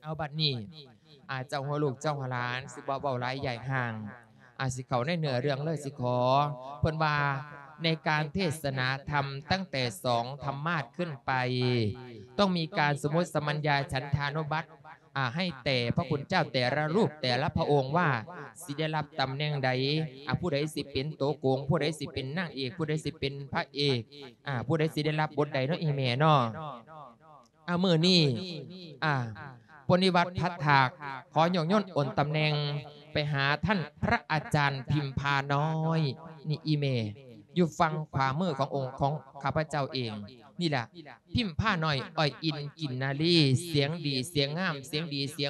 เอาบัดนี้เจ้าหัวลูกเจ้าหัวหลานสิบ่เบาหลายใหญ่ห่างสิเขาในเนื้อเรื่องเลยสิขอเพิ่นว่าในการเทศนาธรรมตั้งแต่2 ธรรมาสขึ้นไปต้องมีการสมมติสมัญญาฉันทานุบัติให้แต่พระคุณเจ้าแต่ละรูปแต่ละพระองค์ว่าสิได้รับตำแหน่งใดผู้ใดสิเป็นโตโกงผู้ใดสิเป็นนางเอกผู้ใดสิเป็นพระเอกผู้ใดสิได้รับบทใดเนาะอีแม่เนาะมื้อนี้ปฏิวัติพัฒถากขอยกย่นอ่นตำแหน่งไปหาท่านพระอาจารย์พิมพาน้อยนี่อีเมอยู่ฟังขวามือขององค์ของข้าพเจ้าเองนี่แหละพิมพาน้อยอ้อยอินกินนาลีเสียงดีเสียงงามเสียงดีเสียง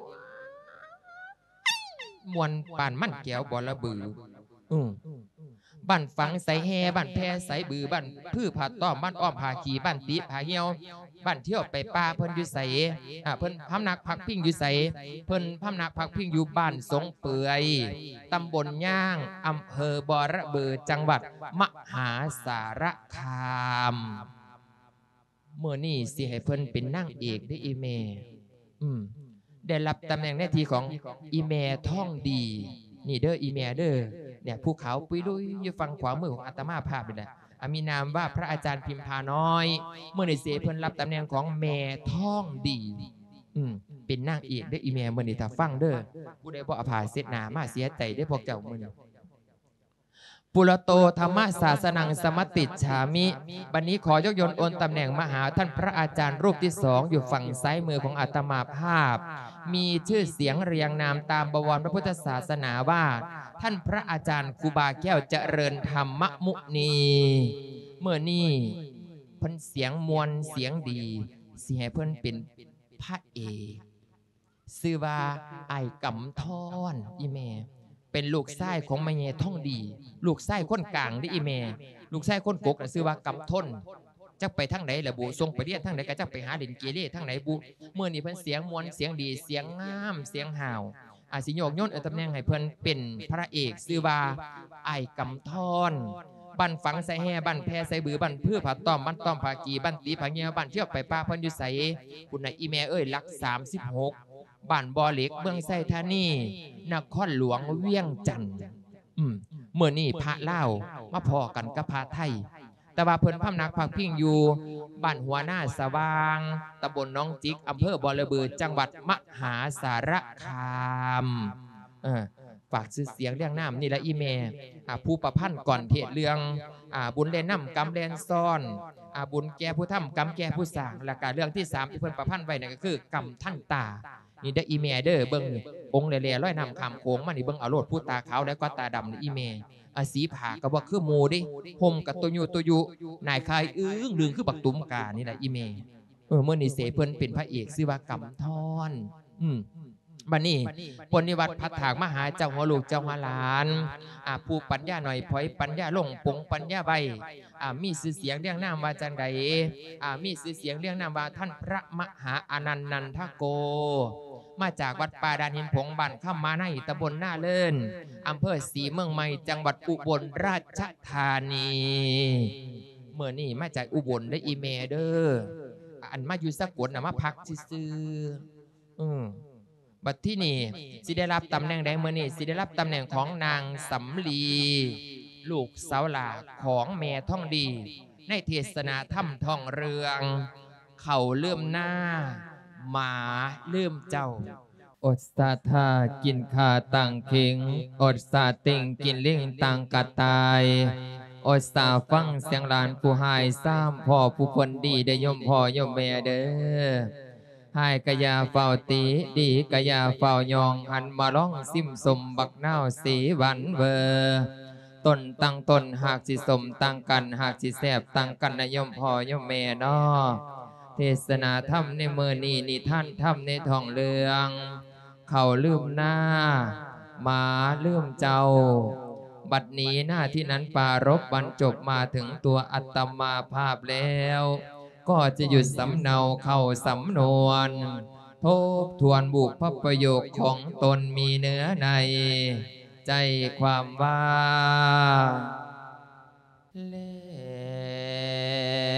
มวนป่านมั่นแก้วบ่ระบือบ้านฝังใสแฮบ้านแพใสบือบ้านพืชผาต้อมบ้านอ้อมผาขี่บ้านติผาเหี่ยวบ้านเที่ยวไปป่าเพิ่นอยู่ใสเพิ่นพำนักพักพิงอยู่ใสเพิ่นพำนักพักพิงอยู่บ้านสงเปื่อยตำบลย่างอำเภอบอระเบือจังหวัดมหาสารคามเมื่อนี่สิให้เพิ่นเป็นนางเอกได้อีเมได้รับตำแหน่งหน้าที่ของอีเมท่องดีนี่เด้ออีเมเด้อเนี่ยภูเขาปุยลุยอยู่ฝั่งขวามือของอาตมาภาพนี่แหละมีนามว่าพระอาจารย์พิมพาน้อยเมื่อในเสเพิ่นรับตำแหน่งของแม่ท่องดีเป็นนางเอกได้อีเมเมื่อนี่ถ้าฟังเด้อผู้ใดบ่อภาเสดนามาเสียใจได้พวกเจ้ามื่อปุรโตธรรมศาสนังสมติฉามิบัดนี้ขอยกยนโอนตำแหน่งมหาท่านพระอาจารย์รูปที่2อยู่ฝั่งซ้ายมือของอาตมาภาพมีชื่อเสียงเรียงนามตามบวรพระพุทธศาสนาว่าท่านพระอาจารย์ครูบาแก้วเจริญธรรมมุนีเมื่อนี่เพิ่นเสียงมวลเสียงดีสิให้เพิ่นเป็นพระเอกชื่อว่าไอ้กำท่อนอีเมเป็นลูกชายของแม่ท่องดีลูกชายคนกลางที่อีเมลูกชายคนกกชื่อว่ากำทนจักไปทั้งไหนละบุทรงไปเรียนทั้งไหนก็จักไปหาเด่นเกเรทั้งไหนบุเมื่อนี้เพิ่นเสียงมวลเสียงดีเสียงงามเสียงห่าวสิโยกย่นตำแหน่งให้เพิ่นเป็นพระเอกชื่อว่าไอ้กำทอนบ้านฝังใส่แห่บ้านแพใส่บือบ้านพืชผัดต้อมบ้านต้อมผากีบ้านตีผาเงียวบ้านเที่ยวไปป้าเพิ่นอยู่ใส่คุณนายอีเมเอ้ยหลัก36บ้านบ่อเหล็กเมืองไซธานีนครหลวงเวียงจันทร์เมื่อนี่พระเล่ามาพอกันกับพระไทยแต่ว่าเพิ่นพำนักพักพิงอยู่บ้านหัวหน้าสว่างตำบลน้องจิกอำเภอบอระเบือจังหวัดมหาสารคามฝากชื่อเสียงเรื่องน้ำนี่ละอีเมผู้ประพันธ์ก่อนเทศเรื่องบุญเล่นน้ำกำเล่นซ่อนบุญแก่ผู้ทำกำแก่ผู้สร้างและการเรื่องที่3ที่เพิ่นประพันธ์ไว้นั่นก็คือกำท่านตานี่ได้อีเมเดอร์เบิ้งองค์เล่ๆร้อยนำคำโค้งมานี่เบิ้งเอาโลดผู้ตาขาวแล้วก็ตาดำในอีเมสีผาก็บอกคือโมดิห่มกับตัวยูนายคายดึงคือบักตุ้มกานี่แหละอีเมเมื่อนี่เสเพิ่นเป็นพระเอกชื่อว่ากำทอนบัดนี้ปฏิวัติพัฒถากมหาเจ้าหัวลูกเจ้าหัวหลานผู้ปัญญาหน่อยพอยปัญญาลงปงปัญญาใบมีชื่อเสียงเรียงนามว่าจังใดมีชื่อเสียงเรียงนามว่าท่านพระมหาอนันนันทโกมาจากวัดป่าดานหินผงบ้านข้ามมาในตำบลหน้าเลิ่นอำเภอศรีเมืองใหม่จังหวัดอุบลราชธานีเมื่อนี่มาจากอุบลได้อีเมเดอร์อันมาอยู่สกลมาพักซื่อบัดที่นี่สิได้รับตำแหน่งใดเมื่อนี่สิได้รับตำแหน่งของนางสำลีลูกสาวหลาของแม่ท่องดีในเทศนาถ้ำท่องเรืองเข่าเลื่อมหน้าหมาเลื่อมเจ้าอดสาธากินขาต่างเข่งอดสาติงกินเลี้ยงต่างกระตายอดสาฟังเสียงหลานผู้หายซ้ำพ่อผู้คนดีได้ยมพ่อยมแม่เด้อให้กะยาเฝ้าตีดีกะยาเฝ้ายองหันมาร้องซิมสมบักเน่าสีหวันเวอต้นตั้งต้นหากสิสมตั้งกันหากสิแสบตั้งกันนายมพ่อยมแม่นอเทศนาธรรมในเมื่อนี้นิท่านธรรมในท้องเรืองเขาลืมหน้าหมาลืมเจ้าบัดนี้หน้าที่นั้นปารบบรรจบมาถึงตัวอัตมาภาพแล้วก็จะหยุดสำเนาเข้าสำนวนทบทวนบุพประโยคของตนมีเนื้อในใจความว่าเล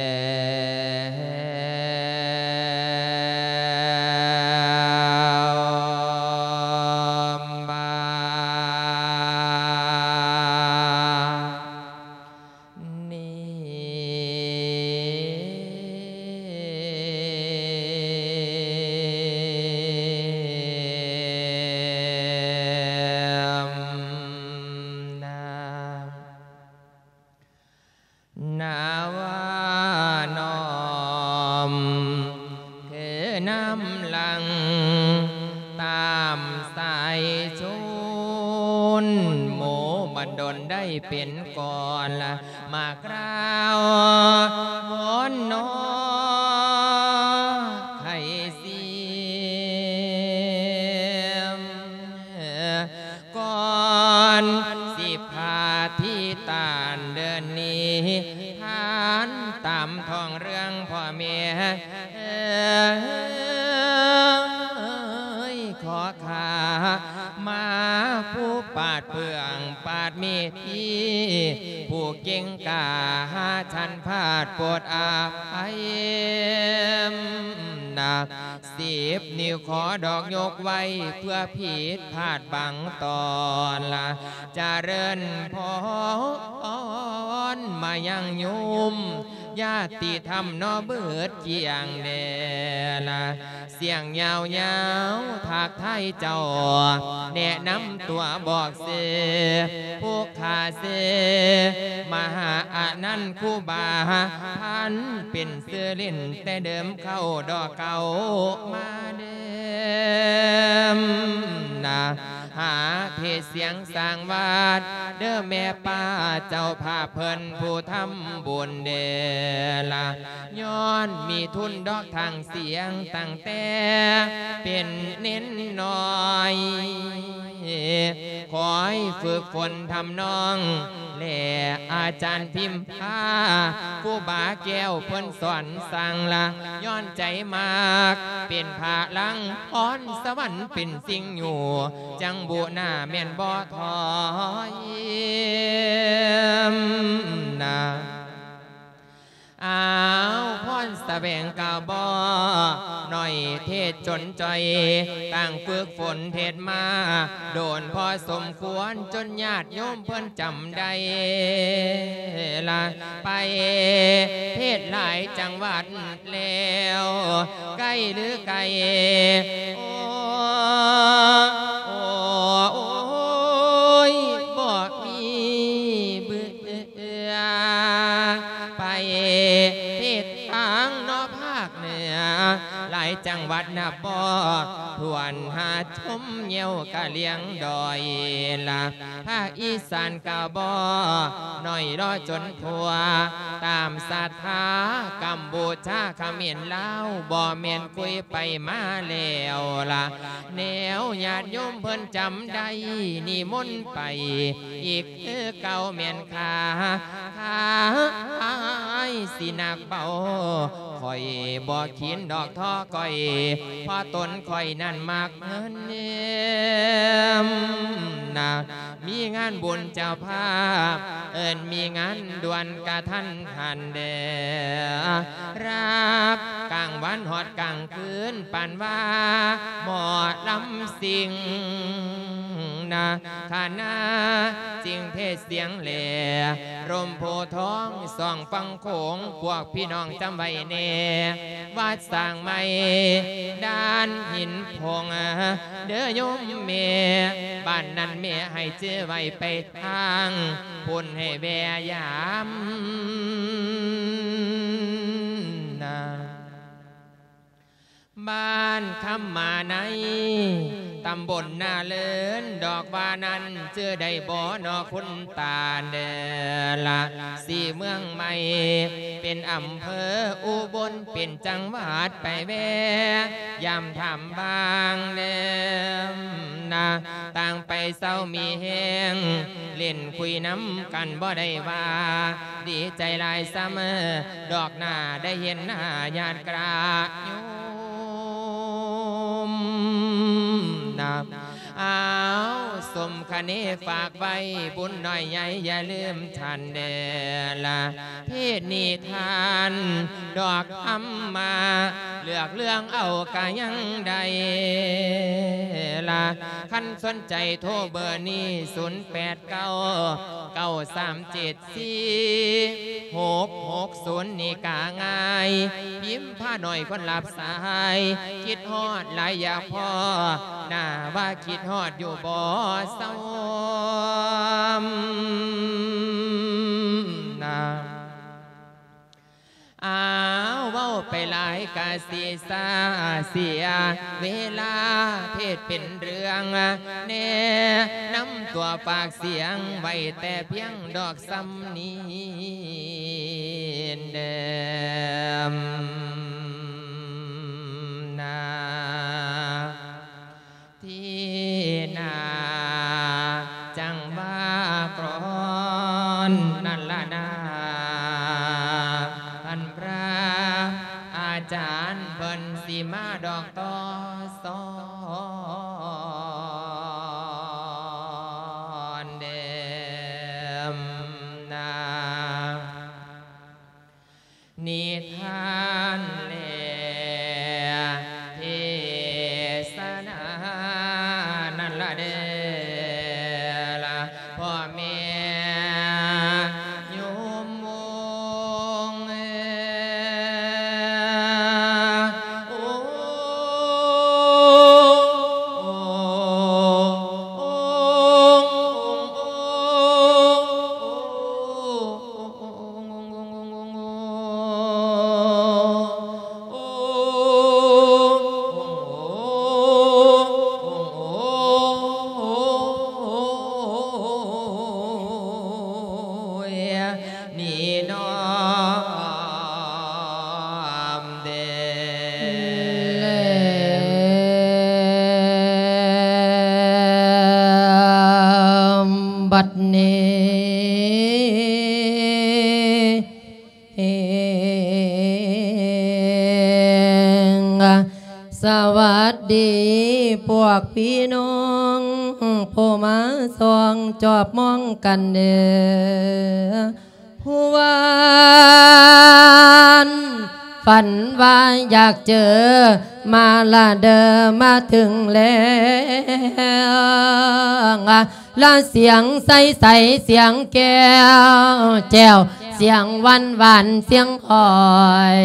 ลังตามสายชนหมูบันดลได้เป็นก่อนละมากราวหอนนอไข่เสียมก่อนสิพาที่ตานเดินนี้ทานตามท้องเรื่องพ่อแม่ขอขามาผู้ปาดเปลืองปาดมีทีผู้เก่งกาฉันพาดปวดอาภัยนัก10 นิ้วขอดอกยกไว้เพื่อผิดพลาดบังตอนละจะเริญพรมายังยุมญาติธรรมนอเบิดเกียงเดละเสียงยาวทักไทยเจ้าแนะนำตัวบอกเสผู้ขาเสมหาอานันต์คู่บาพันเป็นเสื้อเล่นแต่เดิมเข้าดอกเก่ามาเดิมนะหาเทเสียงสร้างวาดเด้อแม่ป้าเจ้าพาเพิ่นผู้ทำบุญเดละย้อนมีทุนดอกทางเสียงตั้งแต่เป็นเน้นน้อยคอยฝึกฝนทำน้องแหล่อาจารย์พิมพาผู้บาแก้วเพิ่นสอนสั่งละย้อนใจมากเป็นพาลังอ่อนสวรรค์เป็นสิ่งอยู่จังบุหน้าแม่นบ่ถอยนะอ้าวพรสะแบงกาบอหน่อยเทศจนใจตั้งฝึกฝนเทศมาโดนพอสมควรจนญาติโยมเพิ่นจำได้ละไปเทศหลายจังหวัดแล้วใกล้หรือไกลบอกมีเบื่อไปเทศทางนอกภาคเหนือหลายจังหวัดนับบ่ทวนหาชมเยี่ยวกะเลียงดอยละภาคอีสานกะบ่หน่อยรอจนทั่วตามศรัทธากัมพูชาเขมรลาวบ่แม่นคุยไปมาแล้วละแนวญาติโยมเพิ่นจำได้นิมนต์ไปอีกเก่าแม่นขาสินักเบาคอยบ่ขีนดอกท่อก้อยพอตนคอยนั่นมากเงินเนียมนะมีงานบุญเจ้าภาพมีงานด่วนกะท่านหันเดรับกลางวันหอดกลางคืนปันว่าหมอลำสิงนะขานาจิงเทศเสียงแหล่รมโพท้องส่องฟังโขงพวกพี่น้องจำไว้เน่วัดสร้างใหม่ด้านหินพงเด้อโยมเมบ้านนั้นเมให้เชื่อไว้ไปทางพุ่นให้แวะยามนะบ้านคำมาในตำบลนาเลินดอกบานั้นเจอได้บ่อนอคุณตาเดละสี่เมืองใหม่เป็นอำเภออุบลเป็นจังหวัดไปแวะยำทำบางเดมนะต่างไปเศร้ามีแหงเล่นคุยน้ำกันบ่ได้ว่าดีใจลายเสมอดอกหน้าได้เห็นหน้าญาติกราโยอ้าวสมคเนฝากไว้บุญหน่อยใหญ่อย่าลืมฉันเดละเพศนิทานดอกคำมาเลือกเรื่องเอากะยังใดละคันสนใจโทรเบอร์นี้0899374660นี่กะง่ายพิมพ์ผ้าหน่อยคนหลับสายคิดฮอดหลายอยากพอหน้าว่าคิดฮอดอยู่บ่เศร้านะอ้าวเว้าไปหลายกาสีสาเสียเวลาเทศเป็นเรื่องแน่น้ำตัวฝากเสียงไว้แต่เพียงดอกสำนีเดิมนาที่นาจังว่ากรอนนั่นละนาท่านพระอาจารย์เพิ่นสิมาดอกต่อสอนเดิมนานิทานเลเทศนานั่นละเด้อละพ่อแม่โยมวงโอ้นี่น้อมเดบัดนี้สวัสดีพวกพี่น้องผู้มาส่องจอบมองกันเด้อผู้วานฝันว่าอยากเจอมาละเดิมมาถึงแล้วละเสียงใสใสเสียงแก้วแจ้วเสียงวันหวานเสียงอ่อย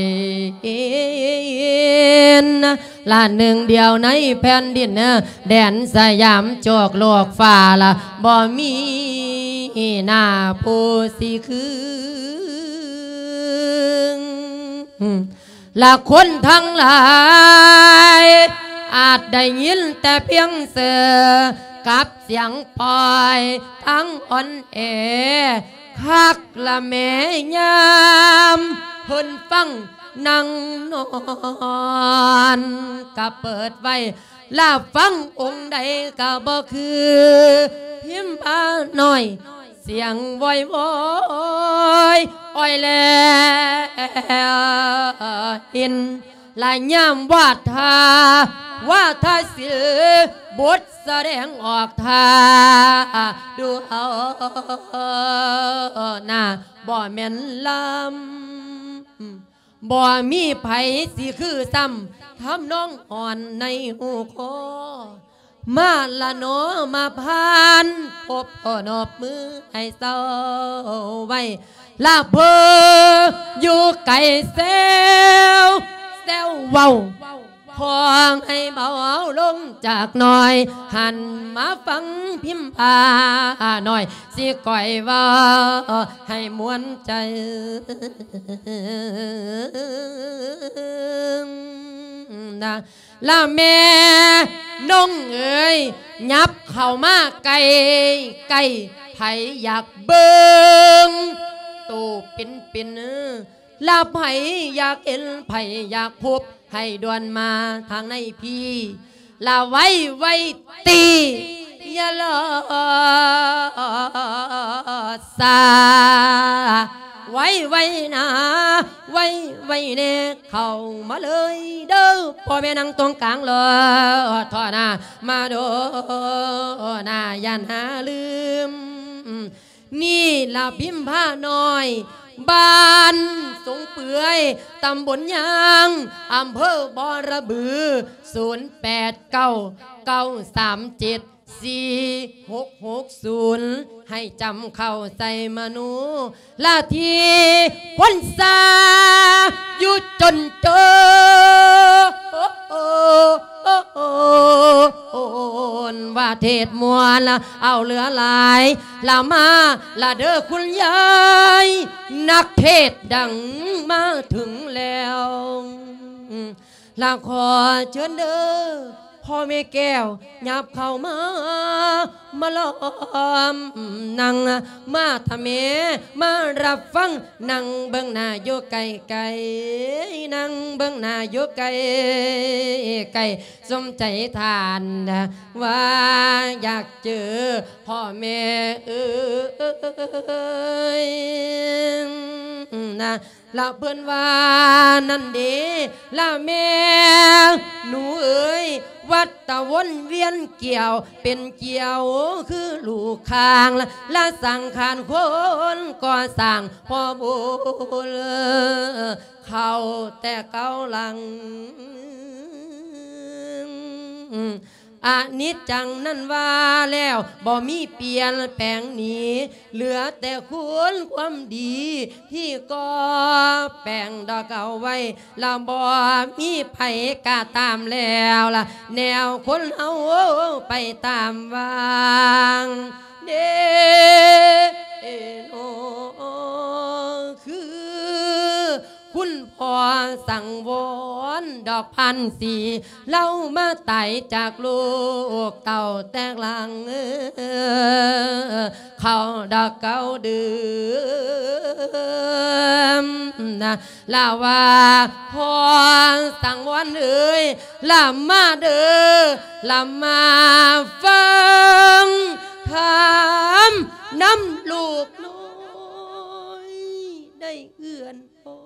ละหนึ่งเดียวในแผ่นดินแดนสยามโจกโลกฟ้าละบ่มีหน้าผู้สิคือละคนทั้งหลายอาจได้ยินแต่เพียงเสือกับเสียงปล่อยทั้งอ่อนแอคักละแม่ยามเพิ่นฟังนั่งนอนก็เปิดไว้ลาฟังองค์ใดก็บ่คือพิมพ์พาหน่อยเสียงวอยวอยอ้อยแล้วเห็นลายย่ำวาดทาว่าถ้าศิลบทแสดงออกทาดูเอาหน้าบ่แม่นลำบ่มีไผสิคือซ้ำทำน้องอ่อนในหูคอมาละโนมาพานพบนอบมือให้เศร้าไว้ลาเพออยู่ไก่เซลเว้าพองให้เบาลงจากหน่อยหันมาฟังพิมพ์พาหน่อยสิก่อยว่าให้มวนใจนะละแม่น้องเอ๋ยยับเข้ามาไกลไผอยากเบิ่งตูปิ่นละไผอยากเห็นไผอยากพบให้ด่วนมาทางในพี่ละไว้ตีอย่าลอซาไว้นะไว้เน่เข้ามาเลยเด้อพ่อแม่นั่งตรงกลางเลยท่อหน้ามาดูหน้ายันหาลืมนี่ละพิมพ์ผ้าน้อยบ้านสงเปื่อยตำบลยางอำเภอบอระบือ0899374660ให้จำเข้าใส่มนูลาทีคนสาอยู่จนเจอว่าเทศมวลเอาเหลือหลายละมาละเด้อคุณยายนักเทศดังมาถึงแล้วลาขอเชิญเด้อพ่อแม่แก้วหยับเข้ามาล้อมนั่งมาทำเมมารับฟังนั่งเบิ่งหน้าโยไก่ไก่นั่งเบิ่งหน้าโยไก่ไก่สมใจทานว่าอยากเจอพ่อแม่นะละเพื่อนว่านั่นดีละแม่หนูเอ๋ยวัดตะวนเวียนเกี่ยวเป็นเกี่ยวคือลูกคางละสังขารคนก่อสร้างพ่อบุญเขาแต่เก้าหลังอานิจจังนั่นว่าแล้วบ่มีเปลี่ยนแปลงนี้เหลือแต่คุณความดีที่ก่อแปลงดอกเอาไว้ละบ่มีไผกล้าตามแล้วล่ะแนวคนเอาไปตามวางเดโนคือคุณพ่อสั่งวอนดอกพันสีเล่ามาไต่จากลูกเต่าแตกหลังเขาดอกเก่าดื้อนะลาว่าพ่อสั่งวอนเอ้ยลามาเด้อลามาฟังถามน้ำลูกน้อยได้เอื้อน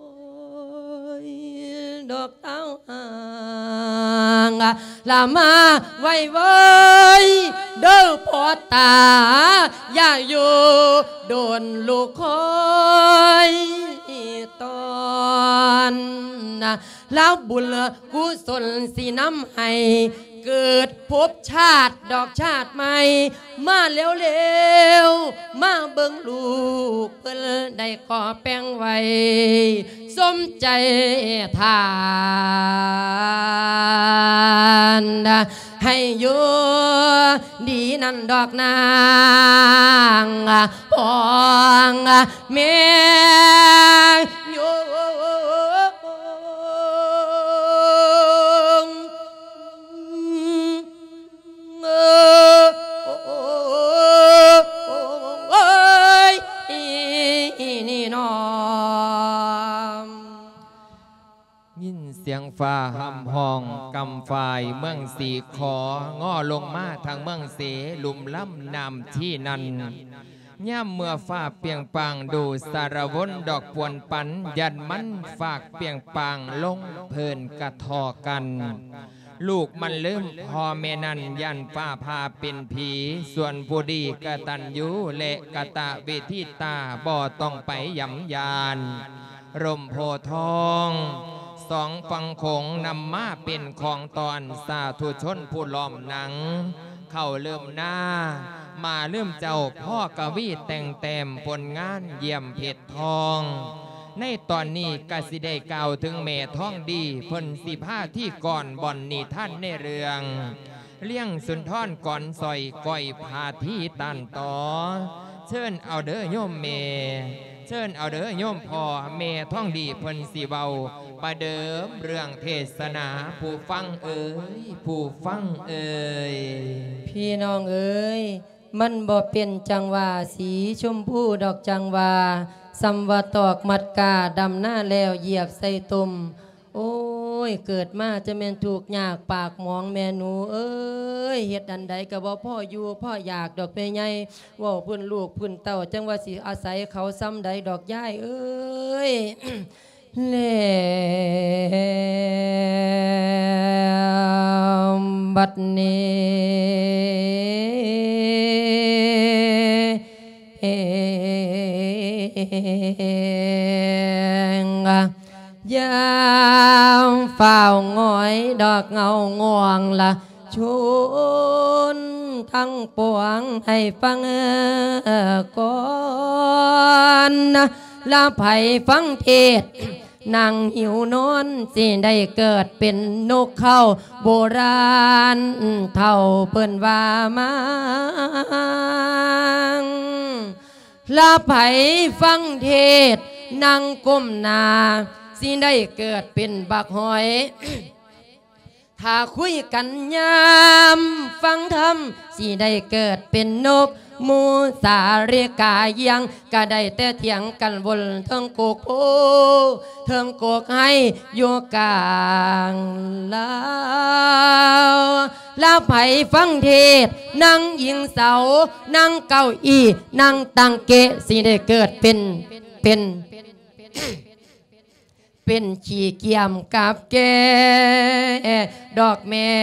ดอกเต้าห่างลามาไว้ไว้เด้อพ่อตาอย่าอยู่โดนลูกคอยตอนแล้วบุญกุศลสีน้ำให้เกิดพบชาติดอกชาติใหม่มาเร็วๆมาเบิ่งลูกเพิ่นได้ขอแป้งไว้สมใจทานให้อยู่ดีนั่นดอกนางพองแม่อยู่เสียงฟ้าหำห้องกำฝ่ายเมืองสีของ้อลงมาทางเมืองเสลุมล่ำนำที่นั่นย่ำเมื่อฟ้าเปียงปางดูสารวนดอกปวนปันยันมันฝากเปียงปางลงเพลินกระทอกันลูกมันลืมพ่อแม่นันยันฟ้าพาเป็นผีส่วนผู้ดีกตัญญูและกตะเวทิตาบ่ต้องไปยำยานร่มโพทองสองฟังคงนำมาเป็นของตอนสาธุชนผู้ล้อมหนังเข้าเริ่มหน้ามาเริ่มเจ้าพ่อกวีแต่งแต้มผลงานเยี่ยมเพชรทองในตอนนี้กสิได้กล่าวถึงแม่ท้องดีเพิ่นสิผ้าที่ก่อนบ่อนนี่ท่านในเรื่องเลี้ยงสุนทรก่อนซอยก้อยพาที่ตันต่อเชิญเอาเด้อโยมเมเชิญเอาเด้อโยมพ่อแม่ท้องดีเพิ่นสิเบาประเดิมเรื่องเทศนาผู้ฟังเอ๋ยผู้ฟังเอ๋ยพี่น้องเอ๋ยมันบ่เป็นจังว่าสีชมพูดอกจังว่าสัมวาตอกมัดกาดำหน้าแล้วเหยียบใส่ตุ่มโอ้ยเกิดมาจะแม่นถูกยากปากมองแม่หนูเอ้ยเฮ็ดอันใดก็บ่พ่ออยู่พ่ออยากดอกแม่ใหญ่ว่าเพิ่นลูกเพิ่นเต้าจังว่าสิอาศัยเขาซ้ำใดดอกย่ายเอ้ย แล้วบัดนี้ยามฝ่าวง้อยดอกเงาง่วงละชุนทั้งปวงให้ฟังก่อนละไผ่ฟังเทศนางหิวนอนสิได้เกิดเป็นนกเข้าโบราณเท่าเปิ้นว่ามาละไผ่ฟังเทศนั่งก้มหน้าสิได้เกิดเป็นบักหอย ถ้าคุยกันยามฟังธรรมสิได้เกิดเป็นนกมูสาเรกายังก็ได้แต่เถียงกันวนเทิงโกกโพเทิงโกกให้โยกลางแล้วไผฟังเทศนั่งยิงเสานั่งเก้าอี้นั่งตังเกะสิได้เกิดเป็นขี้เกียมกับแกดอกแม่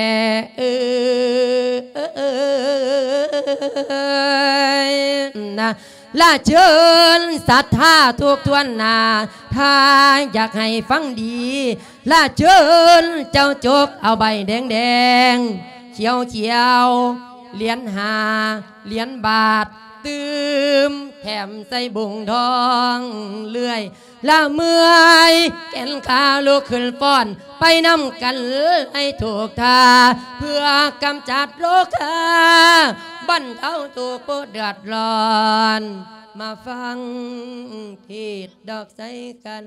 นะละเชิญศรัทธาทุกทวนนาถ้าอยากให้ฟังดีละเชิญเจ้าจกเอาใบแดงเขียวเหรียญ5เหรียญบาทตืมแถมใส่บุงทองเลื่อยละเมื่อยแก่นขาลุกขึ้นฟ้อนไปนำกันให้ถูกทาเพื่อกำจัดโรคบรรเทาตัวผู้เดือดร้อนมาฟังเทศดอกใสกัน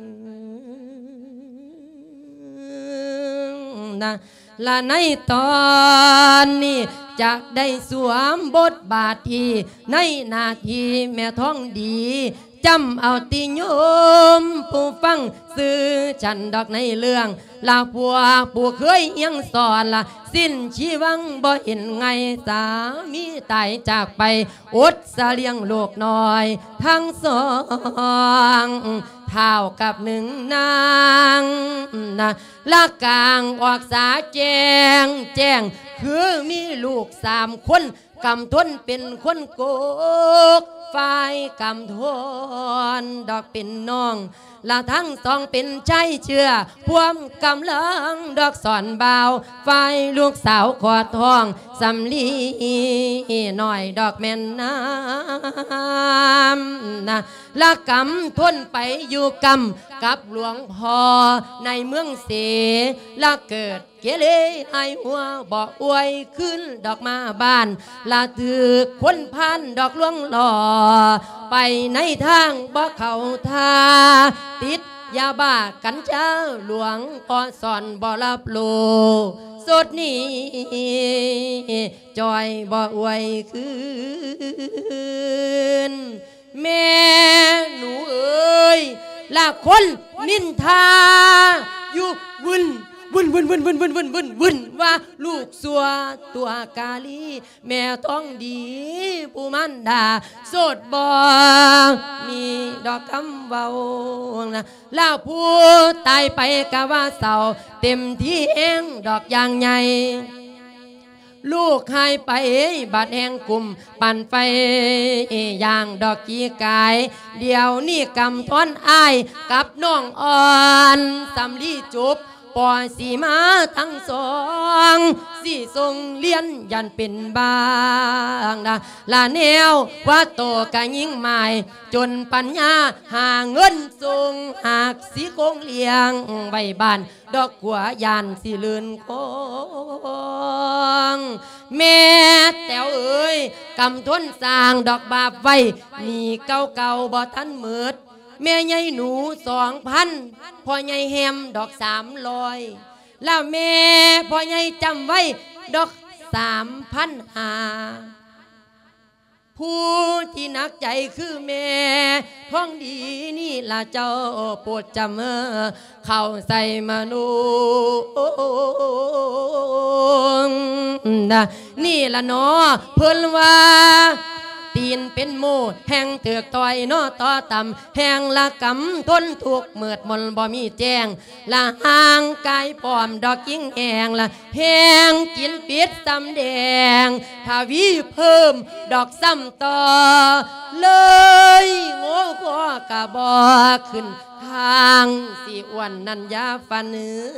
นะและในตอนนี้จะได้สวมบทบาทที่ในนาทีแม่ท้องดีจำเอาติโยมผู้ฟังซื้อฉันดอกในเรื่องลาผัวผู้เคยยังสอนละสิ้นชีวังบ่เห็นไงสามีตายจากไปอดสะเลี้ยงลูกน้อยทั้งสองเท่ากับ1นางนะละกลางออกสาแจ้งคือมีลูก3 คนกำทนเป็นคนโกกฝ่ายกำทนดอกเป็นน้องละทั้งสองเป็นใจเชื่อพวมกำลังดอกสอนเบาฝ่ายลูกสาวขอทองสำลีหน่อยดอกแม่นน้ำนะละกำทนไปอยู่กำกับหลวงพ่อในเมืองเสละเกิดเกเรไอหัวบ่อวยขึ้นดอกมาบ้านละถือคนพันดอกลวงหล่อไปในทางบ่เข้าท่าติดยาบ้ากันเจ้าหลวงก่อสอนบ่รับโลสดนี้จอยบ่อวยขึ้นแม่หนูเอ้ยละคนนินทาอยู่วุ่นว่าลูกสัวตัวกาลีแม่ท้องดีผู้มันดาโสดบ่มีดอกคำเบานะแล้วผู้ตายไปกะว่าเศร้าเต็มที่เองดอกยางใหญ่ลูกหายไปบาดแห่งกลุ่มปั่นไฟอย่างดอกกีกายเดี๋ยวนี่กำท้อนอายกับน้องอ่อนสำลีจุบปอสีมาทั้งสองสีทรงเลี้ยนยันเป็นบางนะลาแนวว่าโตกะยิ่งใหม่จนปัญญาหาเงินส่งหากสีโกงเลี้ยงไว้บ้านดอกกัวยานสิลื่นคงแม่แต้วเอ้ยกำทนสร้างดอกบาปไว้นี่เก่าบ่ทันมืดแม่ใหญ่หนู2,000พ่อใหญ่แฮมดอก300แล้วแม่พ่อใหญ่จำไว้ดอก3,500ผู้ที่นักใจคือแม่ท้องดีนี่ล่ะเจ้าโปรดจำเข้าใส่มนุษย์นี่ล่ะเนาะเพิ่นว่าตีนเป็นโมแห่งเถือกต่อยนอต่อต่ำแห่งละกำทนถูกเมือดมนบ่มีแจ้งละห่างกายปอมดอกกิ้งแหงละแห่งกินปิดซ้ำแดงทาวีเพิ่มดอกซ้ำต่อเลยโง่ข้อกะบอกขึ้นทางสิอ้วนนันยาฟัน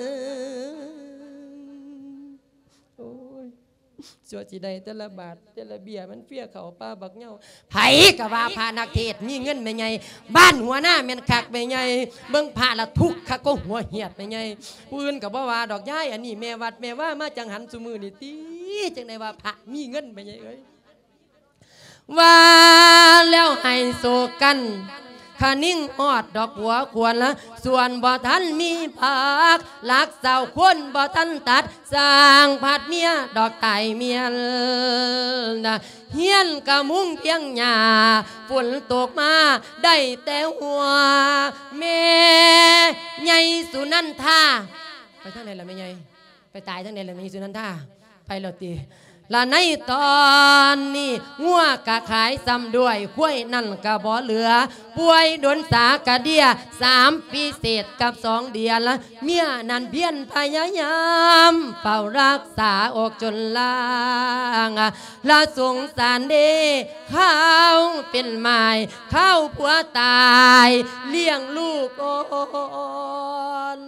ชัวจีได้แต่ละบาทแต่ละเบียมันเฟี้ยเขาป้าบักเงาไผกะว่าพานักเทศมีเงินไม่ไงบ้านหัวหน้าแม่นคักไม่ไงเบิ่งพาละทุกข์คักก็หัวเหียดไม่ไงปืนกับว่าดอกย้ายอันนี้แม่วัดแม่ว่ามาจังหันสุมือนี่ตีจังได้ว่าพระมีเงินไม่ไงเอ้ยว่าแล้วให้โศกันขานิ่งอดดอกหัวควรละส่วนบ่ทันมีผักลักเสาคนบ่ทันตัดสร้างผัดเมียดอกไก่เมียนะเฮียนกะมุงเพียงหญ้าฝนตกมาได้แต่หัวแม่ใหญ่สุนันทาไปทางไหนล่ะแม่ใหญ่ไปตายทางไหนล่ะแม่สุนันทาไปแล้วติละในตอนนี้งัวกะขายซ้ำด้วยคุ้ยนั่นกะบ่เหลือป่วยโดนสากะเดีย3 ปีเศษกับ2 เดือนละเมียนั่นเพียนพยายามเฝ้ารักษาอกจนลางละสงสารเดข้าวเป็นไม้ข้าวผัวตายเลี้ยงลูกอ่อน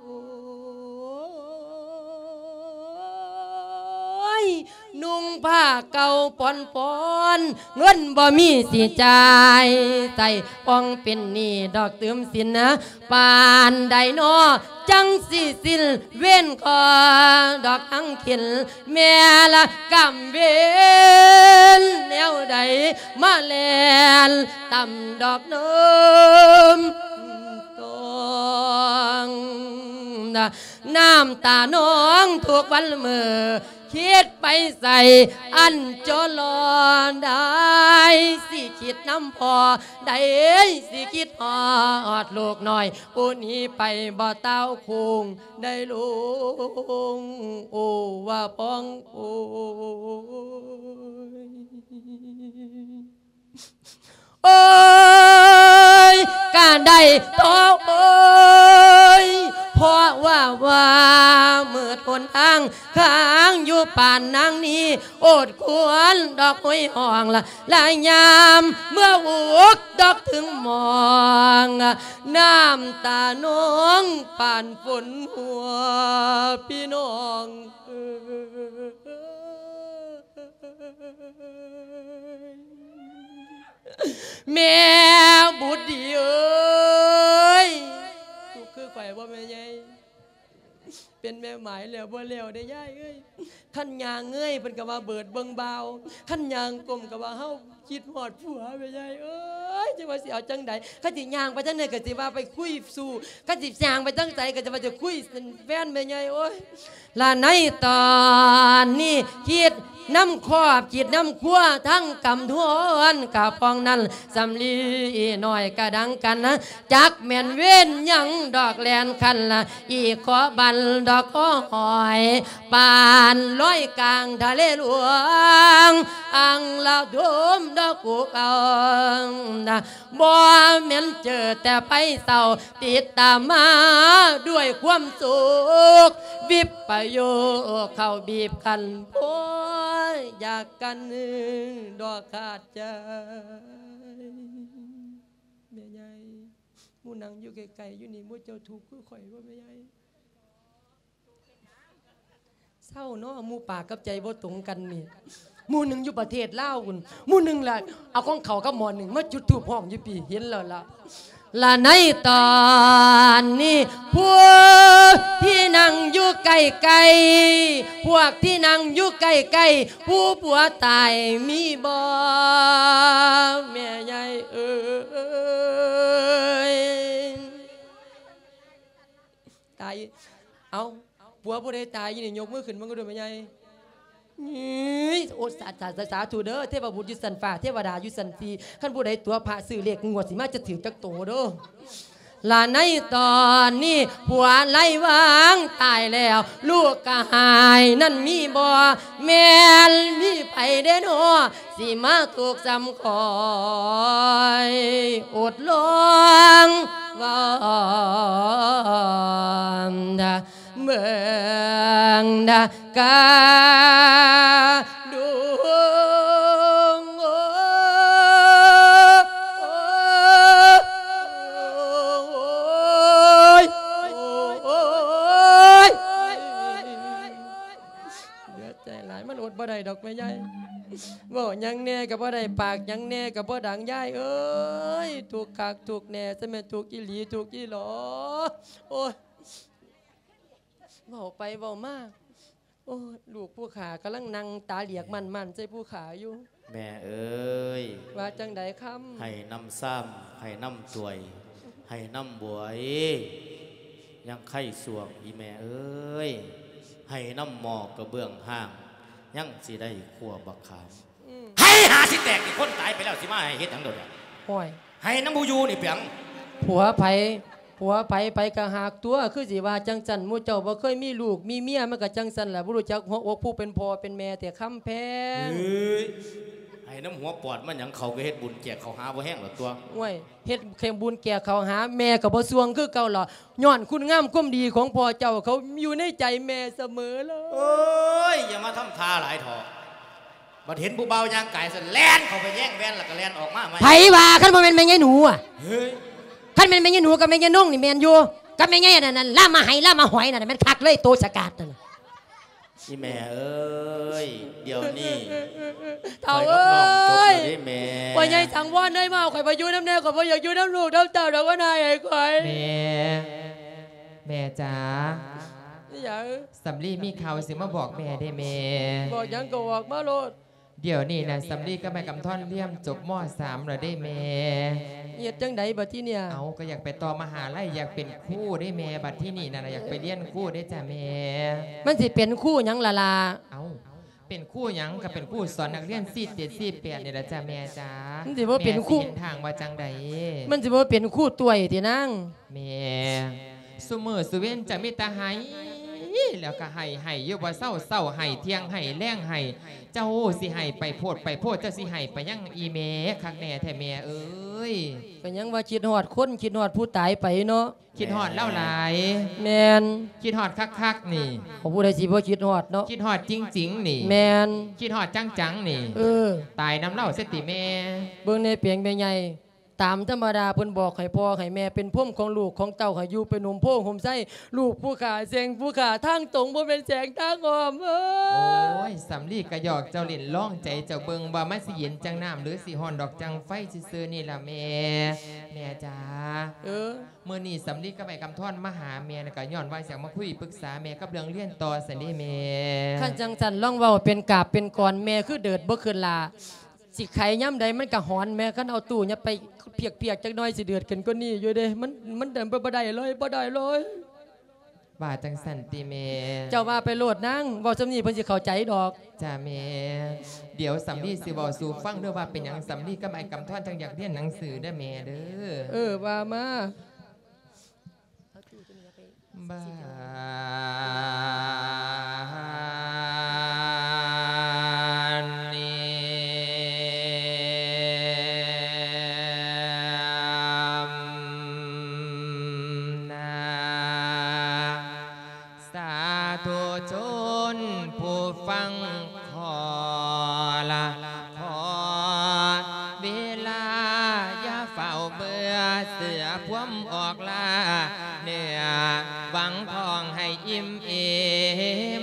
นุ่งผ้าเก่าปอนเงินบ่มีสิจ่ายใส่ป้องเป็นหนี้ดอกเติมสินนะปานใดนอจังสิสิ้นเว้นคอดอกทั้งขินแม่ละกำเวนแนวใดมาแลนต่ำดอกน้ำตองน้ำตาน้องทุกวันมือคิดไปใส่อันจลอนได้สิคิดน้ำพอได้สิคิดหอดลูกหน่อยผู้นี้ไปบ่เต้าคุงได้ลุงโอ้ว่าป้องโอ้โอ้ยการได้ท้อโอ้ยเพราะว่าเมื่อทนทางข้างอยู่ป่านนางนี้โอดควรดอกห้อยห้องละลายยามเมื่ออุกดอกถึงมองน้ำตาน้องป่านฝนหัวพี่น้องแม่บุตรดีเอ้ยทุกคือไข่บ่แม่ใหญ่เป็นแม่หมายแล้วบ่แล้วได้ย่ายเอ้ยขันยางเอ้ยเพิ่นก็ว่าเบิดเบิ่งเบาขันยางกลมก็ว่าเฮาคิดฮอดผัวแม่ใหญ่เอ้ยจะว่าสิเอาจังใดขันสิยางไปจังได๋ก็สิว่าไปคุยสู่ขันสิยางไปจังไสก็จะว่าจะคุยเป็นแฟนแม่ใหญ่โอ้ยล่ะในตอนนี้คิดน้ำครอบจิตน้ำขั้วทั้งกำทวนกับฟองนั้นสำลีหน่อยกระดังกันนะจักแม่นเว้นยังดอกแลนคันละอีขอบันดอกก็หอยปานลอยกลางทะเลหลวงอังลาวดมดอกกุกเอาบ่แม่นเจอแต่ไปเศร้าติดตามมาด้วยความสุขวิบประโยคเข้าบีบกันโอ้อยากกันดอกขาดใจแม่ใหญ่มูนังอยู่ไกลๆอยู่นี่มูเจ้าถูกคือข่อยว่าแม่ใหญ่เศร้าเนาะมูปากกับใจบ่ตรงกันนี่มูหนึ่งอยู่ประเทศลาวคุณมูหนึ่งล่ะเอาของเขากับหมอหนึ่งมาจุดธูปห้องอยู่ปีเห็นแล้วล่ะละในตอนนี้พวกที่นั่งอยู่ใกล้ๆพวกที่นั่งอยู่ใกล้ๆผู้ผัวตายมีบ่แม่ใหญ่เอ้ยตายเอาผัวผู้ใดตายยี่นี่ยกมือขึ้นมันก็ดูแม่ใหญ่โอ้สาธุเด้อเทพบุตรยุสันฟ้าเทวดายุสันทีขั้นผู้ใดตัวพระสื่อเลขงวดสิมาจะถือจักโตเด้อลาในตอนนี้ผัวไล่วางตายแล้วลูกก็หายนั่นมีบ่แม่นมีไปเด้อน้อสิมาถูกจำคอยอดลงว่าเมืองดากาดูมันอดบ่ได้ดอกไม่ใหญ่บ่ยังแน่กับบ่ได้ปากยังแน่กับบ่ดังยายเอ้ยถูกคักถูกแน่ซะแม่นถูกอีหลีถูกอีหลอโอ้ยเว้าไปเว้ามาโอ้ลูกผู้ขากำลังนั่งตาเหลียกมันใส่ผู้ขาอยู่แม่เอ้ยว่าจังใดคำให้น้ำซ้ำให้น้ำสวยให้น้ำบวยยังไข่สวงอีแม่เอ้ยให้น้ำหมอกกระเบื้องห้างยังสิได้ขัวบักขามให้หาสิแตกนี่คนตายไปแล้วสิมาให้เฮ็ดหยังโดดเนี่ยห้อยให้น้ำบูยูนี่เปียงผัวไผไปกะหากตัวคือสิว่าจังสันหมู่เจ้าบ่เคยมีลูกมีเมียมันก็จังสันแหละบ่รู้จักหัวอกผู้เป็นพ่อเป็นแม่แต่คำแพงให้น้ำหัวปอดมันหยังเขาก็เฮ็ดบุญแจกเขาหาบ่แห้งหรอตัวห้วยเฮ็ดเข็มบุญแก่เขาหาแม่ก็บ่สวงคือเก่าหรอย้อนคุณงามความดีของพ่อเจ้าเขาอยู่ในใจแม่เสมอเลยโอ้ยอย่ามาทำท่าหลายถอบัดเห็นผู้เบาย่างไก่สันแล่นเข้าไปแย่งแว่นแล้วก็แล่นออกมาไหมไผว่าคันบ่แม่นแม่ใหญ่หนูอ่ะคันแม่นแม่ใหญ่หนูกับแม่ใหญ่น้องนี่แม่นอยู่กับแม่ใหญ่นั่นล่ามาไหล่ามาหอยนั่นแม่นคักเลยโตสกัดนั่นอีแม่เอ้ยเดี๋ยวนี้เฒ่าเอ้ยพ่อใหญ่สังวรได้มาข่อยบ่อยู่นำแน่ข่อยบ่อยากอยู่นำลูกนำเต้าดอกว่านายให้ข่อยแม่จ๋าสำลีมีข่าวสิมาบอกแม่ได้แม่บอกยังก็บอกมาโลดเดี๋ยวนี้นะสำลีก็แม่กำท่อนเลี่ยมจบม.3แล้วได้แม่เฮ็ดจังไดบัดที่เนี่ยเอาก็อยากไปต่อมหาลัยอยากเป็นครูได้แม่บัดที่นี่นะอยากไปเรียนครูได้จ้ะแม่มันสิเป็นครูหยังล่ะเอาเป็นครูหยังก็เป็นครูสอนนักเรียน4748นี่ล่ะจ้ะแม่จ๋ามันสิบ่เป็นครูเห็นทางว่าจังใดมันสิบ่เป็นครูตัวยตินางแม่ซุมื้อซุเว้นจะมีแต่ให้แล้วก็ให้อยู่บ่เศร้าให้เที่ยงให้แรงให้เจ้าสิให้ไปโพดเจ้าสิให้ไปยังอีเมคักแน่แท้แม่เอ้ยก็ยังว่าคิดฮอดคนคิดฮอดผู้ตายไปเนาะคิดฮอดเล่าหลายแม่นคิดฮอดคักๆนี่ของผู้ใดสิบ่คิดฮอดเนาะคิดฮอดจริงๆนี่แม่นคิดฮอดจังๆนี่ตายน้ำเล่าเสติแม่เบิ่งในเปียงแม่ใหญ่ตามธรรมดาเพิ่นบอกให้พ่อให้แม่เป็นพุ่มของลูกของเต้าให้อยู่เป็นหนุ่มโพงห่มไส้ลูกผู้ขาเสียงผู้ขาทางตรงบ่เป็นแสงทางอ้อมโอ้ยสำลีกระยอกเจ้าเล่นล่องใจเจ้าเบิ่งว่ามันสิเย็นจังน้ำหรือสิฮ้อนดอกจังไฟซื่อๆนี่ล่ะแม่จ๋ามื้อนี้สำลีก็ไปกำท่อนมาหาแม่แล้วก็ย้อนว่าอยากมาคุยปรึกษาแม่กับเรื่องเรียนต่อซั่นเด้แม่คันจังซั่นลองเว้าเป็นกาบเป็นกรแม่คือเดิดบ่ขึ้นล่ะสิไข่ย่ำใดมันก็หอนแม่คันเอาตู้เนี่ยไปเปียกจักหน่อยสิเดือดกันก็นี่อยู่เด้มันเดินไปบ่ได้เลยว่าจังสันติเมเจ้าว่าไปโลดนั่งบอกสำนีเพิ่นสิเข้าใจดอกจ้าเมเดี๋ยวสำลีสิบอกสู่ฟังด้วยว่าเป็นอย่างสำลีกับไอ้กำท่อนจังอยากเรียนหนังสือได้เมเด้อว่ามาบ้าหวังทองให้อิ่มเอ็ม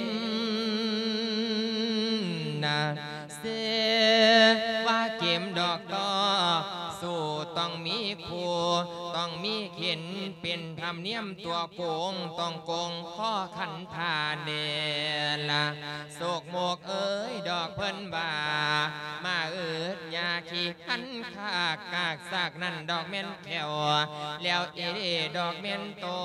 นะเสว่าเก็มดอกตอสู่ต้องมีคู่ต้องมีเข็นเป็นธรรมเนียมตัวโกงต้องโกงข้อขันธาเนละโศกโมกเอ้ยดอกเพิ่นบ่ามายาขี้ขันขากากซากนั่นดอกเม่นแขวแล้วดอกเม่นโต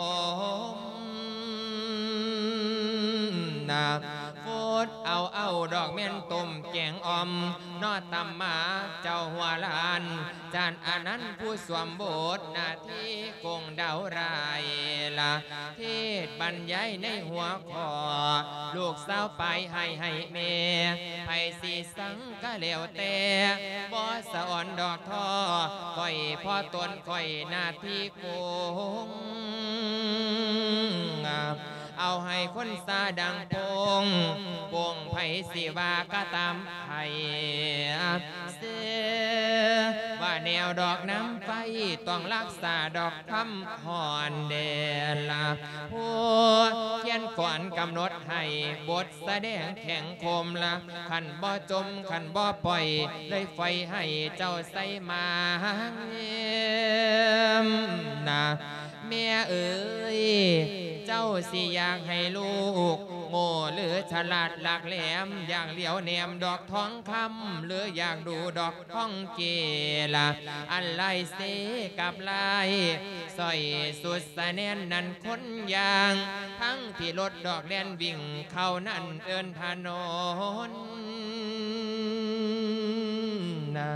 นาโฟดเอาดอกเม่นตุ่มแกงอมนอตำมาเจ้าหัวลานจานอนันต์ผู้สวมบทหน้าที่กงดาวรายละเทศบรรยายในหัวคอลูกสาวไปให้เมไผ่สีสังก็เหลวแต่บ่สะอ่อนดอกทอค่อยพ่อตนค่อยหน้าที่กงเอาให้คนซาดังโป่งไผ่สิว่าก็ตามไผ่เสว่าแนวดอกน้ำไฟต้องรักษาดอกคำหอนเดลาผู้เขียนก่อนกำหนดให้บทแสดงแข่งคมละขันบ่จมขันบ่ปล่อยเลยไฟให้เจ้าใส่มานะแม่เอ๋ยเจ้าสิอยากให้ลูกโง่หรือฉลาดหลักแหลมอยากเหลียวแนมดอกทองคำหรืออยากดูดอกทองเกล่ะอันไล่เสกับไล่สอยสุดสะแนนนั่นคนยางทั้งที่รถดอกแดนวิ่งเข้านั่นเอินถนนนะ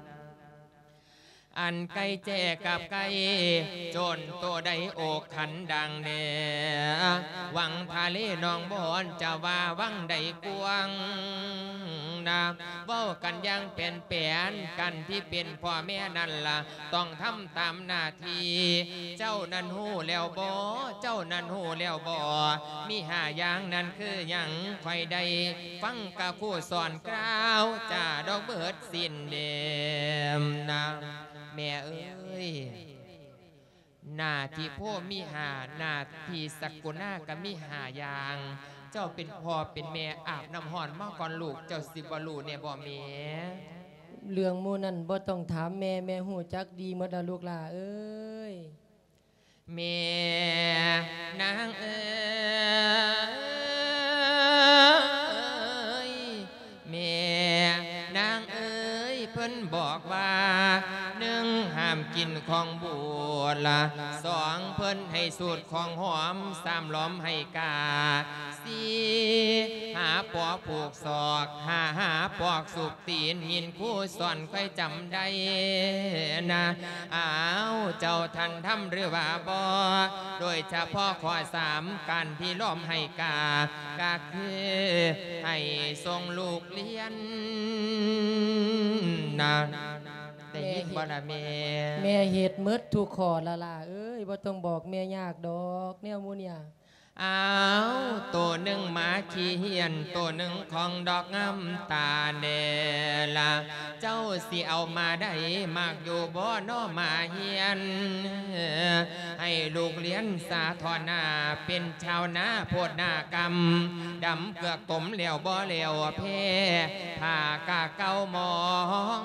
อันไก่แจกับไก่จนตัวใดโอกขันดังเนหวังทะเลนองบอนจะว่าวังใดกวงนะเว้ากันยังเป็นแปลนกันที่เป็นพ่อแม่นั่นล่ะต้องทำตามหน้าที่เจ้านั่นหูแล้วบ่เจ้านั่นหูแล้วบ่มีห้าอย่างนั้นคืออย่างไข่ใดฟังกะคู่สอนกล่าวจ่าดอกเบิดสิ้นเดมนะแม่เอ้ยหน้าที่พ่อมีหาหน้าที่สักกุณาก็มีหาอย่าง เจ้าเป็นพ่อเป็นแม่อาบน้ำห้อนมาก่อนลูกเจ้าสิบ่รู้เนี่ยบ่แม่เรื่องหมู่นั้นบ่ต้องถามแม่แม่ฮู้จักดีหมดแล้วลูกหล่าเอ้ยแม่นางเอ้ยแม่นางเอ้ยเพิ่นบอกว่าหนึ่งห้ามกินของบูดละสองเพิ่นให้สูตรของหอมสามล้อมให้กาสี่หาปอกผูกศอกหาปอกสูบตีนหินคู่สอนค่อยจำได้นะอ้าวเจ้าท่านทำหรือว่าบ่โดยเฉพาะข้อสามการที่ล้อมให้กาก็คือให้ส่งลูกเรียนนะแต่ยินบ่ล่ะแม่เฮ็ดหมดทุกข้อละล่ะเอ้ยบ่ต้องบอกแม่ยากดอกแนวหมู่เนี่ยอ้าวตัวหนึ่งหมาขี้เหียนตัวหนึ่งของดอกงามตาเดล่ะเจ้าสิเอามาได้มากอยู่บ่น้อมาเฮียนให้ลูกเลี้ยนสาธรนาเป็นชาวนาโพดนากรรมดำเกือกต้มเหลวบ่เหลวเพผ้ากะเก้ามอง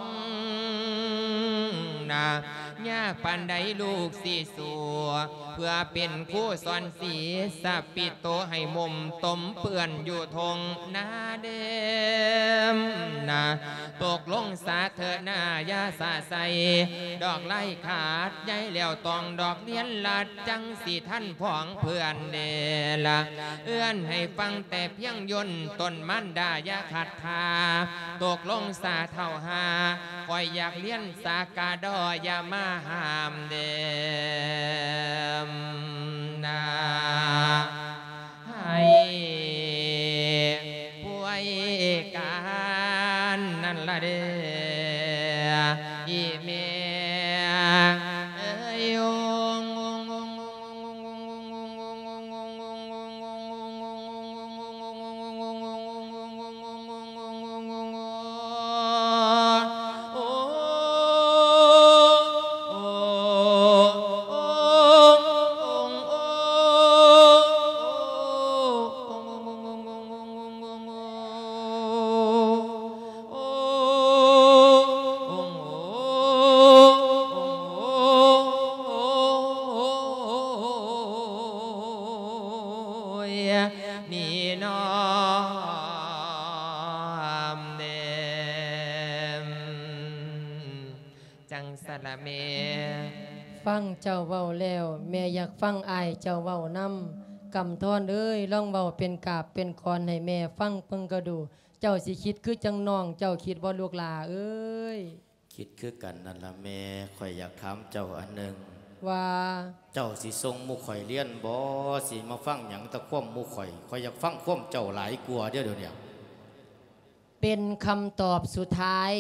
นะยากปันใดลูกสีสัวเพื่อเป็นคู่สอนสีสับปิโตให้มุมตมเปื่อนอยู่ทงนาเดมนะตกลงสาเถอะนายาสาใสดอกไล่ขาดใหญ่แล้วตองดอกเลี้ยนลัดจังสีท่านผองเพื่อนเดละเอื้อนให้ฟังแต่เพียงยนต้นมันดายาขัดทาตกลงสาเท่าหาคอยอยากเลี้ยนสากาดอยามาห้ามเดมนาให้ป่วยการนั่นละเดอีเมียเอ้ยนี่น้อมเดมจังสละเมฟังเจ้าเว้าแล้วแม่อยากฟังอ้ายเจ้าเว้านำกำทอนเอ้ยลองเว้าเป็นกาบเป็นกรให้แม่ฟังเพิ่งก็ดูเจ้าสิคิดคือจังน้องเจ้าคิดบ่ลูกหลาเอ้ยคิดคือกันนั่นละแม่ข่อยอยากถามเจ้าอันหนึ่งว่าเจ้าสิทรงมุข่อยเลี้ยนบ่สิมาฟังหยังตะคว่ำมุข่อยอยากฟังคว่ำเจ้าหลายกลัวเดี๋ยวนี้เป็นคำตอบสุดท้าย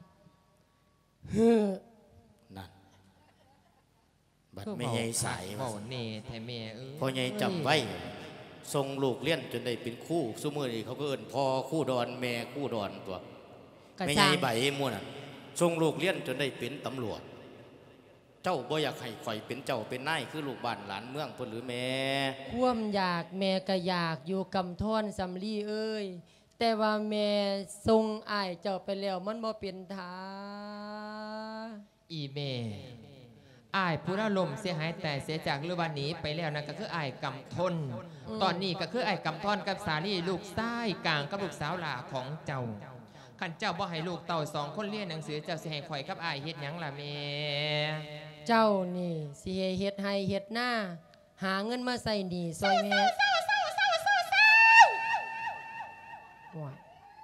นั่นบัดไม่ใหญ่สายพ่อเน่แท้แม่พ่อใหญ่จำไว้ทรงลูกเลี้ยนจนได้เป็นคู่ซุมื้อนี้เขาก็เอิ้นพ่อคู่ดอนแม่คู่ดอนตัวไม่ใหญ่ใบม่วนทรงลูกเลี้ยนจนได้เป็นตำรวจเจ้าบ่อยากให้ข่อยเป็นเจ้าเป็นนายคือลูกบ้านหลานเมืองเพิ่นหรือแม่ความอยากแม่ก็อยากอยู่กำท่อนสำลีเอ้ยแต่ว่าแม่ทรงอ้ายเจ้าไปแล้วมันบ่เป็นทาอีแม่อ้ายผู้ละลมเสียหายแต่เสียจากหรือวันนี้ไปแล้วนั่นก็คืออ้ายกำทนตอนนี้ก็คืออ้ายกำทอนกับสาลีลูกชายกลางกับลูกสาวหล่าของเจ้าขันเจ้าบ่ให้ลูกเต่าสองคนเรียนหนังสือเจ้าสิให้ข่อยกับอ้ายเฮ็ดหยังล่ะแม่เจ้านี่สิเฮ็ดให้เฮ็ดหน้าหาเงินมาใส่หนี้ซอยแม่ว้าย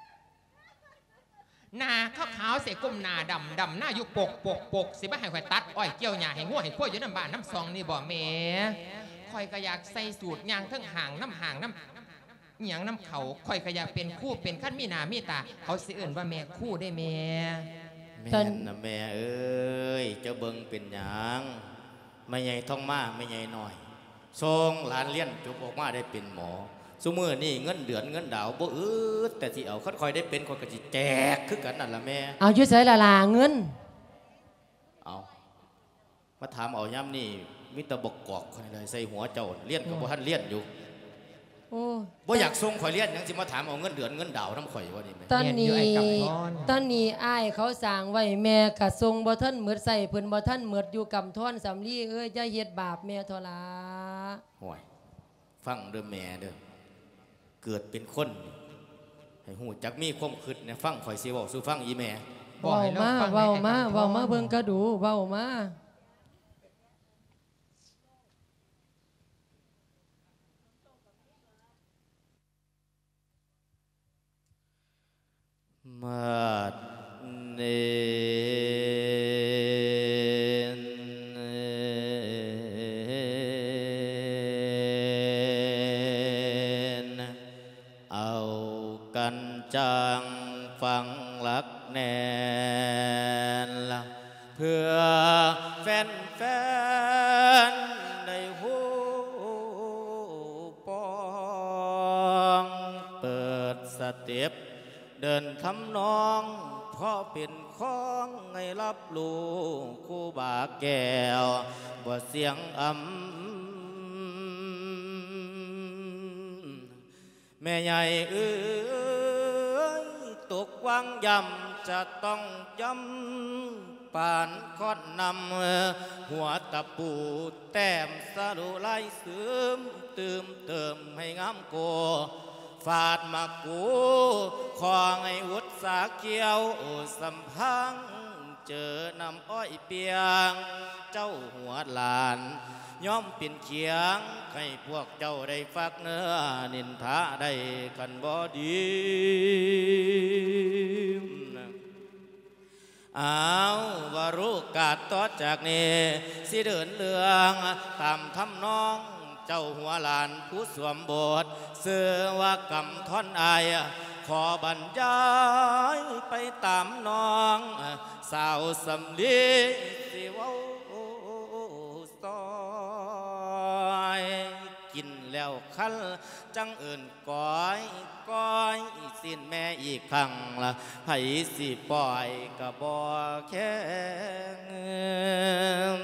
หน้าขาวๆเสกุมหน้าดำหน้าอยู่ปกสิบ่ให้ข่อยตัดอ้อยเกี่ยวหญ้าให้งัวให้ควายอยู่น้ำบ้านน้ำซองนี่บ่แม่ข่อยก็อยากใส่สูตรย่างทั้งห่างน้ำหยังน้ำเขาข่อยก็อยากเป็นคู่เป็นขั้นมีหน้ามีตาเขาสิเอิ้นว่าแม่คู่ได้แม่แม่นนะแม่เอ้ยเจ้าเบิ่งเป็นหยังไม่ใหญ่ท้องมาไม่ใหญ่น้อยส่งหลานเลี้ยนจบออกมาได้เป็นหมอซุมื้อนี่เงินเดือนเงินดาวบ่แต่สิเอาค่อยๆได้เป็นคนก็สิแจกคือกันนั่นล่ะแม่เอาอยู่ไสล่ะเงินเอามาถามเอาย่ำนี่มิตรบกกอกคนเลยใส่หัวเจ้าเลี้ยนกับบ่ท่านเลี้ยนอยู่โอ้บ่อยากส่งข่อยเลี้ยนยังสิมาถามเอาเงินเดือนเงินดาวน้ำข่อยว่านี่แม่ตอนนี้อ้ายเขาสร้างไว้แม่กะทรงบ่ทันหมดใส่เพิ่นบ่ทันหมดอยู่กำท่อนสำลีเอ้ยอย่าเฮ็ดบาปแม่เถาะล่ะห่วยฟังเด้อแม่เด้อเกิดเป็นคนให้หูจักมีความคิดเนี่ยฟังข่อยสิเว้าสู่ฟังอีแม่เว้ามาเบิ่งกระดูเว้ามามาเนเอากันจังฟังหลักแน่นละเพื่อแฟนในหูปองเปิดสเต็ปเดินทำนองเพราะเป็นของไงรับรู้คู่บาแก้วบ่เสียงแม่ใหญ่เอ้ยตกวังยำจะต้องย้ำป่านค้อนนำหัวตะปูแต้มสะดุไล่เสริมเติมให้งามโกฟาดมากูขอไงวุฒสาเกียวสัมพังเจอนำอ้อยเปียงเจ้าหัวหลานย่อมเป็นเขียงให้พวกเจ้าได้ฟักเนื้อนินทาได้กันบ่ดีเอาว่ารู้กาดต่อจากนี้สิเดินเรื่องตามทำนองเจ้าหัวหลานผู้สวมบทเสือว่ากำท่อนอายขอบรรยายไปตามน้องสาวสำลีสิเว้าซอยกินแล้วคันจังอื่นก้อยสิ้นแม่อีกครั้งละไผสิปล่อยกะบ่แข็ง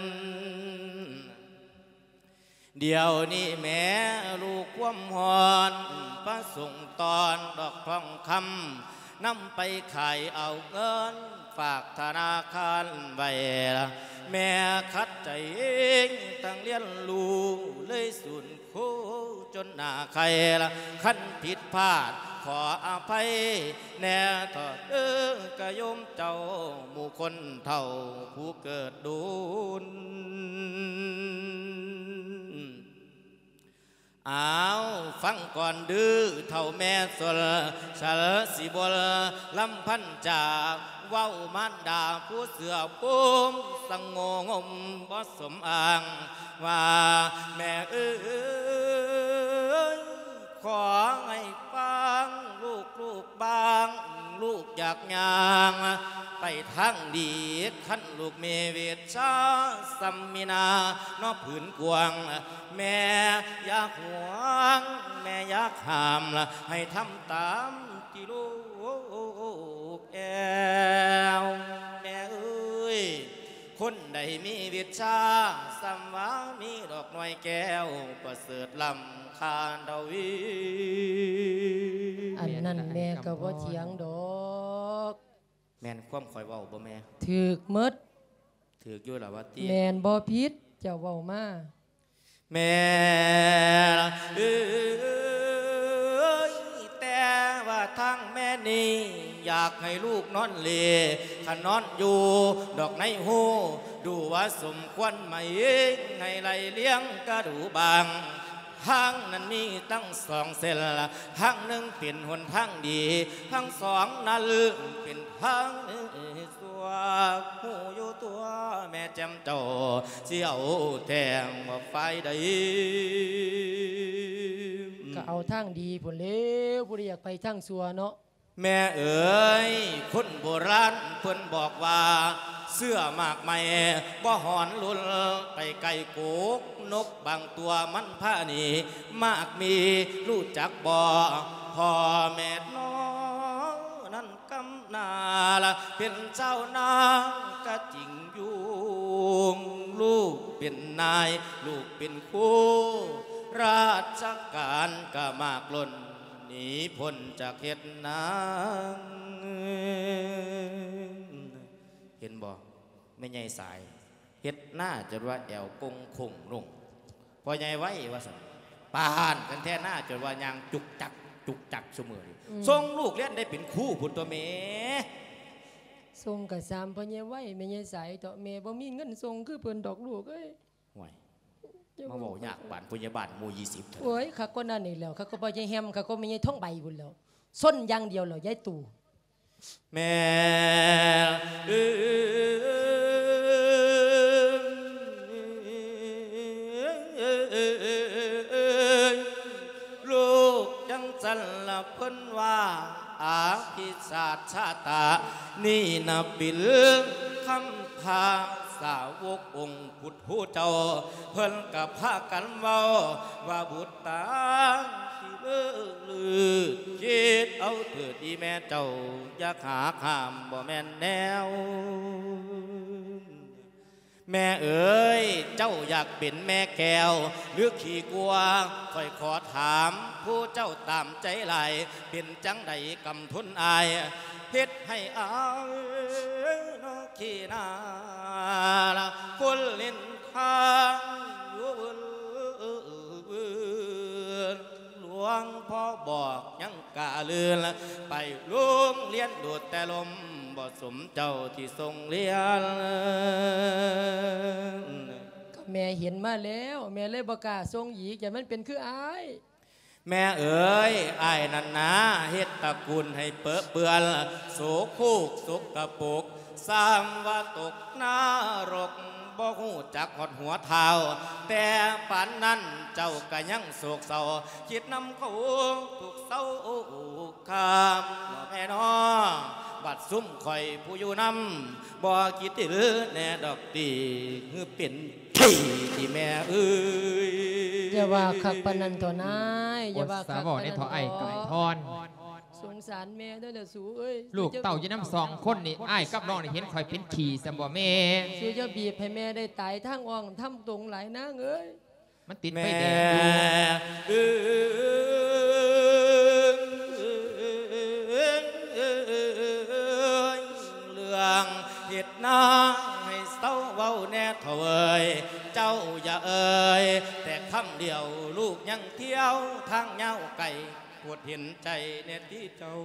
เดี๋ยวนี้แม่ลูกความหอนประสงค์ตอนดอกทองคำนำไปขายเอาเงินฝากธนาคารไว้ละแม่คัดใจเองตั้งเลี้ยนลูกเลยสุนคู่จนหน้าใครละขั้นผิดพลาดขออภัยแน่ทอดกะยมเจ้าหมู่คนเท่าผู้เกิดดุลเอาฟังก่อนดื้อเท่าแม่สลสารสิบลลำพันจากเว้ามันดาผู้เสือปุ้มสังงมบ่สมอ่างว่าแม่เอ้ยขอให้ฟังลูกบางลูกอยากย่างไปทางดีขั้นลูกเมเวชชาสัมมินานอผืนกวางแม่อยากหวงแม่อยากห้ามให้ทำตามที่ลูกแอวแม่เอ้ยคนใดมีวิชาสัมวามีดอกหน่วยแก้วประเสริฐลำคานดาวีอันนั้นแม่ก็บ่เถียงดอกแม่นความคอยเว้าบ่แม่ถึกมดถืออยู่หรอว่าตีแมนบ่พิษเจ้าเว้ามาแม่เอ้ยแต่ว่าทั้งแม่นี่อยากให้ลูกนอนเลขันนอนอยู่ดอกในหูดูว่าสมควรไหมให้ไหลเลี้ยงกระดูบางทางนั้นมีตั้งสองเส้นทางหนึ่งเป็นหนทางดีทางสองนั้นเป็นทางสัวหูอยู่ตัวแม่แจ่มเจ้าเสียวแทงว่าไฟใดก็เอาทางดีพุ่นเลวบ่ได้อยากไปทางซัวเนาะแม่เอ๋ยคนโบราณเพิ่นบอกว่าเสื้อมากไม่บ่หอนลุนไปไก่โกกนกบางตัวมันผ้านี่มากมีรู้จักบ่พ่อแม่น้องนั่นกำนาละเป็นเจ้านางก็จริงอยู่ลูกเป็นนายลูกเป็นครูราชการก็มากล้นหนีพ้นจากเฮ็ดนางเห็นบ่ไม่ใหญ่สายเฮ็ดหน้าจนว่าแอวกงคงลงพอใหญ่ไว้ว่าสั่นปานกันแท้หน้าจนว่ายางจุกจักเสมอส่งลูกเรียนได้เป็นครู่พุ่นตัวเมส่งกะสามพ่อใหญ่ไว้แม่ใหญ่สายเถาะแม่บ่มีเงินส่งคือเพิ่นดอกลูกเอ้ยห่วยมาบอกยากบ้านพยาบาลหมู่20เถอะโอ้ยข้าก็นั่นนี่แล้วข้าก็บ่ใช่แฮมข้าก็ไม่ใช่ท่องใบพุ่นแล้วส้นอย่างเดียวแล้วยายตู่แม่เอ้ยลูกจังสันละเพิ่นว่าอาภิศาสชาตานี่นะปิลคำพาสาวกองค์พุทธผู้เจ้าเพิ่นกับพากันเว้าว่าบุตรตาที่เลือลือคิดเอาเถิดอีแม่เจ้าอย่าขาข้ามบ่แม่นแนวแม่เอ๋ยเจ้าอยากเป็นแม่แก้วหรือขี่กลัวค่อยขอถามผู้เจ้าตามใจไหลเป็นจังใดกำทุนอายเฮ็ดให้อายนอขี้นาละคนเล่นทางอยู่บนหลวงพ่อบอกยังกะเลือนไปลุงเลี้ยนดูดแต่ลมบ่สมเจ้าที่ทรงเลี้ยนก็แม่เห็นมาแล้วแม่เลยบ่กล้าส่งอีกอย่ามันเป็นคืออายแม่เอ๋ยไอ้นันนาเฮ็ดตระกูลให้เปื้อเปื้อนโสคูกสกกระปุกสร้างว่าตกนรกบ่ฮู้จักหดหัวเท้าแต่ปานนั้นเจ้าก็ยังโศกเศร้าคิดนำเขาถูกเศร้าคามแม่น้อบัดซุ่มข่อยผู้อยู่นำบ่คิดถือแน่ดอกตีคือเป็นที่แม่เอ้ยอย่าว่าคักปานนั้นเถาะนายอย่าว่าคักสาวบอกในเถาะไอ้ไก่ทอนสงสารแม่เด้อเด้อสูเอ้ยลูกเต่าอยู่น้ำสองคนนี่อ้ายกับน้องนี่เห็นคอยเป็นขี่สมบ่แม่สูจะบีบให้แม่ได้ตายทางอ่องทำตรงหลายนางเอ้ยมันติดไฟแดงอยู่เรื่องเหตุนาให้เศร้าเว้าแน่เถอะเอ้ยเจ้าอย่าเอ่ยแต่คำเดียวลูกยังเที่ยวทางเหย้าไก่ปวดเห็นใจเน่ที่เจ้า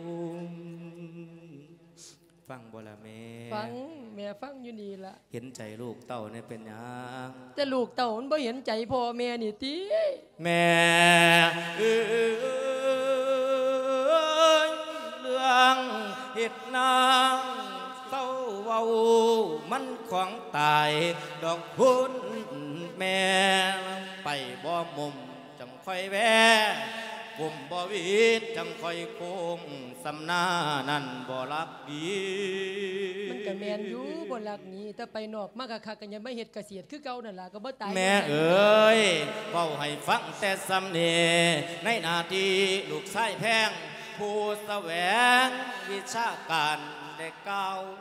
ฟังบ่ละแม่ฟังแม่ฟังอยู่นี่ละเห็นใจลูกเต่าเนี่ยเป็นยังแต่ลูกเต่ามันบ่เห็นใจพ่อแม่นี่ติแม่เรื่องเหตุนางเศร้าเว้ามันของตายดอกพุ่นแม่ไปบ่มุมจำค่อยแวกลุ่มบ่วิดจังค่อยโค้งสำนานั่นบ่รักดีมันก็แม่นอยู่บ่รักนี้แต่ไปนอกมากะคักกันยังไม่เฮ็ดเกษตรคือเก่านั่นล่ะก็บ่ตายแม่เอ๋ยเว้าให้ฟังแต่สำเนในหน้าที่ลูกชายแพงผู้แสวงวิชาการได้ก้าวว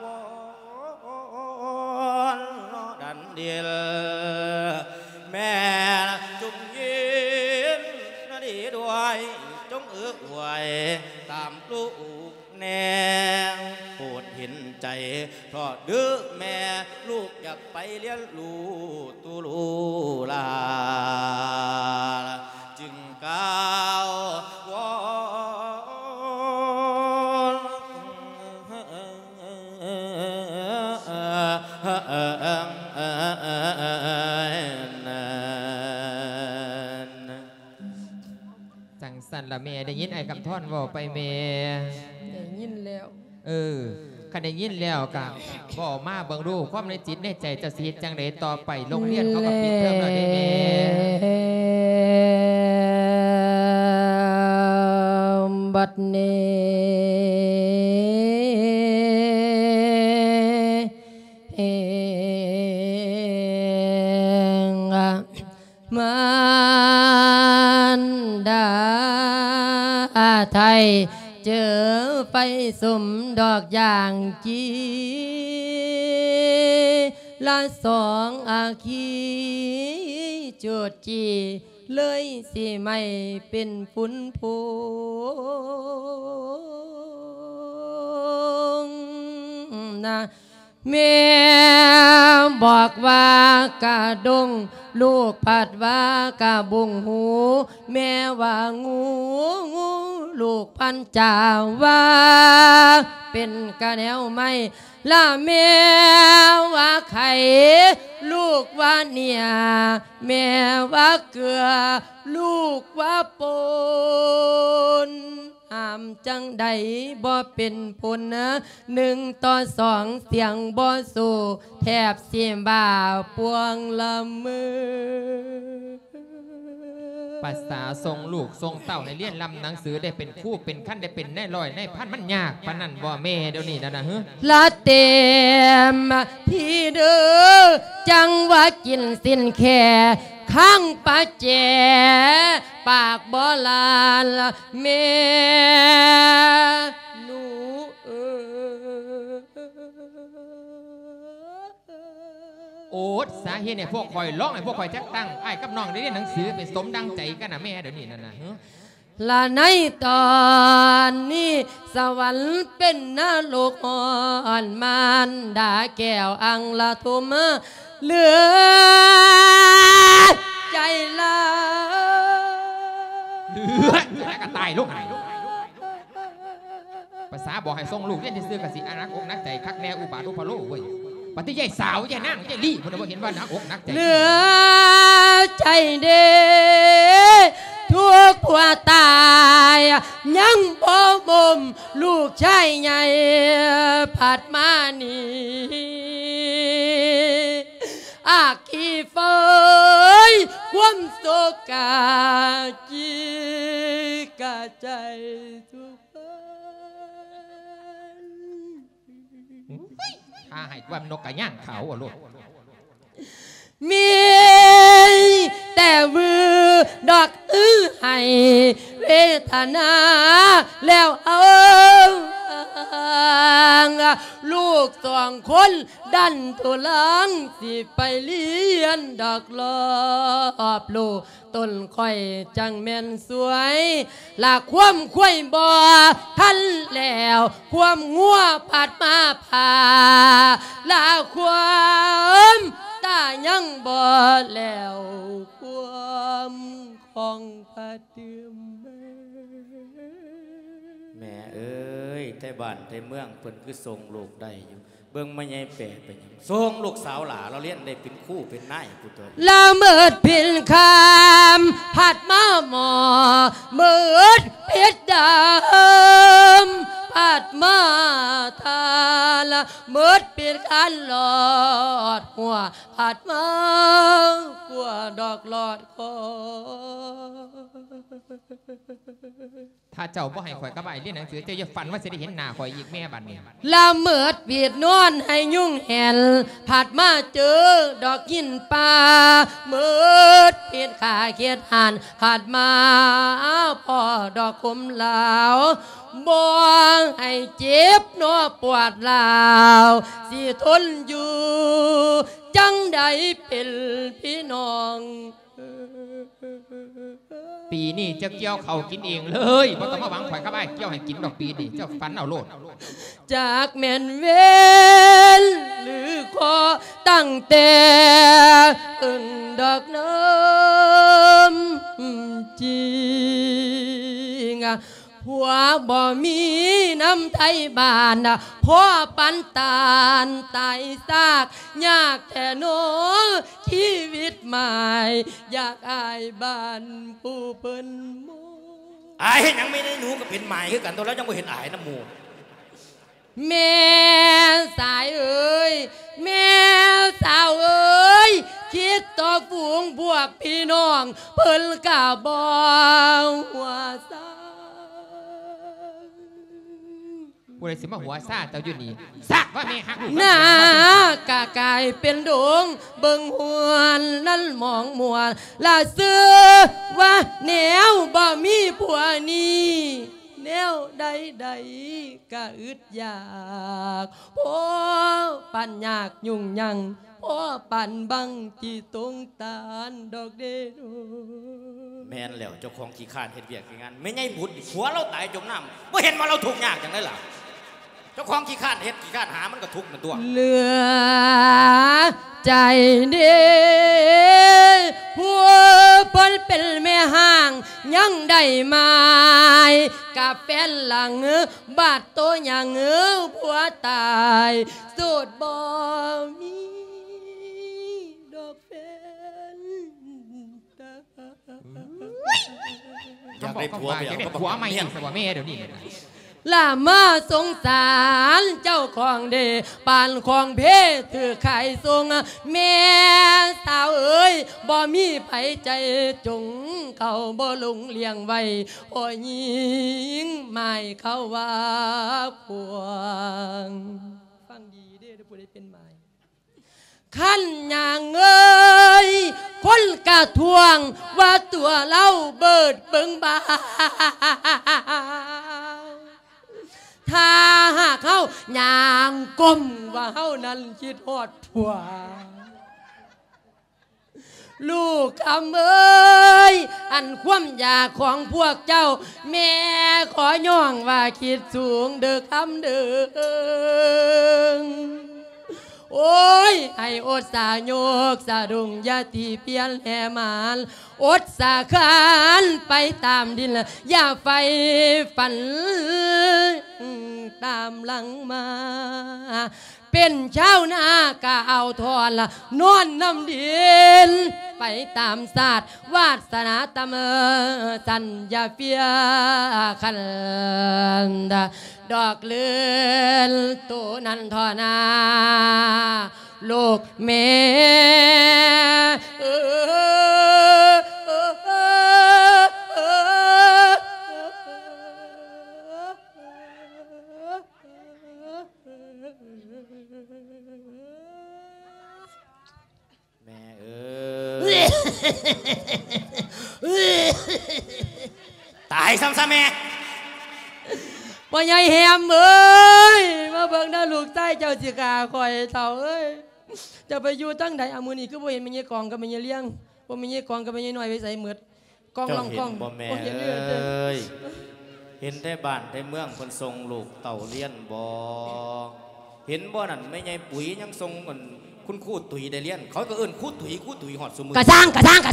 อนดันเดียลแม่จุงยิ้มนาดีด้วยจงเอื้ออวยตามลูกแนวโปรดเห็นใจใจเพราะดื้อแม่ลูกอยากไปเรียนรู้ตุลูลาจึงก้าววจังสันละแม่ได้ยินไอ้คำท่อนบอกไปแม่ได้ยินแล้วคันได้ยินแล้วก็บอกมาเบิ่งดูความในจิตในใจจะสิเฮ็ดจังไดต่อไปโรงเรียนเขาก็ปิดเทอมแล้วเด้แม่บัดนี้มันดาไทยเจอไปสมดอกอย่างจีละสองอาคีจุดจีเลยสิไม่เป็นฝุ่นพวงนะแม่บอกว่ากะดงลูกผัดว่ากะบุงหูแม่ว่างูลูกพันจ่าว่าเป็นกะแนวไม่ละแม่ว่าไข่ลูกว่าเนี่ยแม่ว่าเกลือลูกว่าปนห้ามจังใดบ่เป็นผลนะ1-2เสียงบ่สู้แทบเสียบ่าปวงละมือภาษาทรงลูกทรงเต้าให้เรียนลำหนังสือได้เป็นคู่เป็นขั้นได้เป็นแน่ลอยในพันมันยากปานนั้นบ่แม่เดี๋ยวนี้นะฮึละเต็มที่เด้อจังว่ากินสิ้นแค่ข้างปะแจปากบ่ลานแม่หนูโอ๊ตสาเหตุเนี่ยพวกคอยร้องไอ้พวกคอยจักตั้งไอ้กับน้องได้เรียนหนังสือเป็นสมดังใจกันนะแม่เดี๋ยวนี้นั่นนะละในตอนนี้สวรรค์เป็นนรกอ่อนมันด่าแก้วอังละทุมเหลือใจลาเหลือแล้วก็ตายลูกหายภาษาบอกให้ส่งลูกเรียนที่ซื้อกสิอานักอกนักใจคักแน่อุบาทอุปโลเว้ยปฏิใหญ่สาวใหญ่นั่งใหญ่รีคนเราเห็นว่านักอกนักใจเหลือใจเด้ทุกผัวตายยังบ่บ่มลูกชายใหญ่ผัดมานี่อาคีเฟยความโศกาจีกาใจทุกถ้าให้ว่านกกระย่างเขาอ่ะลูกมีแต่วือดอกให้เวทนาแล้วเอาลูก2 คนดันตุลังสิไปเรียนดอกลอบลูกต้นค่อยจังแม่นสวยละความควยบ่ทันแล้วความงัวผัดมาผ่าละความตายังบ่แล้วความของพระเดิมแม่เอ้ยแต่บ้านแต่เมืองเพิ่นคือทรงลูกได้อยู่เบิ่งมาใหญ่แปะเป็นหยังทรงลูกสาวหลาเราเรียนได้เป็นคู่เป็นนายผู้ตัวละเมิดพินคำผัดมาหมอเมิดเพชรดำผัดมาทาละเมิดเป็นการหลอดหัวผัดมากลัวดอกหลอดคอถ้าเจ้าบ่ให้ข่อยกับไอ้เรียนหนังสือเจ้าอย่าฝันว่าจะได้เห็นหน้าข่อยอีกแม่บัดนี้ละเมิดปีดนอนให้ยุ่งแห่นผัดมาเจอดอกกินป่าเมิดปีดขาเขียดหันผัดมาพ่อดอกคมเหลาบ่ให้เจ็บนัวปวดลาวสิทนอยู่จังใดเป็นพี่น้องปีนี้เจ้าเกี่ยวเขากินเองเลยเพราะต้องมาหวังข่อยครับไอ้เกี่ยวให้กินดอกปีนี่เจ้าฟันเอาโลดจากแม่นเวนหรือขอตั้งแต่อื่นดอกน้ำจริงผัวบ่มีน้ำไทยบ้านพ่อปันตาลตายซากยากแต่โนชีวิตใหม่อยากอายบ้านผู้เพิ่นมองอายเห็นยังไม่ได้หนูก็เป็นหมายคือกันตัวแล้วยังไม่เห็นอายน้ำหมูแม่สายเอ้ยแม่สาวเอ้ยคิดต่อฝูงพวกพี่น้องเพิ่นกะบ่หัวซาผู้ใดสิมาหัวซาเจ้าอยู่นี่ซักว่าแม่ฮักลูกหน้ากะกลายเป็นดงเบิ่งหวนนั่นมองมัวละเสือว่าแนวบ่มีผัวนี้แนวใดๆก็อึดอยากพ่อปั่นยากยุ่งยังพ่อปั่นบังที่ตรงตาลดอกเดโนแม่นแล้วเจ้าของขี้ข้านเฮ็ดเวียกงานไม่ไงบุญหัวเราตายจมน้ำไม่เห็นว่าเราถูกยากอย่างไรล่ะเจ้าของขี้ข้านเฮ็ดขี้ข้านหามันก็ทุกข์มันตัวเหลือใจเด้ผัวเปิ้นเป็นแม่ห้างยังได้มากับแฟนหลังบาดโตอย่างผัวตายสูดบ่มีดอกแฟนตายอยากได้ผัวไปอยากได้เอาก็ผัวใหม่เมียสว่าแม่เดี๋ยวนี้ล่ามาสงสารเจ้าของเดปานของเพถือไข่ทรงแม่สาวเอ้ยบ่มีไผใจจงเขาบ่ลงเลี้ยงไว้โอ้ยิงไม่เข้าว่าควงฟังดีเด้อผู้ใดเป็นไม้ขั้นอย่างเอ้ยคนกระทวงว่าตัวเราเบิดเบิ่งบาถ้าหากเขาย่างก้มว่าเขานั้นคิดฮอดผัวลูกคำเอ้ยอันความอยากของพวกเจ้าแม่ขอย่องว่าคิดสูงเด้อคำเด้อโอ้ยให้อดสาโยกสะดุงยาตีเพียนแห่มานอดสาขานไปตามดินละอย่าไฟฝันตามหลังมาเป็นเช้าหน้ากะเอาทอนละนอนน้ำดินไปตามศาสตร์วาสนาตะเมอสัญญาเฟียคันดอกเลือนตัวนั้นทอนาลูกแม่แม่เอ้ยตายซ้ำๆแม่พ่อใหญ่แฮมเอ้ยมาเบิ่งหน้าลูกใต้เจ้าสิกาคอยเฒ่าเอ้ยจะไปอยู่ตั้งใดอามือนี่คือบ่เห็นแม่ใหญ่กองกับแม่ใหญ่เลี้ยงบ่แม่ใหญ่กองกับแม่ใหญ่น้อยไปใส่หมดกองเจ้าลองเห็กอน งบ่แม่เห็นเอเด้อ้ยเห็นได้บ้านได้เมืองคนทรงลูกเต่าเลี้ยนบ่เห็นบ่นั่นไม่ใหญ่ปุ๋ยยังทรงเหมือนคุณครูตุ๋ยได้เลี้ยนเขาก็เอิ้นครูตุ๋ยหอดสมือกระซ้าง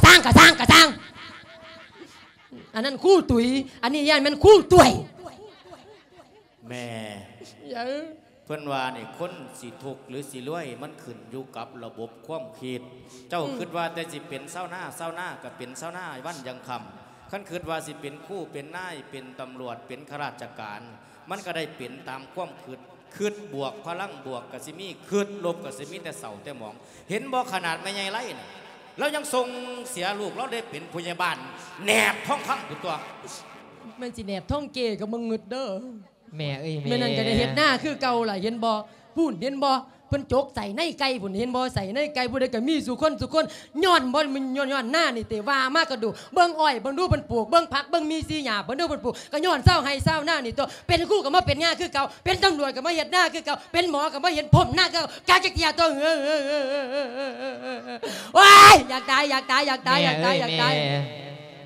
อันนั้นคู่ตุ๋ยอันนี้ย่านมันคู่ตุ๋ยแม่อย่าเพื่อนว่านี่คนสิทุกข์หรือสิรวยมันขึ้นอยู่กับระบบความคิดเจ้าคิดว่าแต่สิเป็นเศร้าหน้าก็เป็นเศร้าหน้าวันยังคำขั้นคิดว่าสิเป็นคู่เป็นนายเป็นตำรวจเป็นข้าราชการมันก็ได้เป็นตามความคิดบวกพลังบวกกับสิมีคิดลบกับสิมีแต่เสาแต่หมองเห็นบ่ขนาดไม่ใหญ่ไรนี่เรายังทรงเสียลูกเราได้เป็นพยาบาลแหนบท้องคำตัวมันสิแนบท่องเกกับมึงงึดเด้อแม่เอ้ยแม่เมื่อนั้นก็ได้เห็นหน้าคือเก่าล่ะเห็นบ่พูดเห็นบ่เพิ่นจกใส่ในไก่พุ่นเห็นบ่ใส่ในไก่ผู้ใดก็มีสุคนย้อนบ่มันย้อนหน้านี่แต่ว่ามากก็ดูเบิ่งอ้อยเบิ่งดูเพิ่นปลูกเบิ่งผักเบิ่งมีสีหญ้าเบิ่งดูเพิ่นปลูกก็ย้อนเศร้าให้เศร้าหน้านี่ตัวเป็นครูก็มาเป็นงานคือเก่าเป็นตำรวจก็มาเฮ็ดหน้าคือเก่าเป็นหมอก็มาเห็นผมหน้าเก่ากาจักเทียตัวว้ายอยากตายแม่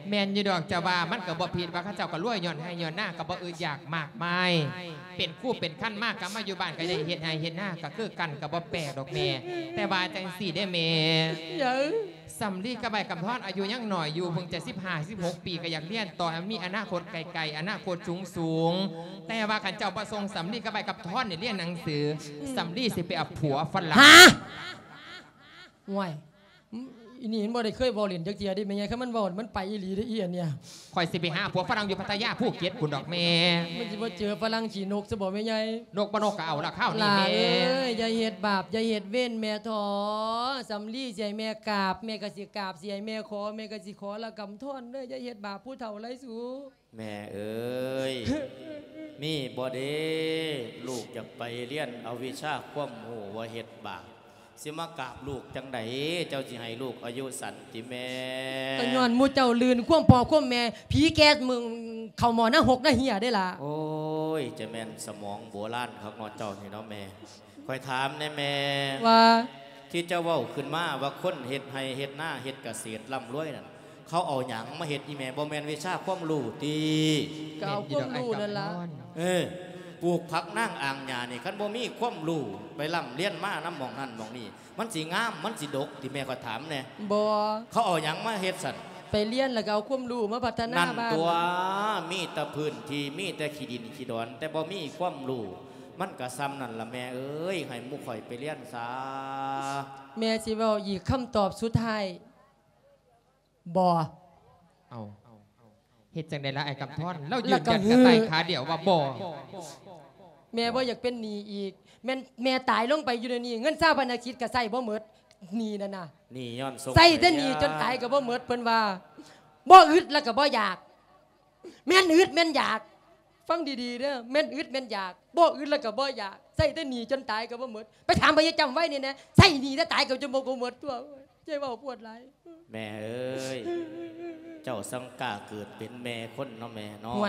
แม่นอยู่ดอกจะว่ามันก็บ่ผิดว่าเขาเจ้าก็รวยย้อนให้ย้อนหน้าก็บ่อึดอยากมากมายเป็นคู่เป็นขั้นมากก็มาอยู่บ้านก็ได้เฮ็ดให้เฮ็ดหน้าก็คือกันก็บ่แปลกดอกแม่แต่ว่าจังซี่ได้แม่สำลีกระบายกำพร้อนอายุยังหน่อยอยู่เพิ่งจะ15-16 ปีก็อยากเรียนต่อมีอนาคตไกลๆอนาคตสูงแต่ว่าขันเจ้าประสงค์สำลีกระบายกำพร้อนเนี่ยเรียนหนังสือสำลีสิไปเอาผัวฝรั่งฮะห่วยอีนี่เห็นบ่ได้เคยบ่เล่นจักเทียดิแม่ไงคือมันบ่มันไปอีหลีได้ออีอันเนี่ยคอยสิไปหาผัวฝรั่งอยู่พัทยาภูเก็ตคุณดอกแม่มันสิบ่เจอฝรั่งขี่นกซะบ่แม่ใหญ่นกบ่นกก็เอาละข้าวนี่ล่ะแม่เอ้ยอย่าเฮ็ดบาปอย่าเฮ็ดเว้นแม่ทอสำลีสิให้แม่กราบแม่ก็สิกราบสิให้แม่ขอแม่ก็สิขอละกำท่อนเด้ออย่าเฮ็ดบาปผู้เฒ่าไรสูแม่เอ้ย มีบ่เด้ลูกอยากไปเรียนเอาวิชาความรู้ว่าเฮ็ดบาปสิมากราบลูกจังไดเจ้าสิให้ลูกอายุสั้นติแม่ก็ย้อนหมู่เจ้าลืนความพ่อความแม่ผีแก่มึงเข้าหมอหน้าหกหน้าเหียได้ล่ะโอ้ยจะแม่นสมองโบราณครับเนาะเจ้านี่เนาะแม่คอยถามแน่แม่ว่าที่เจ้าเว้าขึ้นมาว่าคนเฮ็ดให้เฮ็ดหน้าเฮ็ดเกษตรร่ำรวยนั่นเขาเอาหยังมาเฮ็ดอีแม่บ่แม่นวิชาความรู้ติก็เอาความรู้นั่นล่ะปลูกผักนั่งอ่างหญ้านี่คันบ่มีความรู้ไปร่ำเรียนมาน้ำหมองนั่นหมองนี่มันสิงามมันสิดกที่แม่ก็ถามแน่บ่เขาเอาหยังมาเฮ็ดสั่นไปเรียนแล้วก็เอาความรู้มาพัฒนานั่นบ้านตัวมีแต่พื้นที่มีแต่ขี้ดินขี้ดอนแต่บ่มีความรู้มันก็ซ้ำนั่นล่ะแม่เอ้ยให้หมู่ข่อยไปเรียนซะแม่สิเว้าอีกคำตอบสุดท้ายบ่เอาเฮ็ดจังได๋ล่ะไอ้กำพร้อนเรายืนยันกระต่ายขาเดียวว่าบ่แม่บ่อยากเป็นหนี้อีกแม่ตายลงไปอยู่ในนี้เงินชาพนักกิจก็ใช้บ่หมดหนี้นั่นน่ะนี่ย้อนส่งใส่แต่หนี้จนตายก็บ่หมดเพิ่นว่าบ่อึดแล้วก็บ่อยากแม่นอึดแม่นอยากฟังดีๆเด้อแม่นอึดแม่นอยากบ่อึดแล้วก็บ่อยากใส่แต่หนี้จนตายก็บ่หมดไปถามพระยาจำไว้นี่นะใส่หนี้แล้วตายก็จะบ่หมดตัวใจเว้าปวดหลายแม่เอ้ยเจ้าสังกาเกิดเป็นแม่คนเนาะแม่เนาะห่วย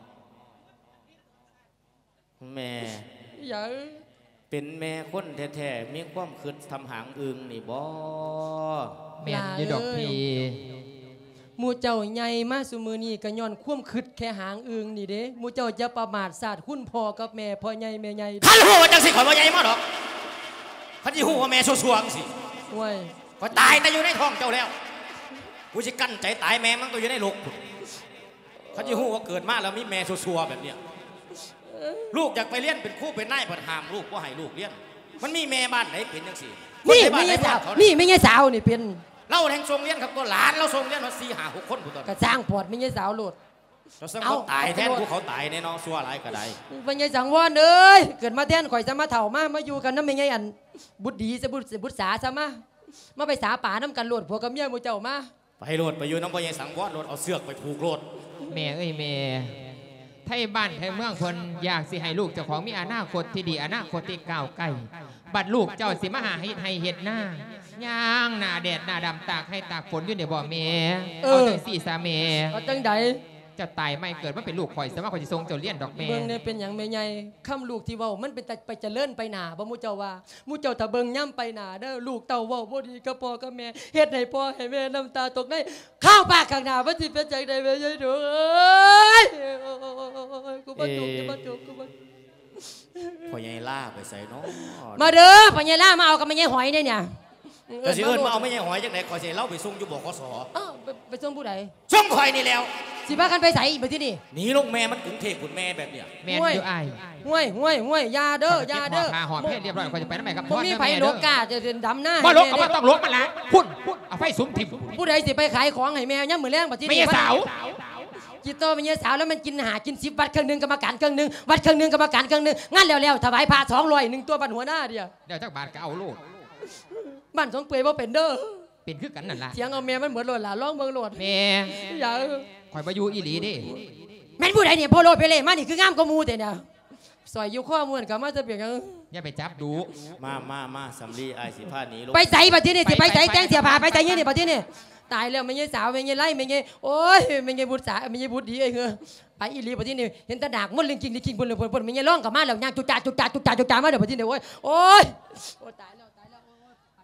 แม่อย่าเป็นแม่คนแท้ๆมีความคิดทำหางอึงนี่บ่แม่นอยู่ดอกพี่หมู่เจ้าใหญ่มาซุมื้อนี้ก็ย้อนความคิดแค่หางอึงนี่เด้หมู่เจ้าจะประมาทศาสตร์คุณพ่อกับแม่พ่อใหญ่แม่ใหญ่คันหูว่าจังสิข่อยบ่ใหญ่มาดอกคันสิหูว่าแม่ซัวๆจังสิห่วยข่อยตายแต่อยู่ในท้องเจ้าแล้วกูสิกั้นใจตายแม่มันก็อยู่ในโลกคันสิหูว่าเกิดมาแล้วมีแม่ซัวๆแบบเนี้ยลูกอยากไปเรียนเป็นครูเป็นนายบ่ห้ามลูกบ่ให้ลูกเรียนมันมีแม่บ้านไหนเป็นจังซี่นี่ไม่ใช่สาวนี่ไม่ใช่สาวนี่เป็นเราแห่งทรงเรียนครับตัวหลานเราทรงเรียนมา4-5-6 คนผู้ตอนกระสร้างปอดไม่ใช่สาวโลดเราสังเขาตายแทนผู้เขาตายในน้องซัวหลายก็ได้ไม่ใช่สังวรเอ้ยเกิดมาแทนข่อยจะมาเถ่ามาอยู่กันน้ำไม่ใช่อันบุตรดีจะบุตรสาซะมาไปสาป่าน้ำกันโลดผัวกับเมียหมู่เจ้ามาไปโลดไปอยู่น้ำพ่อใหญ่สังวรโลดเอาเสือกไปผูกโลดแม่เอ้ยแม่ไทยบ้านไทยเมืองคนอยากสิให้ลูกเจ้าของมีอนาคตที่ดีอนาคตที่ก้าวไกลบัดลูกเจ้าสิมาหาเฮ็ดให้เฮ็ดหน้าย่างหน้าแดดหน้าดำตากให้ตากฝนอยู่ในบ่แม่เอาจังสี่ซาแม่ก็จังใดเจ้าตายไม่เกิดมาเป็นลูกข่อยสมาข่อยสิส่งเจ้าเรียนดอกแม่เบิ่งเนี่ยเป็นอย่างแม่ใหญ่คำลูกที่เว้ามันเป็นไปเจริญไปหนาบ่หมู่เจ้าว่าหมู่เจ้าถ้าเบิ่งย่ำไปหนาเด้อลูกเต้าเว้าบ่ดีกับพ่อกับแม่เฮ็ดให้พ่อให้แม่น้ำตาตกในข้าวปากข้างหน้ามันสิเป็นจังได๋แม่ใหญ่เด้อเอ้ยกูบ่จุกกูบ่จุกกูบ่พ่อใหญ่ล่าไปใส่น้องมาเด้อปัญญาล่ามาเอากับแม่ใหญ่หอยเนี่ยแต่สิเอิ้นมาเอาไม่ใช่หอยจังไหนขอยสิเล่าไปส่งอยู่บกสอ้าวไปส่งผู้ใดส่งข่อยนี่แล้วสิพากันไปไสไปที่นี่หนีลงแม่มันกรุงเทพคุณแม่แบบเนี้ยแม่นอยู่อ้ายห้วยยาเด้อยาเด้อพาหอเพศเรียบร้อยข่อยจะไปนำแม่กับบ่มีไผโลกาจะเดินดำหน้าบ่ลกก็บ่ต้องลกมันละพุ่นเอาไฟสุมทิ่มผู้ใดสิไปขายของให้แม่ย่ำมื้อแรงบัดที่ไม่นี่ใช่สาวจิตโตเป็นยายสาวแล้วมันกินกิน10วัดครึ่งนึงกรรมการครึ่งนึงวัดครึ่งนึงกรรมการครึ่งนึงงั้นแล้วถวายพระ200 1ตัวบัดหัวหน้าเดียวเดี๋ยวจักบาทก็เอาโลดบ้านสองเปื่อยบ่เป็นเด้อเป็นคือกันนั่นล่ะเถียงเอาแม่มันเหมือนโลดล่ะร้องเบิ่งโลดแม่อย่าข่อยบ่อยู่อีหลีเด้แม่นผู้ใดเนี่ยโพโลไปเลยมานี่คืองามกว่าหมู่แต่เนี่ยซอยอยู่ข้อมูลก็มาจะเปลี่ยนกันอย่าไปจับดูมาสำลีไอ้สิผ้าหนีลงไปใส่บัดที่นี่สิไปใส่แต่งเสียผ้าไปใส่ยี่นี่บัดที่นี่ตายแล้วไม่ใช่สาวไม่ใช่ไล่ไม่ใช่โอ้ยไม่ใช่บุตรสาวไม่ใช่บุตรดีไอ้เงือไปอีหลีบัดที่นี่เห็นตาดากมันเรื่องจริงจริงบนไม่ใช่ร้องกับมาแล้วย่างจุกจ่ามาเดี๋ยวบัดที่นี่โอ้ยตายแล้ว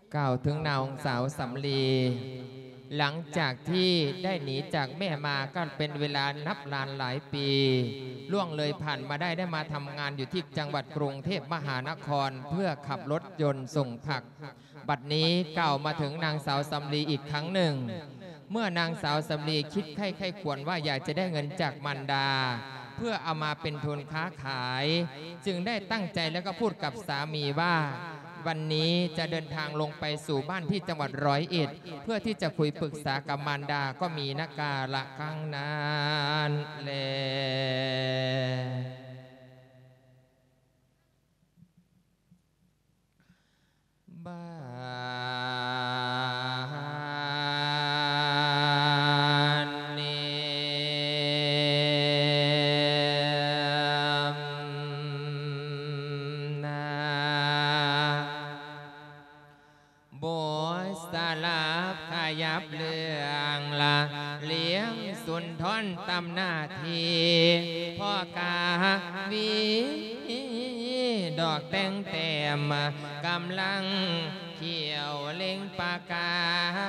กล่าวถึงนางสาวสำลีหลังจากที่ได้หนีจากแม่มาก็เป็นเวลานับนานหลายปีล่วงเลยผ่านมาได้มาทำงานอยู่ที่จังหวัดกรุงเทพมหานครเพื่อขับรถยนต์ส่งผักบัดนี้กล่าวมาถึงนางสาวสำลีอีกครั้งหนึ่งเมื่อนางสาวสำลีคิดไข้ควรว่าอยากจะได้เงินจากมารดาเพื่อเอามาเป็นทุนค้าขายจึงได้ตั้งใจแล้วก็พูดกับสามีว่าวันนี้จะเดินทางลงไปสู่บ้านที่จังหวัดร้อยเอ็ดเพื่อที่จะคุยปรึกษากับมารดาก็มีนักกาละครั้งนั้นแลบ้านยับเรื่องละเลี้ยงสุนทรตำหน้าทีพ่อกาวีดอกแตงแต้มกำลังเขียวเล็งปากกา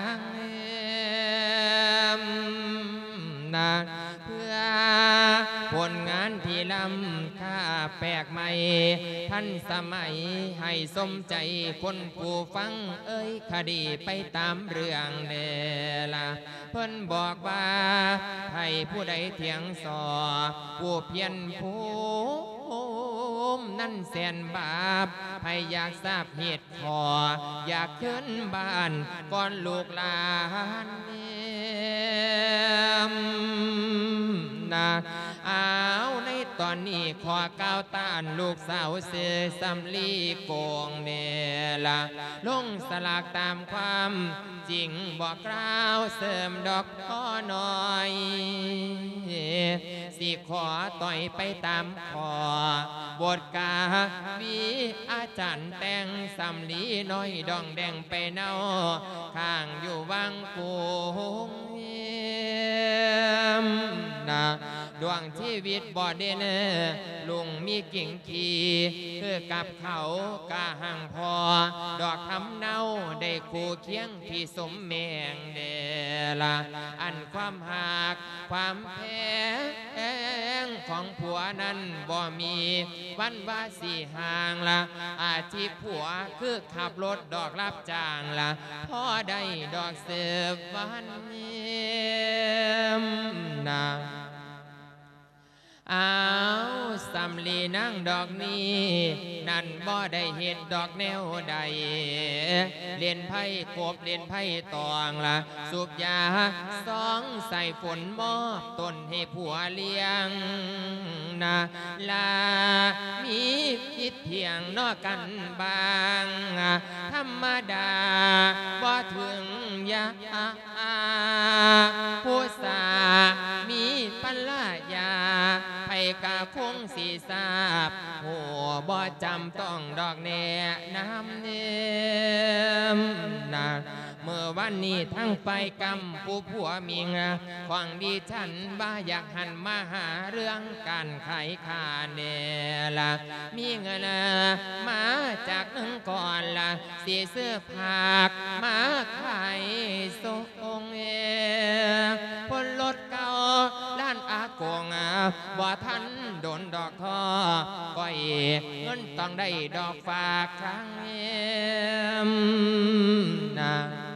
นาเพื่อผลงานที่ลำค่าแปลกใหม่ทันสมัยให้สมใจคนผู้ฟังคดีไปตามเรื่องเดล่ะเพิ่นบอกว่าให้ผู้ใดเถียงสอผู้เพียรผู้นั่นแสนบาปให้อยากทราบเหตุขออยากขึ้นบ้านก่อนลูกหลานนะเอาในตอนนี้ขอก้าวต้านลูกสาวเสือสำลีโกงเนละลงสลากตามความจริงบอกกล่าวเสริมดอกพ่อหน่อยสิขอต่อยไปตามขอบทกาวีอาจารย์แต่งสำลีน้อยดองแดงไปเนาข้างอยู่วังกูนะดวงชีวิตบ่เด่นลุงมีกิ่งขีคือกับเขากาหังพอดอกทำเนาได้คู่เคียงที่สมแมงเดละอันความหักความแพงของผัวนั้นบ่มีวันว่าสีห่างละอาชีพผัวคือขับรถดอกรับจ้างละพอได้ดอกเสิร์ฟวันนาเอาสำลีนั่งดอกนี้นั่นบ่ได้เห็นดอกแนวใดเล่นไพ่กบเล่นไพ่ตองละสูบยาสองใส่ฝนมอบต้นให้ผัวเลี้ยงนะลามีคิดเถียงนอกกันบางธรรมดาบ่ถึงยาผู้สามีภรรยาไผกะคงสีทราบหัวบ่จำต้องดอกแน่น้ำเนมนะเมื่อวันนี้ทั้งไปกำผู้ผัวมีงาของดีฉันบ้าอยากหันมาหาเรื่องการขายขาเนละมีเงินมาจากนึงก่อนละสีเสื้อผักมาขายส่งพลรถเก่าล้านอากงบ่ทันโดนดอกทอก้อยเงินต้องได้ดอกฝากครั้งนะ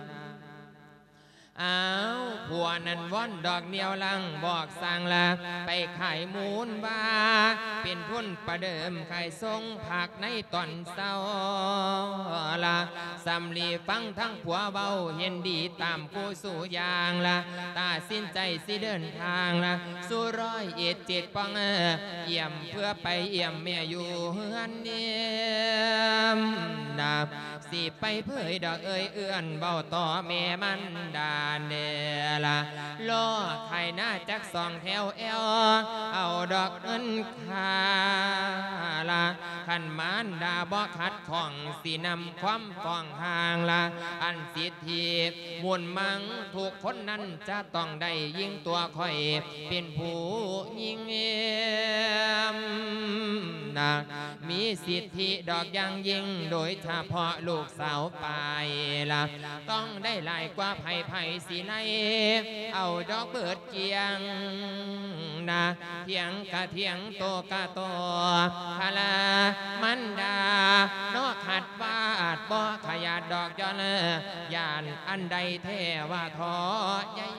เอาผัวนั้นว่อนดอกเดียวลังบอกสั่งละไปขายมูลบ้าเป็นทุนประเดิมขายทรงผักในตอนเศร้าละสำลีฟังทั้งผัวเบาเห็นดีตามผู้สู่ยางละตาสิ้นใจสิเดินทางละสู่107 ปังเยี่ยมเพื่อไปเยี่ยมแม่อยู่เฮือนเนียมนาสิไปเผยดอกเอื้อนเบาต่อแม่มันดาเนละล้อไข่หน้าจักสองแถวเอาดอกเงินคาละขันมานดาบ่ขัดของสีนำความฟองห่างละอันสิทธิมวลมังถูกคนนั้นจะต้องได้ยิ่งตัวค่อยเป็นผู้ยิ่งนะมีสิทธิดอกยังยิ่งโดยเฉพาะลูกสาวไปละต้องได้หลายกว่าไผ่สีในเอาดอกเบิดเกียงนะเถียงกะเถียงโตกะโตพลามันดานอกขัดวาดบ่ขยัดดอกย้อนยานอันใดเทว่าทอใหญ่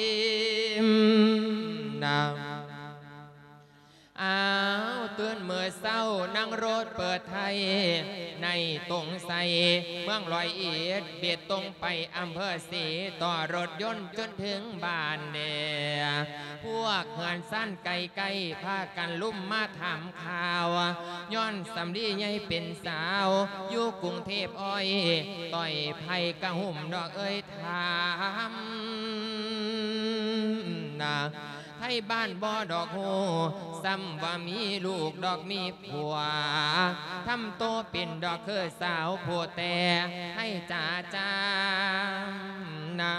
นะอ้าวเตือนเมื่อเศร้านั่งรถเปิดไทยในตรงใสเมืองลอยเอ็ดเบียดตรงไปอำเภอศรีต่อรถยนต์จนถึงบ้านเดียพวกเหือนสั้นไก่พากันลุ่มมาถามข่าวย้อนสำลีใหญ่เป็นสาวอยู่กรุงเทพอ้อยต่อยไผ่กระหุ่มดอกเอ้ยถามนะไทยบ้านบ่ดอกโหซ้ำว่ามีลูกดอกมีผัวทำโตเป็นดอกคือสาวผัวแต่ให้จ่านะ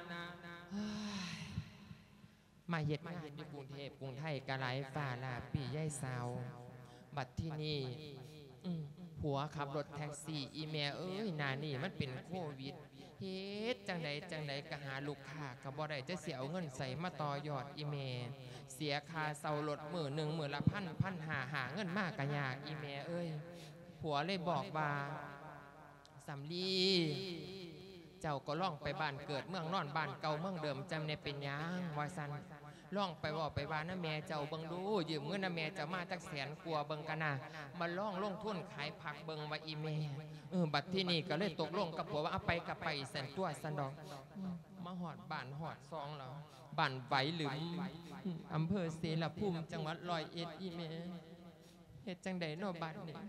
มาเย็ดมาเย็ดอยู่กรุงเทพกรุงไทยกะไหลฝ่าลาปีย่ายสาวบัดที่นี่ผัวขับรถแท็กซี่อีเมลเอ้ยนานี่มันเป็นโควิดเฮ็ดจังใดก็หาลูกค้าก็บ่ได้จะเสียเอาเงินใส่มาต่อยอดอีเมลเสียค่าเซารถมื้อหนึ่งมื้อละพันหาเงินมากก็ยากอีเมลเอ้ยผัวเลยบอกว่าสำลีเจ้าก็ล่องไปบ้านเกิดเมืองนอนบ้านเก่าเมืองเดิมจำในเป็นยังว่าซั่นล่องไปบอกไปว่านะแม่เจ้าเบิ่งดูยืมเงินนะแม่เจ้ามาจักแสนกว่าเบิ่งกันนะมาล่องลงทุนขายผักเบิ่งว่าอีเมบัดที่นี่ก็เลยตกลงกับผัวว่าเอาไปกับไปแสนตัวสันดอกมาหอดบ้านหอดซองแล้วบ้านไหวหรืออำเภอเสรภูมิจังหวัดร้อยเอ็ดอีเมเฮ็ดจังใดโนบัดนี่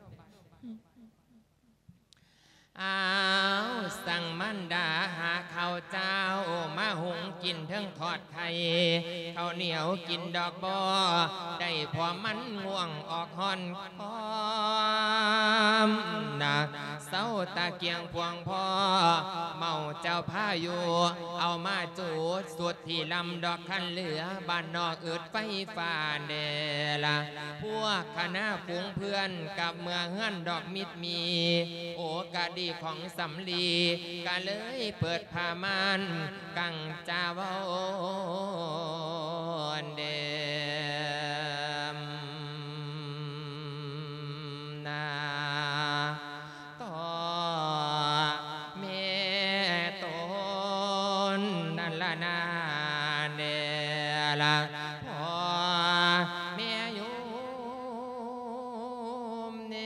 อ้าวสั่งมันดาหาข้าวเจ้ามาหุงกินทั้งทอดไข่ข้าวเหนียวกินดอกบอได้พอมันง่วงออกหอนคอมนะเศร้าตาเกียงพวงพ่อเมาเจ้าผ้าอยู่เอามาจูดสุดที่ลำดอกคันเหลือบ้านนอกอึดไฟฟ้าเดละพวกคณะฝูงเพื่อนกับเมืองเฮือนดอกมิดมีโอกาดีของสำลีก็เลยเปิดผ้าม่านกังจาวอนเดมนาต่อแม่ตนนั่นละนาเดละพ่อแม่โยมเน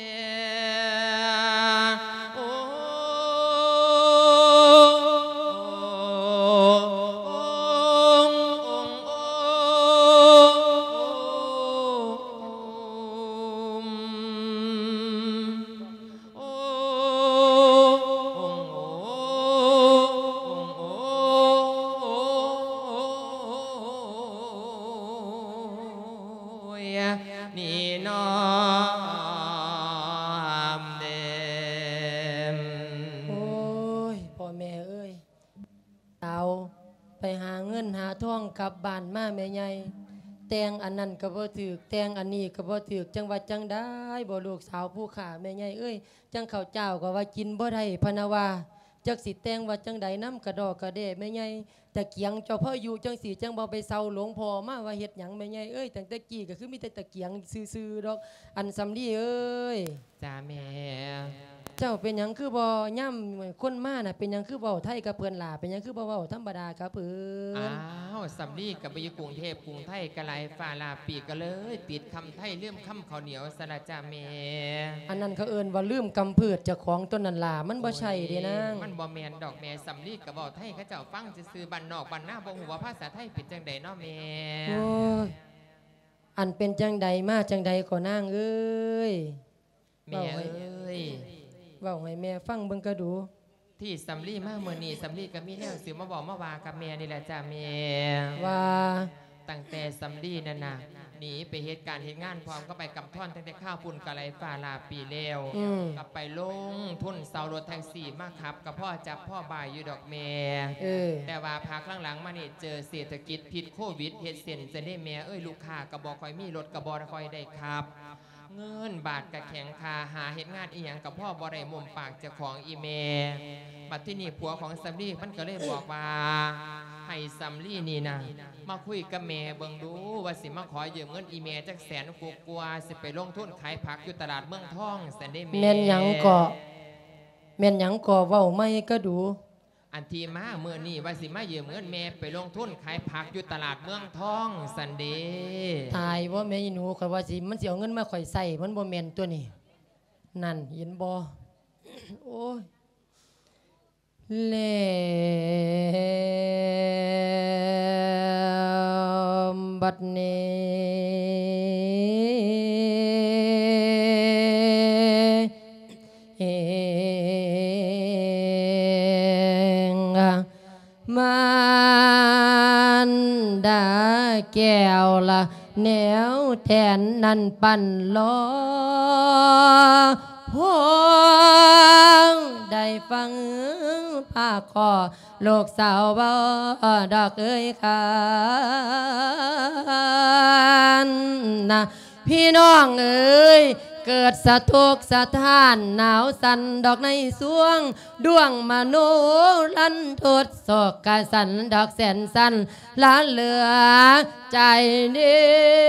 นี่น้อมเดมโอ้ยพ่อแม่เอ้ยสาวไปหาเงินหาทองกลับบ้านมาแม่ใหญ่แต่งอันนั้นก็บ่ถูกแต่งอันนี้ก็บ่ถูกจังว่าจังได้บ่ลูกสาวผู้ขาแม่ใหญ่เอ้ยจังข้าวเจ้าก็ว่ากินบ่ได้พะนะว่าจักสิแต่งว่าจังใดน้ำกระดอกกระเดะแม่ใหญ่แต่เกียงเจ้าพ่ออยู่จังสีจังบ่ไปเซาหลวงพ่อมาว่าเฮ็ดหยังแม่ใหญ่เอ้ยตั้งแต่กี้ก็คือมีแต่ตะเกียงซื่อๆดอกอันสำลีเอ้ยจ้าแม่เจ้าเป็นหยังคือบ่ย่ำคนมาน่ะเป็นหยังคือเว้าไทยกับเพิ่นล่ะเป็นหยังคือบ่เว้าธรรมดากับเพิ่นอ้าวสำลีกับไปอยู่กรุงเทพกรุงไทยกะไหลฝ่าลาปีก็เลยติดคำไทยเลื่อมคำข้าวเหนียวสระจ้าแม่อันนั้นเขาเอิ้นว่าลืมกำพืชเจ้าของต้นนั้นล่ะมันบ่ใช่เด้นางมันบ่แมนดอกแม่สำลีกับบ่ไทยเขาเจ้าฟังซื่อๆบ้านนอกบ้านหน้าบ่ฮู้ว่าภาษาไทยเป็นจังใดเนาะแม่โอ้ยอันเป็นจังใดมาจังใดก็นางเอ้ยแม่เอ้ยเว้าให้แม่ฟังเบิ่งก็ดูที่สำลีมาเมื่อนี้สำลีก็มีแนวสิมาบอกมาว่ากับแม่นี่แหละจ้าแม่ว่าตั้งแต่สำลีนั่นน่ะหนีไปเหตุการณ์เหตุงานพร้อมก็ไปกับท่อนตั้งแต่ข้าวปุ่นกะไหลฝ่าลาปีแล้วกลับไปลงทุนเสารถแท็กซี่มาขับกับพ่อจับพ่อบายอยู่ดอกแม่ แต่ว่าพักหลังๆมานี่เจอเศรษฐกิจผิดโควิดเฮ็ดเส้นจะได้แม่เอ้ยลูกค้าก็บ่ค่อยมีรถก็บ่ค่อยได้ขับเงินบาทกับแข็งคาหาเฮ็ดงานอีหยังกับพ่อบ่ได้มุมปากเจ้าของอีเมบัดที่นี่ผัวของสำลีมันก็เลยบอกว่าให้สำลีนี่นะมาคุยกับแม่เบิ่งดูว่าสิมาขอยืมเงินอีเมจัก100,000กว่าสิไปลงทุนขายผักอยู่ตลาดเมืองทองแสนได้แม่แม่นหยังก็เว้าไม่ก็ดูอันที่มาเมื่อนี้ว่าสิมายืมเงินแม่ไปลงทุนขายผักอยู่ตลาดเมืองทองสันเดตายว่าแม่หนูข่อยว่าสิมันสิเอาเงินมาข่อยใส่มันบ่แม่นตัวนี้นั่นเห็นบ่โอ้ยแล้วบัดนี้มันดาแก้วละแนวแทนนั่นปั่นล้อพวงได้ฟังผ้าคอโลกสาวบ่ดอกเอ้ยกันนะพี่น้องเอ้ยเกิดสะทุกสะท้านหนาวสั่นดอกในสวงดวงมโนลันทดศอกกะสันดอกแสนสันละเหลือใจนี้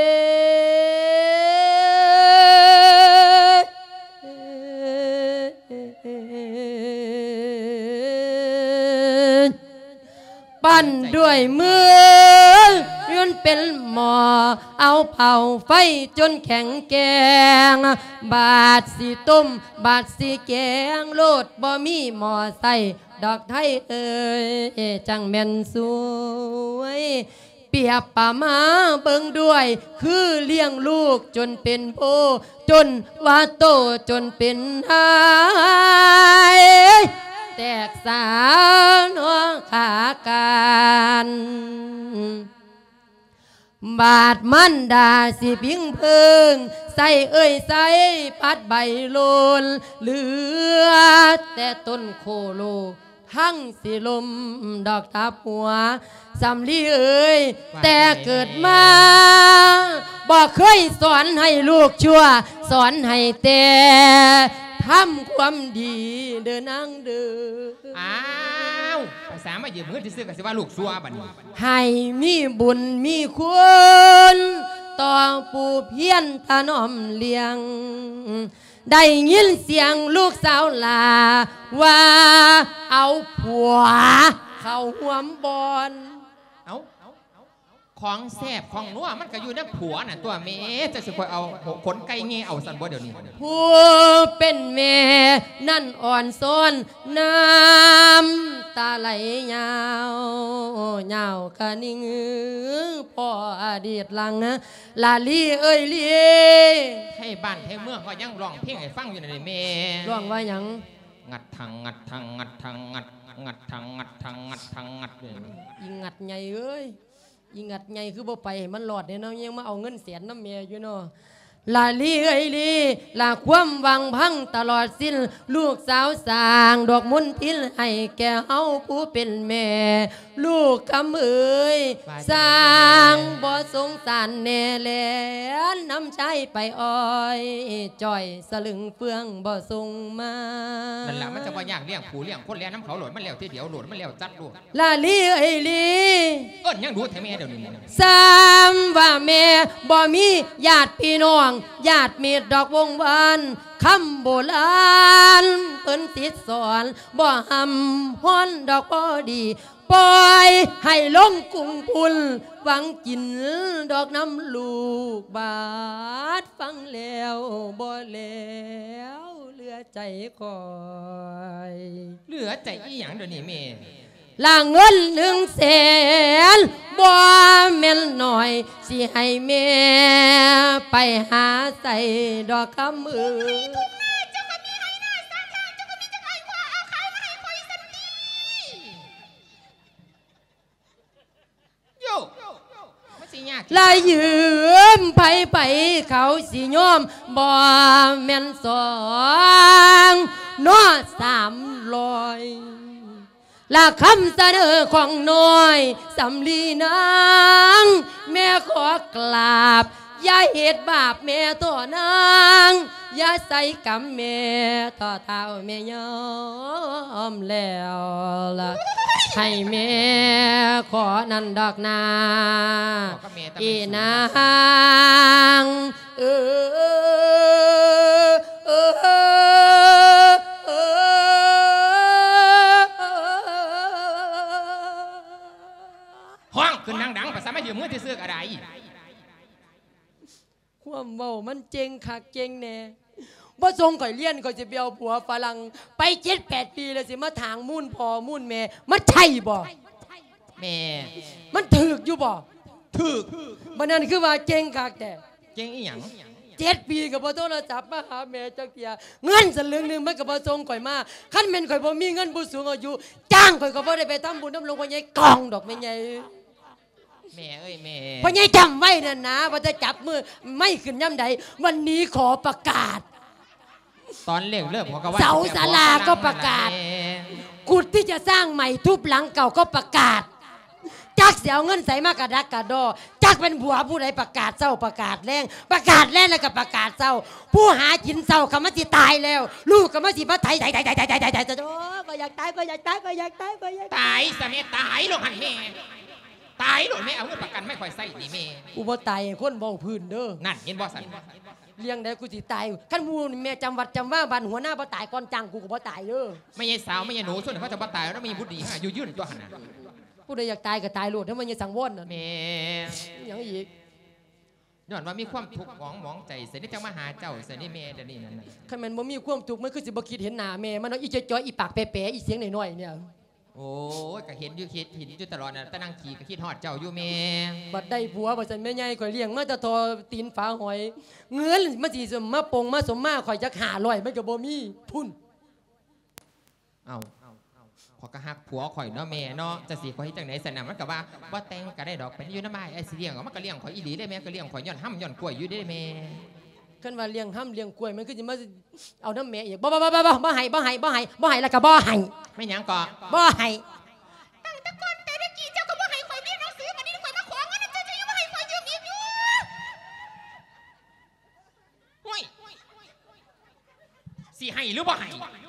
ปั้นด้วยมือย้อนเป็นหมอเอาเผาไฟจนแข็งแกงบาดสีต้มบาดสีแกงโลดบ่มีหมอใส่ดอกไทยเอ่ยจังแม่นสวยเปียบป่ามาเบิ่งด้วยคือเลี้ยงลูกจนเป็นโพจนว่าโตจนเป็นหายแตกสาวน้องขาการบาดมันดาสิพิงเพิงใส่เอ้ยใส่พัดใบโลนเหลือแต่ต้นโคโลทั้งสิลมดอกทับหัวสำลีเอ้ยแต่เกิดมาบอกเคยสอนให้ลูกชั่วสอนให้แต่ทำความดีเดินนั่งเดินอ้าวภาษามายืมเงินที่ซื้อกันสิว่าลูกซัวบัดนี้ให้มีบุญมีคุณต่อปู่เพียนถนอมเลี้ยงได้ยินเสียงลูกสาวลาว่าเอาผัวเข้าห่วมบอนของแซ่บของนัวมันก็อยู่ในผัวน่ะตัวเมจะสิคอยเอาขนไก่เงี้ยเอาสันบ่เดี๋ยวนี้ผู้เป็นแม่นั่นอ่อนซ้อนน้ำตาไหลยาวเงากะนิ่งพ่ออดีตหลังลาลีเอ้ยลีให้บ้านให้เมืองก็ยังร้องเพลงให้ฟังอยู่ในแม่ร้องว่าหยังงัดทางงัดทางงัดทางงัดงัดทางงัดทางงัดทางงัดเลยยิงงัดใหญ่เอ้ยยิงงัดไงคือบ่ไปมันหลอดเนี่ยเนาะยังมาเอาเงินแสนน้ำเมียอยู่เนาะลาลีเอ้ยลีลาความวังพังตลอดสิ้นลูกสาวสางดอกมุนทิลให้แก่เฮาผู้เป็นแม่ลูกคำเอ้ยสร้างบ่สงสารแน่แลนน้ำใจไปอ้อยจ่อยสลึงเฟืองบ่ส่งมานั่นแหละมันจะว่าอย่างเลี้ยงผู้เลี้ยงคนแล้วน้ำเขาหลดมันแล้วทีเดียวหลดมันแล้วจัดลูกลาลีเอ้ยลียังดูแท้แม่เดี๋ยวนี้สามว่าแม่บ่มีญาติพี่น้องญาติมีดอกวงวานคำโบราณเปิ้นติดสอนบ่หำฮ้อนดอกบ่ดีปล่อยให้ลงกุ้งพุนหวังกินดอกน้ำลูกบาดฟังแล้วบ่แล้วเหลือใจคอยเหลือใจอีหยังเดี๋ยวนี้แม่ล่างเงิน100,000บ่แม่นหน่อยสิให้แม่ไปหาใส่ดอกคำมือลายยืมไปเขาสิยอมบ่แม่น2น้อ300ละคำเสนอของน้อยสำลีนางแม่ขอกราบอย่าเหตุบาปแม่ตัวนางอย่าใส่กรรมแม่ต่อเท้าแม่ยอมแล้วล่ะให้แม่ขอนันดอกนาอีนางห้องขึ้นดังๆภาษาไม่ยืมมือที่ซื้ออะไรความเบามันเจงคักเจงแน่บ่ทรงข่อยเลี้ยนข่อยจะไปเอาผัวฝรั่งไป7-8 ปีเลยสิมาถางมุ่นพ่อมุ่นแม่มันใช่บ่แม่มันถึกอยู่บ่ถึกมันนั่นคือว่าเจงคักแต่เจงอีหยัง 7 ปีกับบ่โทรศัพท์มาหาแม่จักเที่ยเงินสลึงนึงมันก็บ่ส่งข่อยมาคันแม่นข่อยบ่มีเงินผู้สูงอายุจ้างข่อยก็บ่ได้ไปทำบุญน้ำหลวงพ่อใหญ่กองดอกแม่ใหญ่แม่เอ้ยแม่พ่อใหญ่จำไว้นั่นนะว่าจะจับมือไม่ขึ้นย่ำใดวันนี้ขอประกาศตอนเริ่มเขาก็ว่าเสาศาลาก็ประกาศกุฏที่จะสร้างใหม่ทุบหลังเก่าก็ประกาศจักเสียวเงินใส่มากระดักกระดอจักเป็นผัวผู้ใดประกาศเศร้าประกาศแรงประกาศแรงแล้วก็ประกาศเศร้าผู้หากินเศร้าคำว่าสิตายแล้วลูกคำว่าสิมาไถ่โอ้ก็อยากตายก็อยากตายก็อยากตายก็อยากตายสมัยตายหรอกหันแม่ตายหรอกแม่เอาเงินประกันไม่ค่อยใส่นี่แม่อุบัติตายคนเบาพื้นเด้อนั่นเห็นบ่สันเลี้ยงได้กูสิตายขั้นมูแม่จำวัดจำว่าบ้านหัวหน้าบ่ตายก่อนจังกูก็บ่ตายเด้อไม่ใช่สาวไม่ใช่หนูส่วนเขาจะบ่ตายแล้วมีบุตรดีฮะอยู่ยืนตัวหันนะผู้ใดอยากตายก็ตายโลดถ้ามันยังสังวรน่ะแม่ยังอีกย้อนว่ามีความทุกข์หมองใจเสด็จจังมาหาเจ้าเสด็จแม่เดี๋ยวนี้นั่นน่ะคันแม่นบ่มีความทุกข์มันคือสิบ่คิดเห็นหน้าแม่มันเนาะอีจ้อยๆอีปากแป๋ๆอีเสียงน้อยๆเนี่ยโอ้ยก็เห็นอยู่คิดเห็นอยู่ตลอดน่ะแต่นั่งขี่ก็คิดฮอดเจ้าอยู่แม่บัดได้ผัวบ่ซั่นแม่ใหญ่ข่อยเลี้ยงมาแต่ทอตีนฝาหอยเงินมาสิมาปงมาสมมาข่อยจัก500มันก็บ่มีพุ่นเอ้าขอยก็ฮักผัวข่อยเนาะแม่เนาะจะสิข่อยเฮ็ดจังได๋ซั่นน่ะมันก็ว่าบ่แต่งก็ได้ดอกเป็นอยู่นำบ้านไอ้สิเลี้ยงมันก็เลี้ยงข่อยอีหลีเด้แม่ก็เลี้ยงข่อยย้อนห้ำย้อนกล้วยอยู่เด้แม่คันว่าเลี้ยงห้ำเลี้ยงกล้วยมันคือสิมาเอาน้ำแม่อีกบ่ให้แล้วก็บ่ให้ไม่หยังก็บ่ให้สิให้หรือบ่ให้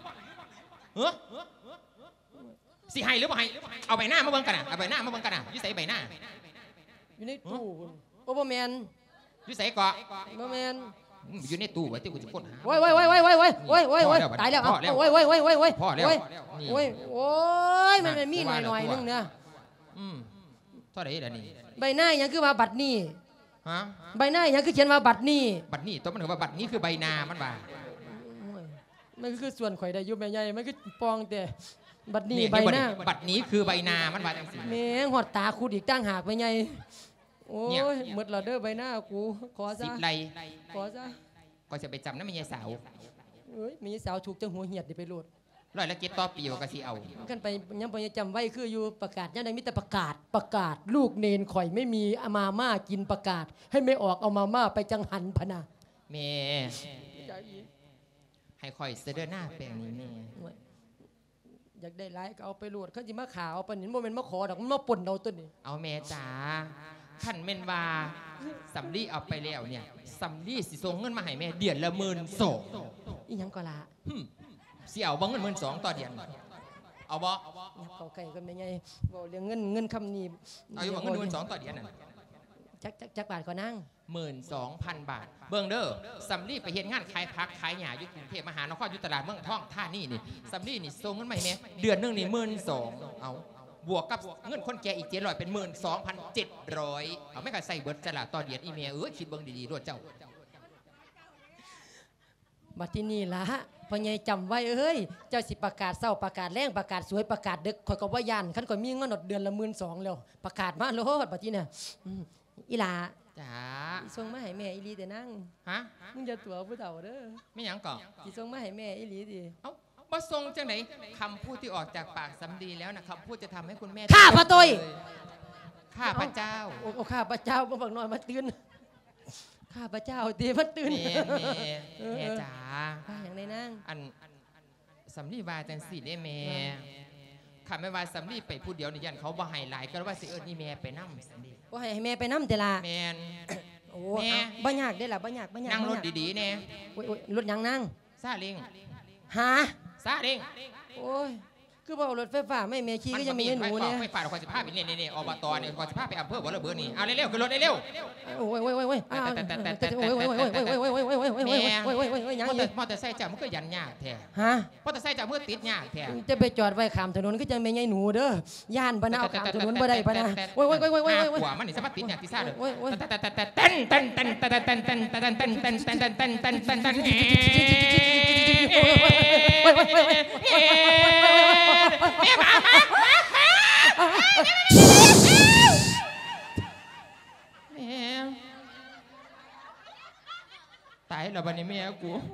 สิให้หรือบ่ให้เอาใบหน้ามาเบิ่งกันน่ะเอาใบหน้ามาเบิ่งกันน่ะอยู่ใส่ใบหน้าอยู่ในตู้โอ้บ่แม่นอยู่ใส่เกาะบ่แม่นอยู่ในตู้ไว้ที่กูจะค้นหาโอ้ยตายแล้วโอ้ยพ่อแล้วโอ้ยมันมีหน่อยนึงเนี่ยเท่าไหร่เดี๋ยวนี้ใบหน้ายังคือว่าบัตรนี่ฮะใบหน้ายังคือเขียนว่าบัตรนี่ตัวมันถือว่าบัตรนี้คือใบนามันว่ามันคือส่วนข่อยได้ยุบใบใหญ่มันคือปองแต่บัตรนี้ใบหน้าบัตรนี้คือใบนามันว่าจังสิแม่งหอดตาคูดอีกตั้งหากใบใหญ่โอ้ยหมดละเด้อใบหน้ากูขอซะ 10 ไร่ขอซะก็จะไปจำนั่นไม่ใช่สาวเอ้ยไม่ใช่สาวถูกจังหัวเหียดดิไปโหลด 100 ต่อปีก็สิเอากันไปยังไปจำไว้คืออยู่ประกาศยังได้มิแต่ประกาศลูกเนนข่อยไม่มีมาม่ากินประกาศให้ไม่ออกเอามาม่าไปจังหันพนาแม่ให้ข่อยเสด็จหน้าแปลงนี้แม่อยากได้ไลค์ก็เอาไปโหลดเขาจะมาข่าวปนนี้โมเมนต์มาขอดอกมันมาป่นเราตัวนี้เอาแม่จ๋าท่านเมนว่าสำลีเอาไปแล้วเนี่ยสำลีสิส่งเงินมาให้แม่เดือนละ12,000 อีหยังก็ละสิเอาบ่เงิน12,000ต่อเดือนเอาบ่เขาไก่กันไม่ไงบอกเรื่องเงินคำนี้เอาอยู่บ่เงิน12,000ต่อเดือนน่ะจักบาทก็นั่ง 12,000 บาทเบิ่งเด้อสำลีไปเฮ็ดงานขายผักขายหญ้าอยู่กรุงเทพมหานครอยู่ตลาดเมืองทองท่านี่นี่สำลีนี่ส่งเงินมาให้แม่เดือนนึงนี่12,000เอาบวกกับเงินคนแก่อีก700เป็น12,700เอาไม่ก็ใส่เบิดตลาดต่อเดือนอีเมลคิดเบิ่งดีๆด้วยเจ้าบัดที่นี่ล่ะพ่อใหญ่จำไว้เอ้ยเจ้าสิประกาศเศร้าประกาศแรงประกาศสวยประกาศดึกข่อยก็ว่ายันคันข่อยมีเงินเดือนละ12,000แล้วประกาศมาโลดบัดที่เนี่ยอีหลาจ๋าส่งมาให้แม่อีหลีแต่นั่งฮะมึงจะตัวผู้เฒ่าเด้อไม่หยังก่อสิส่งมาให้แม่อีหลีดิเอ้าบ่ทรงจังไหนคำพูดที่ออกจากปากสำลีแล้วนะคำพูดจะทำให้คุณแม่ข้าพระตุยข้าพระเจ้าโอ้ข้าพระเจ้าบ่บักน้อยมาตื่นข้าพระเจ้าตีมาตื่นแม่จ๋าอย่างไรนั่งอันสำลีว่าจังสิได้แม่ข้าไม่ว่าสำลีไปพูดเดียวนี่ยันเขาบ่ให้หลายก็ว่าสินี่แม่ไปนั่มสำลีว่าให้แม่ไปนั่มแต่ละแม่นโอ้แม่บ่ยากได้ล่ะบ่ยากนั่งรถดีๆแน่โอ้ยรถยังนั่งซาเล้งหาซาเล้งโอ้ยคือบ่รถไฟฟ้าไม่แม่ขี่ก็ยังมีหนูเนี่ยไฟฟ้าเราคอยสิพาไปนี่อบตเนี่ยคอยสิพาไปอำเภอบ่ระเบิดนี่เอาเร็วๆขึ้นรถเร็วโอ้ยมอเตอร์ไซค์จับมันก็ยันยากแท้ฮะมอเตอร์ไซค์จับมันติดยากแท้จะไปจอดไว้ข้ามถนนก็จะไม่ใช่หนูเด้อย่านบ่น่าข้ามถนนบ่ได้ปะนะโอ้ยหัวมันนี่สามารถติดยากที่ซ่าเลยตายแล้วบัดนี้แม่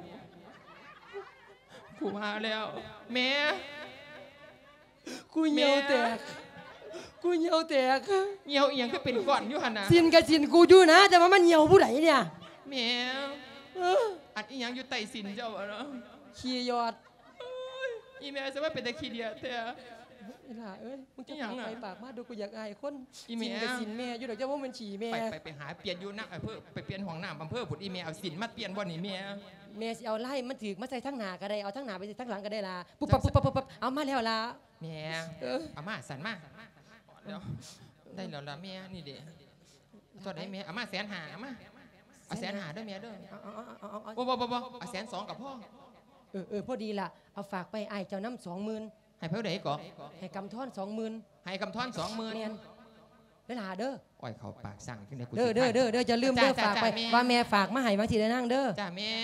กูมาแล้วแม่กูเหี่ยวแตกเหี่ยวอีหยังก็เป็นก้อนอยู่หั่นน่ะสินกับสินกูอยู่นะแต่ว่ามันเหี่ยวผู้ใดเนี่ยแม่อันอีหยังอยู่ใต้สินเจ้าเนาะขี้ยอดอีแม่ซะว่าเป็นตะขี้เดียแท้อีหล่าเอ้ยมึงจะไปปากมาดูกูอยากอายคนสินกับสินแม่อยู่ดอกเจ้าว่ามันฉี่แม่ไปหาเปลี่ยนอยู่นักอำเภอไปเปลี่ยนห้องน้ำอำเภอพุ่นอีแม่เอาสินมาเปลี่ยนบ่นี่แม่สิเอาไล่มันถือมาใส่ทั้งหน้าก็ได้เอาทั้งหน้าไปใส่ทั้งหลังก็ได้ล่ะปุ๊บเอามาแล้วล่ะแม่เอามาสั่นมาเดี๋ยวได้แล้วล่ะแม่นี่เด้ตัวไหนแม่เอามา150,000เอามาเอา150,000ด้วยแม่เด้อบ่เอา120,000กับพ่อพอดีล่ะเอาฝากไปไอ้เจ้าน้ำ20,000 ให้เพิ่นได้ก่อให้กำท่อน20,000 ให้กำท่อน20,000 แม่นได้ล่ะเด้ออ้อยเขาปากสั่งขึ้นได้กูเด้อจะลืมเด้อฝากไปว่าแม่ฝากมาให้บางทีได้นั่งเด้อจ้าแม่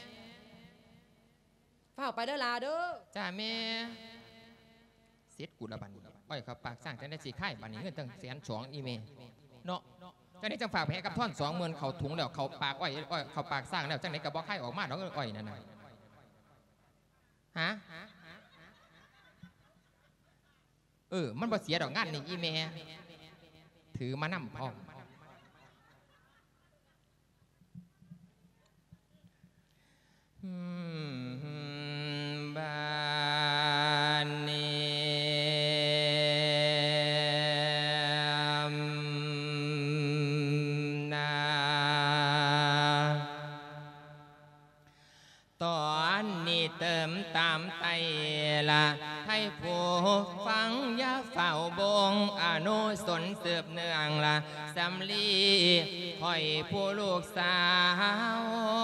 ฝากไปเด้อล่ะเด้อจ้าแม่เสร็จกูละบัดอ้อยเขาปากสั่งจังได้สิค่ายบัดนี้เงินตั้ง120,000อีเมเนาะจังได้จังฝากให้กับท่อน20,000เขาถุงแล้วเขาปากอ้อยเขาปากสั่งแล้วจังได๋ก็บ่ค่ายออกมาดอกอ้อยนั่นน่ะฮะมันบ่เสียดอกงานนี่อีแม่ถือมานำพร้อมบ้านนี้ตอนนี้เติมตามไตละให้ผู้ฟังอย่าเฝ้าบงอนุสนสืบเนื่องละสำลีคอยผู้ลูกสาว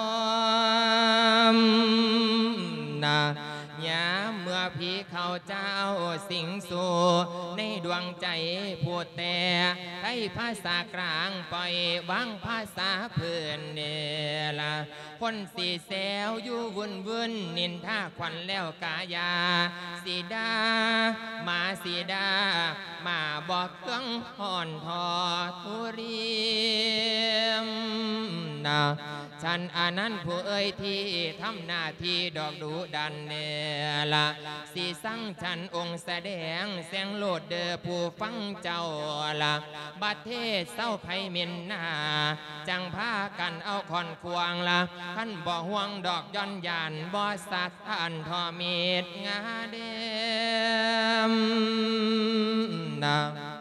นะยามเมื่อพี่เขาเจ้าสิงสู่ในดวงใจพูดแต่ไทยภาษากลางปล่อยวางภาษาเพื่อนเนละคนสีแซวอยู่วุ่นนินท่าควันแล้วกายาสีดามาสีดามาบอกเครื่องห่อนทอทุเรียมนะฉันอานั้นผู้เอ่ยที่ทำหน้าที่ดอกดูดันเนละสีสั่งฉันองค์แสดงเสียงโลดเดอผู้ฟังเจ้าละบัดเทศเศร้าไผ่เมียนนาจังพากันเอาคอนควงละขั้นบ่ห่วงดอกย้อนยานบ่สัตว์อันทอมีดงาเดมนะ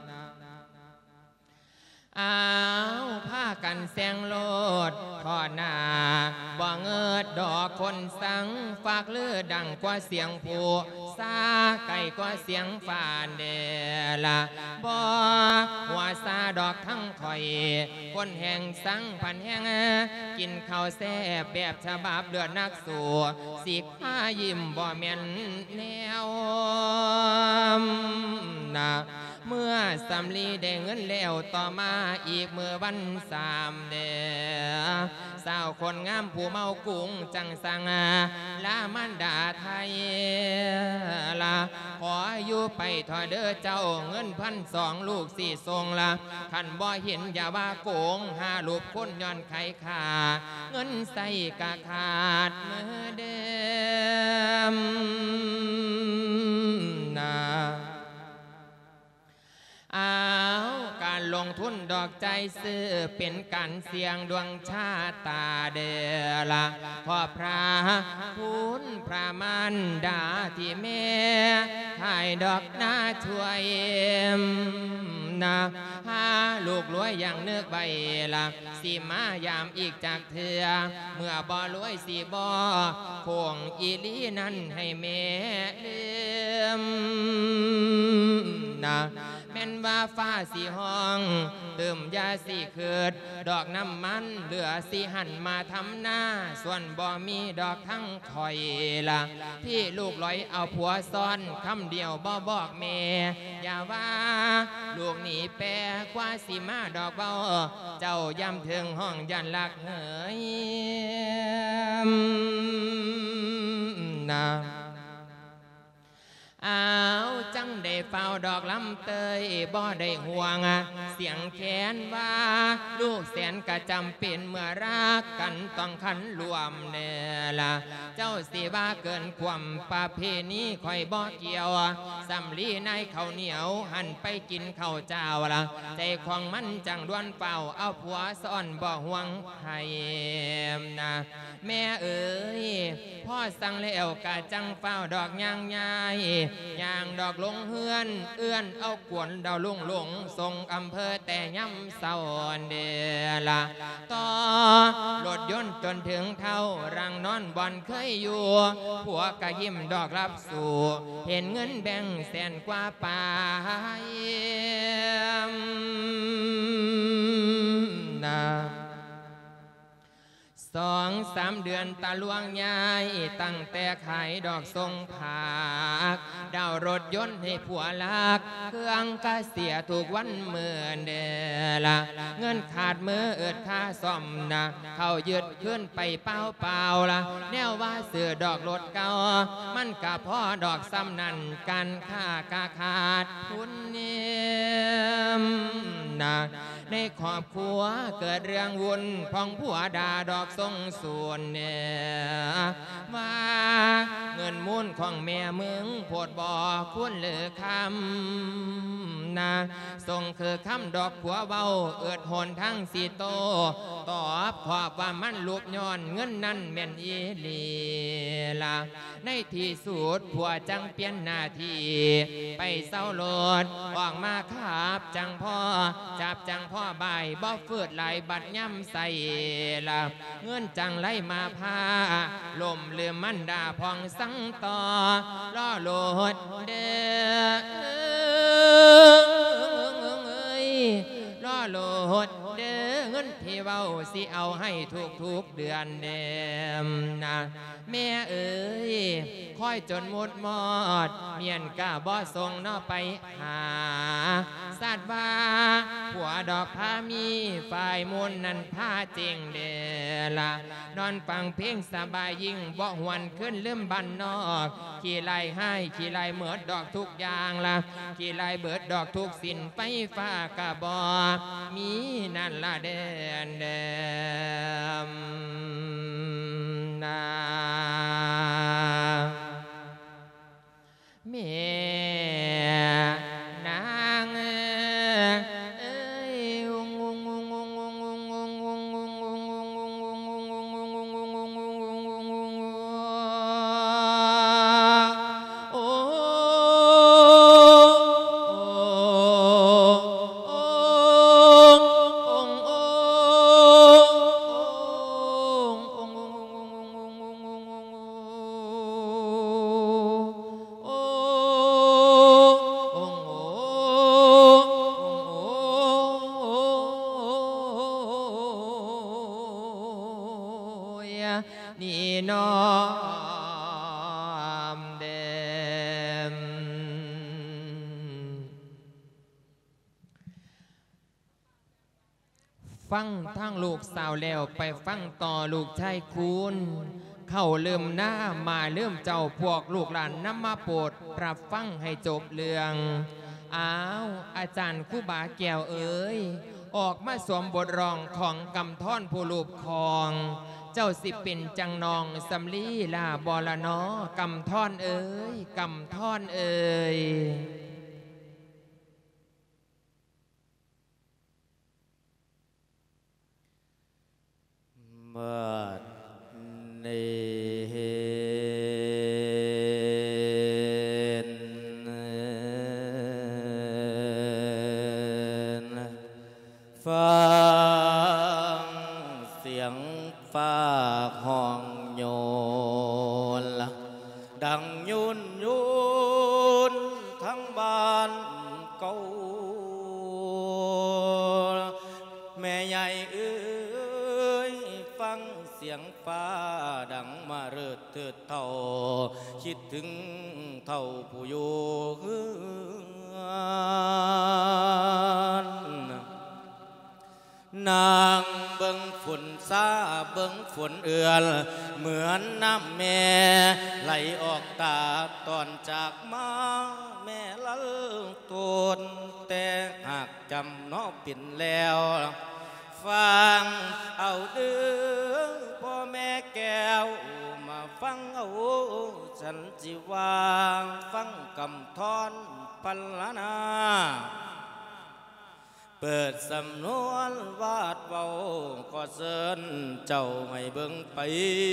อ้าวพากันแสงโลดทอหน้าบ่เงิดดอกคนสังฝากเลือดังกว่าเสียงผู้ซาไก่กว่าเสียงฝานเดละบ่หัวซาดอกทั้งคอยคนแห่งสังพันแห่งกินข้าวแซ่บแบบฉบับเลือดนักสู่สิข้ายิ้มบ่แม่นแนวนะเมื่อสำลีได้เงินแล้วต่อมาอีกเมื่อวัน3 เดือนสาวคนงามผู้เมากุ้งจังสังลามันดาไทยละขออยู่ไปถอเด้อเจ้าเงิน1,200ลูก4ทรงละขันบ่เห็นอย่าว่าโกง5ลูกคนย้อนไข่ขาเงินใส่กะขาดเมื่อเดิมนาการลงทุนดอกใจซื้อเป็นการเสี่ยงดวงชาตาเดละพ่อพระคุณพระมันดาที่แม่ให้ดอกหน้าช่วยนะหาลูกรวยอย่างเนึกใบละสีมายามอีกจากเถื่อเมื่อบ่รวยสีบ่คงอีลีนั้นให้แม่ลืมนะแม่นว่าฟ้าสีห้องเติมยาสีเกิดดอกน้ำมันเหลือสีหันมาทำหน้าส่วนบ่มีดอกทั้งคอยละที่ลูกลอยเอาผัวซ้อนคำเดียวบ่บอกแม่อย่าว่าลูกหนีแปรกว่าสีมาดอกเบาเจ้าย้ำถึงห้องยันลักเหยนะเอาจังได้เฝ้าดอกลำเตยบ่ได้ห่วงเสียงแขนว่าลูกแสนกะจำเป็นเมื่อรักกันต้องขันรวมเนล่ะเจ้าสิว่าเกินความประเพณีคอยบ่เกี่ยวสำลีในข้าวเหนียวหันไปกินข้าวเจ้าละใจของมันจังด้วนเฝ้าเอาผัวซ่อนบ่ห่วงให้นะแม่เอ๋ยพ่อสั่งแล้วกะจังเฝ้าดอกยางยายย่างดอกลงเฮือนเอื้อนเอากวนดาวลุงหลงส่งอำเภอแต่ย่ำเศร้าเดละต่อรถยนต์จนถึงเท่ารังนอนบอนเคยอยู่ผัวกะยิ้มดอกรับสู่เห็นเงินแบ่งแสนกว่าปายนะ2-3 เดือนตาลวงยายตั้งแต่ขายดอกทรงผักดาวรถยนต์ให้ผัวลักเครื่องก็เสียทุกวันเมื่อเดละเงินขาดมือเอิดค่าซ่อมนะเขายึดขึ้นไปเปล่าละแนวว่าเสือดอกรถเก่ามันกะพ่อดอกซ้ำนั่นกันค่ากะขาดทุนเนียมนะในครอบครัวเกิดเรื่องวุ่นพองผัวด่าดอกทรงส่วนเนี่ยว่าเงินมูลของแม่มึงโพดบ่อคุณเหลือคำนะส่งคือคำดอกผัวเบาเอิดหนทั้งสีโตตอบขอบว่ามันลูกย้อนเงินนั่นแม่นอีลีละในที่สุดผัวจังเปลี่ยนหน้าที่ไปเศร้าโลดออกมาขับจังพ่อจับจังพ่อใบบ่ฟืดไหลบัดย่ำใส่ละเงินจังไหลมาพาลมเลือมันด่าพองสังต่อล่อโลดเด้ล่อโลดเด้อเงินที่เว้าสิเอาให้ทุกเดือนเดมนะแม่เอ๋ยคอยจนหมดหมดเมียนกะบ่ส่งนอไปหาสาดว่าผัวดอกพามีฝ่ายมูลนั้นพาเจงเดละนอนฟังเพลงสบายยิ่งบ่หวนขึ้นลืมบันนอกขี่ไล่ให้ขี่ไล่เหมือดดอกทุกอย่างละขี่ไล่เบิดดอกทุกสินไฟฟ้ากะบ่มีนั่นละเดนนาแม่นางเอ้ยนี่น้อมเดมฟังทั้งลูกสาวแล้วไปฟังต่อลูกชายคุณเข้าเริ่มหน้ามาเริ่มเจ้าพวกลูกหลานนำมาโปรดรับฟังให้จบเรื่องอ้าวอาจารย์ครูบาแก้วเอ๋ยออกมาสวมบทร้องของกำท่อนผู้ลูกคองเจ้าสิเป็นจังนองสำลีลาบอละนอกำท่อนเอ๋ยกำท่อนเอ๋ยเมื่อนี้เก่าแม่ใหญ่เอ้ยฟังเสียงฟ้าดังมาเริดเถิดเท่าคิดถึงเท่าผู้อยู่เฮือนนางเบิ่งฝนซาเบิ่งฝนเอือนเหมือนน้ำแม่ไหลออกตาตอนจากมาแม่ละตนแต่หากจำน้อปิ่นแล้วฟังเอาเด้อพ่อแม่แก้วมาฟังเอาฉันจิวางฟังกำทอนพันละนาเปิดสำนวนวาดเว้าก็เชิญเจ้าให้เบิ่งไป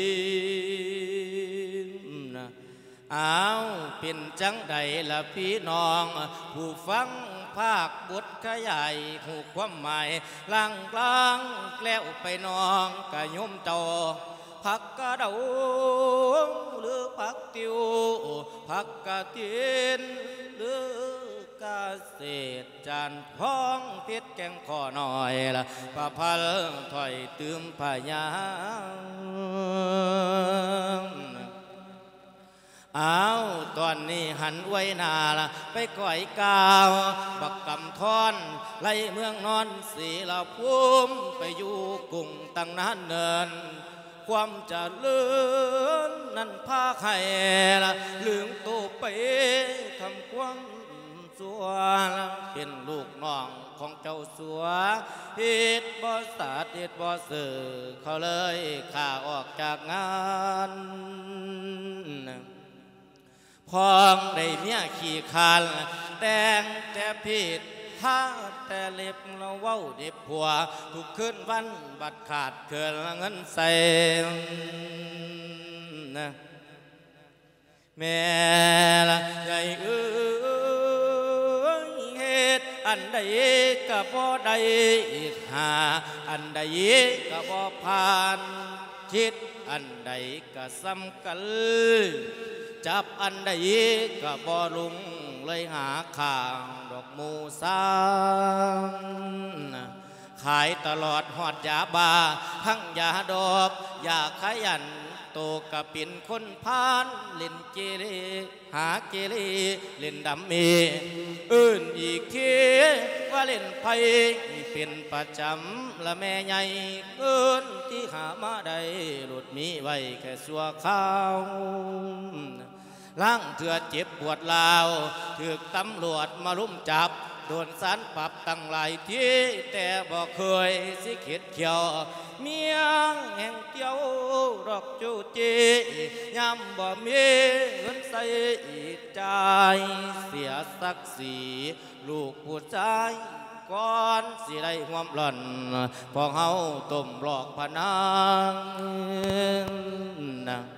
นะอ้าวเป็นจังใดล่ะพี่น้องผู้ฟังภาคบทขยายหูความหมายล่างกลางแกล้วไปน้องกะยมเจ้าผักกะเดาหรือผักติวผักกะเตียนหรือกะเศษจานพ้องเพชรแกงข้อหน่อยละปะพัลถอยตืมพยาอ้าวตอนนี้หันไว้นาละไปก่อยกาวบักกำทอนไล่เมืองนอนสีละภูมิไปอยู่กุ้งตั้งนานเนินความเจริญนั้นพาใครละลืมตัวไปทำความสัวเป็นลูกน้องของเจ้าสัวเหตุบ่สาดเหตุบ่สื่อเขาเลยข้าออกจากงานพองได้เมียขี่คันแต่งแต่ผิดถ้าแต่เล็บเราเว้าเด็บผัวทุกคืนวันบัดขาดเกินเงินใส่นะแม่ละใหญ่เอ้ยเหตุอันใดก็บ่ได้หาอันใดก็บ่ผ่านคิดอันใดก็ซ้ำกันจับอันใดก็บ่ลุงเลยหาข้างดอกมูซางขายตลอดหอดยาบาทั้งยาดอกยาขยันโตกะปินคนพานเล่นเจเรหาเจเรเล่นดำมีอื่นอีกทีว่าเล่นไพ่เป็นประจำละแม่ใหญ่เอิ้นที่หามาได้หลุดมีไว้แค่สัวข้าวล้างเถื่อเจ็บปวดลาวถูกตำรวจมาลุ่มจับโดนศาลปรับตั้งหลายที่แต่บอกเคยสิเข็ดเขียวเมียแห่งเที่ยวดอกจูจียำบ่มีเงินใส่ใจเสียศักดิ์ศรีลูกผู้ชายก่อนสิได้ห่วมหล่อนพอเฮาต้มหลอกพนังนะ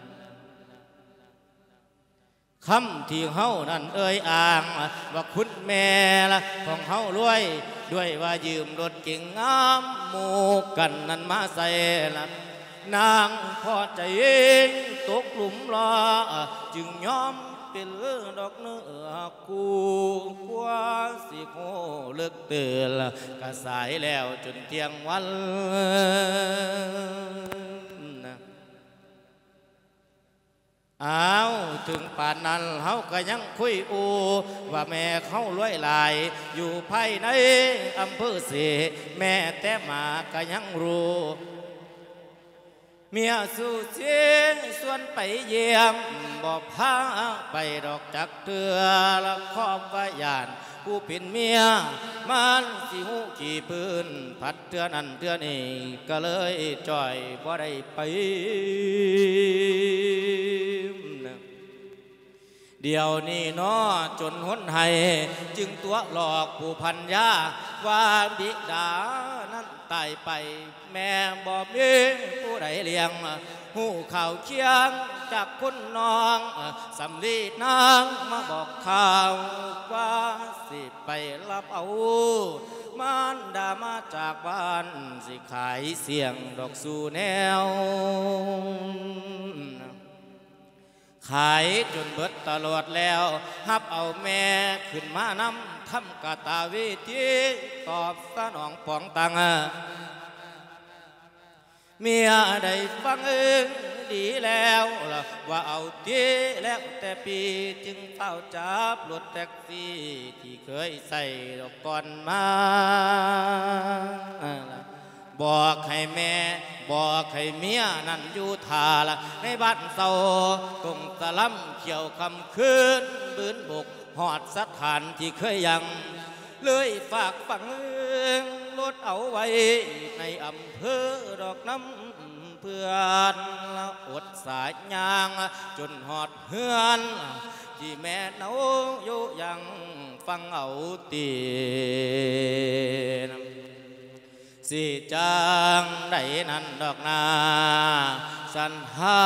คำที่เฮานั่นเอ่ยอ้างว่าคุณแม่ละของเฮารวยด้วยว่ายืมรถเก่งงามหมู่กันนั้นมาใส่ละนางพอใจตกหลุมรอจึงยอมเป็นดอกเนื้อคู่กว่าสิโคเลิกเตือนก็สายแล้วจนเที่ยงวันอ้าวถึงป่านนั้นเฮาก็ยังคุยอูว่าแม่เขารวยหลายอยู่ภายในอำเภอเสแม่แต่มาก็ยังรู้เมียสู่เสียงส่วนไปเยี่ยมบอกพาไปดอกจักเตือละขอบว่ายานผู้เป็นเมียมันสิหูขี่ปืนพัดเตือนั่นเตือนี่ก็เลยจ่อยบ่ได้ไปเดี๋ยวนี้น้อจนหนให้จึงตัวหลอกผู้พันยาว่าบิดานั้นตายไปแม่บ่มีผู้ใดเลี้ยงหูข่าวเคียงจากคุณน้องสำลีนางมาบอกข่าวว่าสิไปรับเอามารดามาจากบ้านสิขายเสียงดอกสู่แนวขายจนเบิดตลอดแล้วฮับเอาแม่ขึ้นมานำทำกาตาวิธีตอบสนองปองตังเมียได้ฟังดีแล้วล่ะว่าเอาทีแล้วแต่ปีจึงเฝ้าจับรถแท็กซี่ที่เคยใส่ดอกก่อนมาบอกให้แม่บอกให้เมียนั่นอยู่ทาละในบ้านเศร้าตรงสลัมเขียวคำคืนบืนบกหอดสถานที่เคยยังเลยฝากฝังรถเอาไว้ในอำเภอดอกน้ำเพื่อนอดสายยางจนหอดเฮือนที่แม่เนาอยู่ยังฟังเอาตีสิจังได้นั่นดอกนาสันหา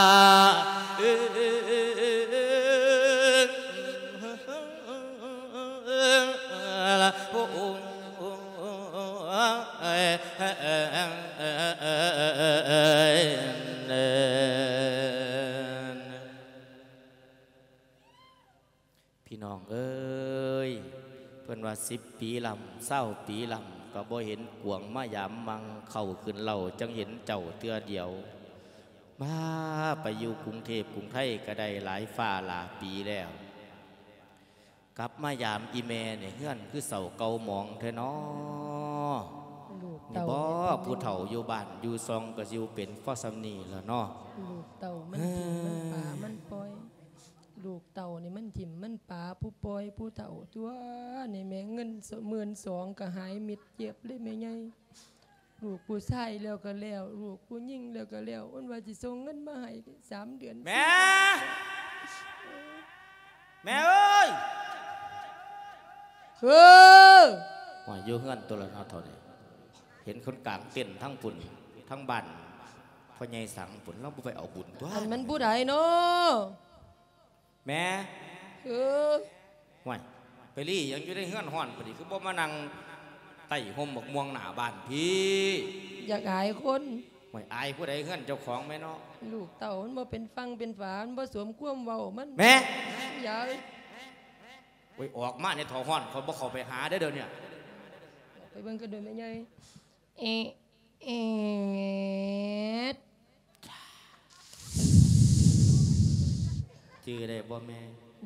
พี่น้องเอ้ยเพิ่นว่า10 ปีลำ20 ปีลำก็บ่เห็นกวงมายามมังเข้าขึ้นเล่าจังเห็นเจ้าเตือเดียวมาไปอยู่กรุงเทพกรุงไทยก็ได้หลายฝ่าหลายปีแล้วกลับมายามอีแม่เนี่ยเฮือนคือเสาเก่าหมองเธอเนาะนี่บ่ผู้เฒ่าอยู่บ้านอยู่ซองก็สิเป็นฟอสำนีแล้วเนาะลูกเต่ามันทิ่มมันป่ามันปล่อยลูกเต่านี่มันถิ่มมันป่าผู้ปล่อยผู้เต่าตัวนี่แม่เงิน12,000ก็หายมิดเจ็บเลยแม่ใหญ่ลูกผู้ชายแล้วก็แล้วลูกผู้หญิงแล้วก็แล้วอ้นว่าสิส่งเงินมาให้3 เดือนแม่แม่เอ้ยว่าอยู่เฮือนตัวละเท่านี้เห็นคนกลางเต้นทั้งปุ่นทั้งบ้านพ่อใหญ่สังปุ่นเราไปเอาบุญตัวมันผู้ใดเนาะแม่ห่วยไปรี่ยังอยู่ในเฮือนห่อนพอดีคือบ่มานั่งไต่ห่มหมกม่วงหน้าบ้านพี่อยากอายคนห่วยอายผู้ใดเฮือนเจ้าของแม่เนาะลูกเต่ามันบ่เป็นฟังเป็นฝามันบ่สวมความเว้ามันแม่อย่าโอ้ยออกมาในท้องห่อนเขาบ่เข้าไปหาได้เด้อเนี่ยไปเบิ่งกันด้วยแม่ใหญ่ชื่อได้บ่แม่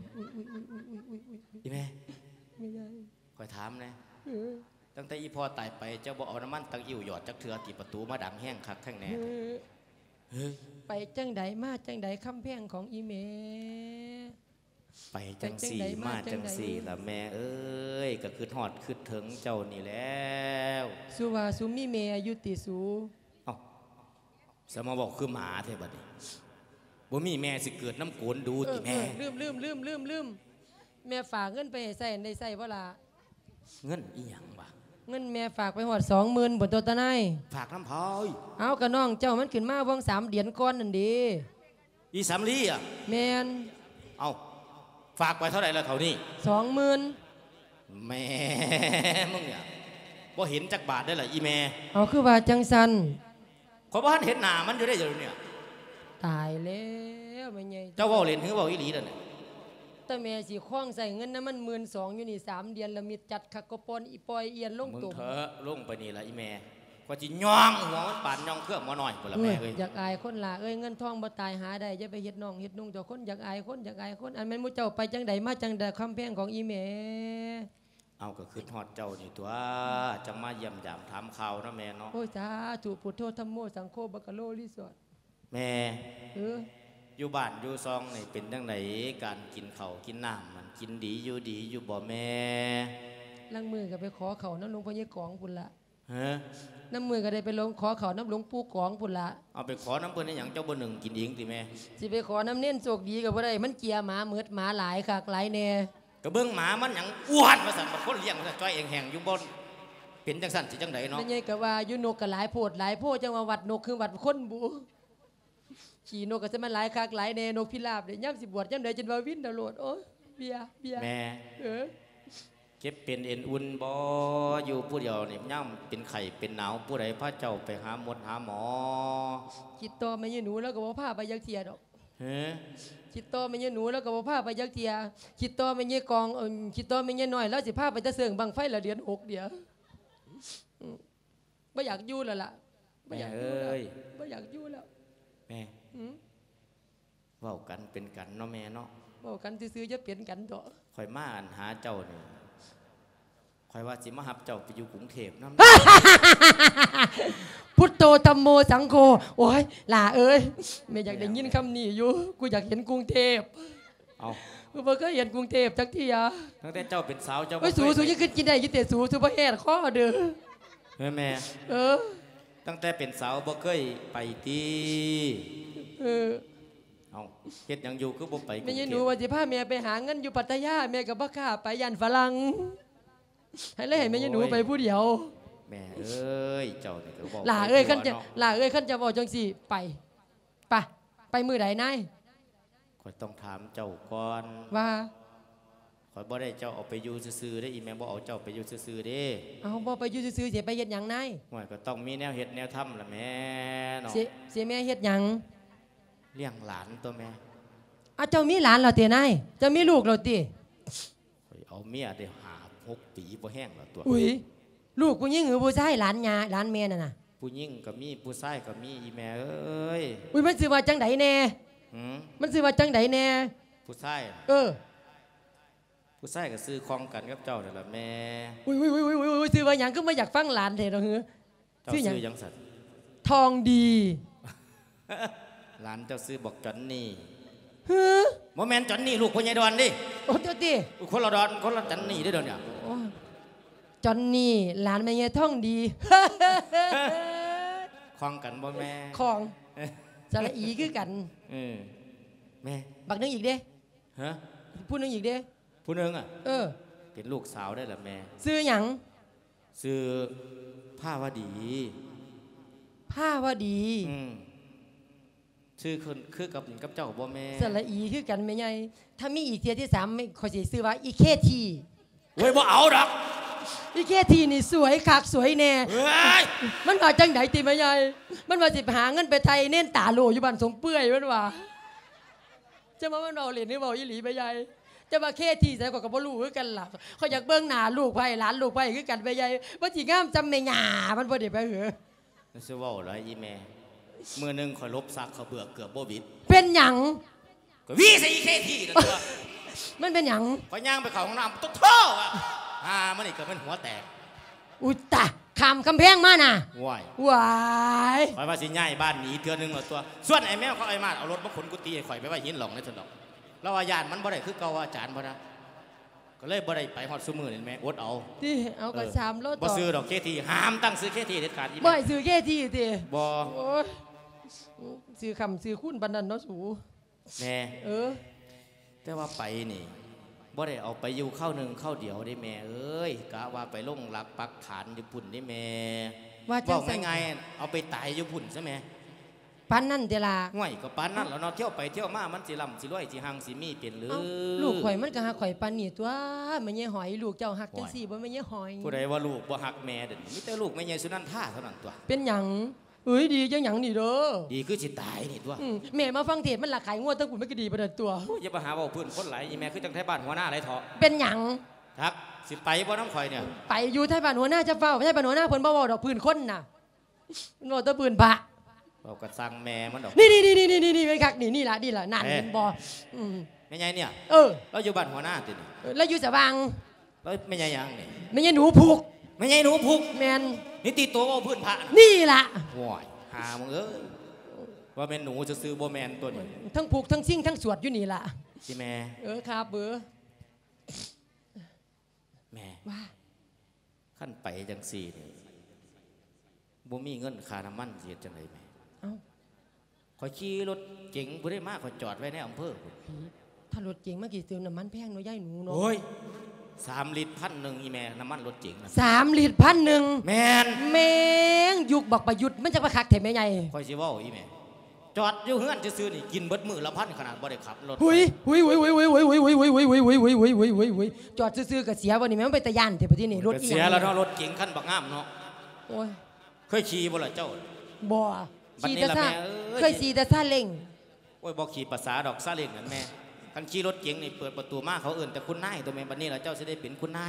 อีแม่คอยถามนะตั้งแต่อีพ่อตายไปเจ้าบ่เอาน้ำมันตังอิ่วหยอดจักเถื่อที่ประตูมาดังแห้งคักข้างแน่ไปจังใดมาจังใดคำแพงของอีแม่ไปจังสี่มาจังสี่ละแม่เอ้ยก็คือทอดคือถึงเจ้านี่แล้วสุว่าสุมีแม่ยุติสูสมมาบอกคือหมาเท่บัดนี้บ่มีแม่สิเกิดน้ำโกนดูติแม่ลืมแม่ฝากเงินไปใส่ได้ใส่บ่ล่ะเงินอีหยังบ่เงินแม่ฝากไปหอด20,000บนตัวตะไนฝากน้ำพอยเอากระน้องเจ้ามันขึ้นมาว่าง3 เดือนก่อนนั่นดีอีสำลีอ่ะแม่นเอาฝากไปเท่าไหร่แล้วเท่านี้ 20,000 แม่มึงเนี่ยบ่เห็นจักบาทได้หรออีแม่เอาคือว่าจังสันขอบ้านเห็นหน้ามันอยู่ได้อยู่เนี่ยตายแล้วแม่ใหญ่เจ้าว่าเล่นหรือว่าอีหลีเด้อเนี่ยแต่แม่สิคล้องใส่เงินนั้นมัน12,000อยู่นี่3 เดือนแล้วมีจัดคักกปอนอีปอยเอียนลงตุ่มมึงเถอะลงไปนี่ละอีแม่ก็จิย่องหัวมันปานย่องเครื่องมาหน่อยพุ่นละแม่เอ้ยอยากอายคนล่ะเอ้ยเงินทองบ่ตายหาได้อย่าไปเฮ็ดน้องเฮ็ดนุ่งเจ้าคนอยากอายคนอันแม่นมู่เจ้าไปจังใดมาจังใดคำแพงของอีแม่เอาก็คือทอดเจ้านี่ตัวจังมาเยี่ยมยามถามข่าวนะแม่เนาะโอ้ยจ้าถูกพุทโธธัมโมสังโฆบักกะโลรีสอร์ทแม่อยู่บ้านอยู่ซองนี่เป็นจังไดการกินข้าวกินน้ำมันกินดีอยู่บ่แม่ลังมือก็ไปขอเขาน้ำหลวงพ่อใหญ่กองพุ่นละฮะน้ำมือก็ได้ไปลงขอเขาน้ำหลวงปู่กองพุ่นละเอาไปขอน้ำเพิ่นได้หยังเจ้าบ่หนึ่งกินเองติแม่สิไปขอน้ำเน้นโชคดีก็บ่ได้มันเกียหมาเหมือดหมาหลายคักหลายแน่ก็เบิ่งหมามันหยังอ้วนมาสั่นบ่คนเลี้ยงจ้อยแห้งๆอยู่บ่เป็นจังซั่นสิจังไดเนาะแม่ใหญ่ก็ว่าอยู่นกก็หลายโพดจังว่าวัดนกคือวัดคนบุขี่นกก็จะมันหลายคักหลายแน่นกพิราบเด้ย่ำสิบวชย่ำใดจนว่าวินดาวโหลดโอ้เบียแม่เก็บเป็นเอ็นอุ่นบ่อยู่ผู้เดียวนี่ย่ำเป็นไข่เป็นหนาวผู้ใดพาเจ้าไปหาหมอคิดต่อไม่ยืนหนูแล้วก็บ่พาไปยักเทียดอกเฮ้ยคิดต่อไม่เงี้ยหนูแล้วก็บ่พาไปยักเทียคิดต่อไม่เงี้ยกองคิดต่อไม่เงี้ยน้อยแล้วสิพาไปตะเสิงบังไฟละเดือน6เดียวบ่อยากอยู่แล้วล่ะบ่แม่อยากอเอยู่แล้ว้ยบ่อยากอยู่แล้วแม่เว้ากันเป็นกันเนาะแม่เนาะเว้ากันซื่อๆจะเปลี่ยนกันเถอะข่อยมาอันหาเจ้านี่ข่อยว่าสิมาหับเจ้าไปอยู่กรุงเทพนำพุทโธธัมโมสังโฆโอ้ยล่ะเอ้ยแม่อยากได้ยินคำนี้อยู่กูอยากเห็นกรุงเทพเอากูบ่เคยเห็นกรุงเทพจักทีอ่ะตั้งแต่เจ้าเป็นสาวเจ้าเอ้ยสูยังขึ้นกินได้อยิ่แต่สูบ่แห่ข้อเด้อแม่เออตั้งแต่เป็นสาวบ่เคยไปตีเออเอาเฮ็ดหยังอยู่คือบ่ไปกรุงแม่เทยังพหนูว่าสิพาแม่ไปหาเงินอยู่ปัตตายาแม่ก็บ่กล้าไปย่านฝรั่งให้เลยให้แม่ยังหนูไปผู้เดียวแม่เอ้ยเจ้านี่ก็บอกล่ะเอ้ยไปคันจะทั่วเนาะล่ะเอ้ยคันจะบอกจังสี่ไปมื้อใดนายข่อยต้องถามเจ้าก่อนว่าข่อยบ่ได้เจ้าเอาไปอยู่ซื่อๆได้อีแม่บ่เอาเจ้าไปอยู่ซื่อๆเด้เอาบ่ไปอยู่ซื่อๆสิไปเฮ็ดหยังนายห่วยก็ต้องมีแนวเฮ็ดแนวทำล่ะแม่เนาะสิแม่เฮ็ดหยังเลี้ยงหลานตัวแม่อ้าวเจ้ามีหลานแล้วตินายเจ้ามีลูกแล้วติข่อยเอาเมียได้6 ปีบ่แห้งแล้วตัวอุ้ยลูกผู้หญิงหรือผู้ชายหลานยาหลานแม่นั่นน่ะผู้หญิงก็มีผู้ชายก็มีอีแม่เอ้ยอุ้ยมันสิว่าจังไดแน่หืมมันสิว่าจังไดแน่ผู้ชายเออผู้ชายก็ซื้อของกันกับเจ้านั่นล่ะแม่อุ้ยสิว่าหยังก็ไม่อยากฟังหลานแท้ดอกหือเจ้าซื้อหยังซื้อหยังสัตว์ทองดีหลานเจ้าซื้อบอกจอนนี่ฮือบ่แม่นจอนนี่ลูกพ่อใหญ่ดอนดิโอ้เจ้าติคนละดอนคนละจอนนี่เด้อเดี๋ยวนี้โอ้จอนนี่หลานแม่ยายทองดีคล้องกันบ่แม่ของสระอีคือกันเออแม่บักนึงอีกเด้ฮะพูดนึงอีกเด้ผู้หนึงอ่ะเออเป็นลูกสาวได้ล่ะแม่ซื้อหยังซื้อผ้าวดีผ้าว่าดีชื่อคนคือกับเจ้าบ่แม่สระอีคือกันแม่ยายถ้ามีอีกเทียที่สามไม่ขอยสิซื้อว่าอีเคทีเฮ้ยบ่เอาดอกอีเคทีนี่สวยคักสวยแน่เฮ้ยมันว่าจังไดติแม่ยายมันว่าสิหาเงินไปไทยเน้นตาโลอยู่บ้านสงเปื่อยมันว่าจะมามันเอาเหรียญนี่บอกอีหลีแม่ยายจะมาเคทีใส่ก็บ่รู้คือกันล่ะเขาอยากเบิ่งหน้าลูกไผหลานลูกไผคือกันแม่ยายว่าสิงามจำแม่ย่ามันบ่ได้ไปเหอสิเว้าเหรออีแม่มื้อหนึงข่อยลบซักเขาเบื่อเกือบบ่บิดเป็นหยังก็วีใส่อีเคที่นั่นตัวมันเป็นหยังข่อยย่างไปเข้าห้องน้ำตุ๊ดโท่อ่ะมันนี่ก็เป็นหัวแตกอุยตะข้ามกำแพงมาน่ะว้ายว้ายข่อยว่าสิย้ายบ้านหนีเทื่อนึงแล้วตัว ส่วนไอ้แมวเขาไอ้มาดเอารถมาขนกุฏิให้ข่อยไปไว้หินหลองในถนนแล้วว่าญาติมันบ่ได้คือเก่าว่าอาจารย์บ่นะก็เลยบ่ได้ไปฮอดซุมื้อนี่แม่อดเอาที่เอากระชามโลดบ่ต่อซื้อดอกเคทีห้ามตั้งซื้อเคทีเด็ดขาดอีบ่แม่ให้ซื้อแค่ที่ติบ่โอ้ยซื้อคำซื้อคุณปานนั้นเนาะสูแม่เออแต่ว่าไปนี่บ่ได้เอาไปอยู่เข้าหนึ่งเข้าเดียวได้แม่เอ้ยกะว่าไปลงหลักปักฐานอยู่พุ่นได้แม่ว่าจับอง กซั่นง่ายๆเอาไปตายอยู่พุ่นซะแม่ปานนั้นเดล่ะห่วยก็ปานนั้นแล้วเนาะเที่ยวไปเที่ยวมามันสิล่ำสิรวยสิหังสิมีเป็นหรือเอ้าลูกข่อยมันก็หักข่อยปานนี้ตัวแม่ยายหอยลูกเจ้าหักจังซี่บ่แม่ยายหอยผู้ใดว่าลูกบ่ฮักแม่เด้อมีแต่ลูกแม่ใหญ่สุนันท่าเท่านั้นตัวเป็นหยังเอ้ยดีจังหยังนี่เด้อดีคือสิตายนี่ตัวแม่มาฟังเทศน์มันละขายงวดตั้งคุณไม่ก็ดีประเดิดตัวโอ้ยอย่ามาหาเว่าเพื่อนคนหลายอีแม่คือจังไทบ้านหัวหน้าไรเถาะเป็นหยังครับสิไปบ่น้ำข่อยเนี่ยไปอยู่ไทยบ้านหัวหน้าจะเฝ้าไทยบ้านหัวหน้าเพิ่นบ่เว้าดอกพื้นคนน่ะมันเว้าแต่พื้นพระเราก็สั่งแม่มันดอกนี่ไปคักนี่ล่ะนั่นเห็นบ่อืมแม่ใหญ่เนี่ยเออเราอยู่บ้านหัวหน้าตินี่แล้วอยู่สว่างแล้วแม่ใหญ่ยังนี่แม่ยายหนูผูกแม่ใหญ่หนูพุกแม่นนี่ตีตัวว่าเพื่อนพระนะนี่ล่ะห่วยหามึงเอ้ยว่าเป็นหนูจะซื้อโบแมนตัวนี้ทั้งผูกทั้งซิ่งทั้งสวดอยู่นี่ล่ะสิแม่ครับเบอแม่ว่าขั้นไปจังสี่นี่บ่มีเงินค่าน้ำมันเสียจังไรแม่เอ้าขอยขี่รถเก๋งบ่ได้มากขอยจอดไว้ในอำเภอพุ่นถ้ารถเก๋งมากี่เติมน้ำมันแพงเนาะยายหนูเนาะโอ้ย3 ลิตร1,000อีแม่น้ำมันรถเก๋งนะ 3 ลิตร1,000 แม่นแมงยุกบักประยุทธ์มันจะมาคักแถมแม่ใหญ่คอยสิเว่าอีแม่จอดอยู่เฮือนจะซื้อๆนี่กินเบิดมือละ1,000ขนาดบ่ได้ขับรถหุยจอดซื่อๆกับเสียวันนี้แม่งไปตะยานเถอะที่นี่รถก็อีหเสียยังแล้วเนาะรถเก๋งคันบักงามเนาะโอ้ยเคยขี่บ่ล่ะเจ้าบ่บัดขี่นี้แต่ล่ะซาแม่เอ้ยเคยขี่แต่ซาเล้งโอ้ยบอกขี่ภาษาดอกซาเล้งนั่นแม่คันขี่รถเก๋งนี่เปิดประตูมาเขาเอื่นแต่คุณนายตัวแม่บัดนี้แล้วเจ้าจะได้เป็นคุณนาย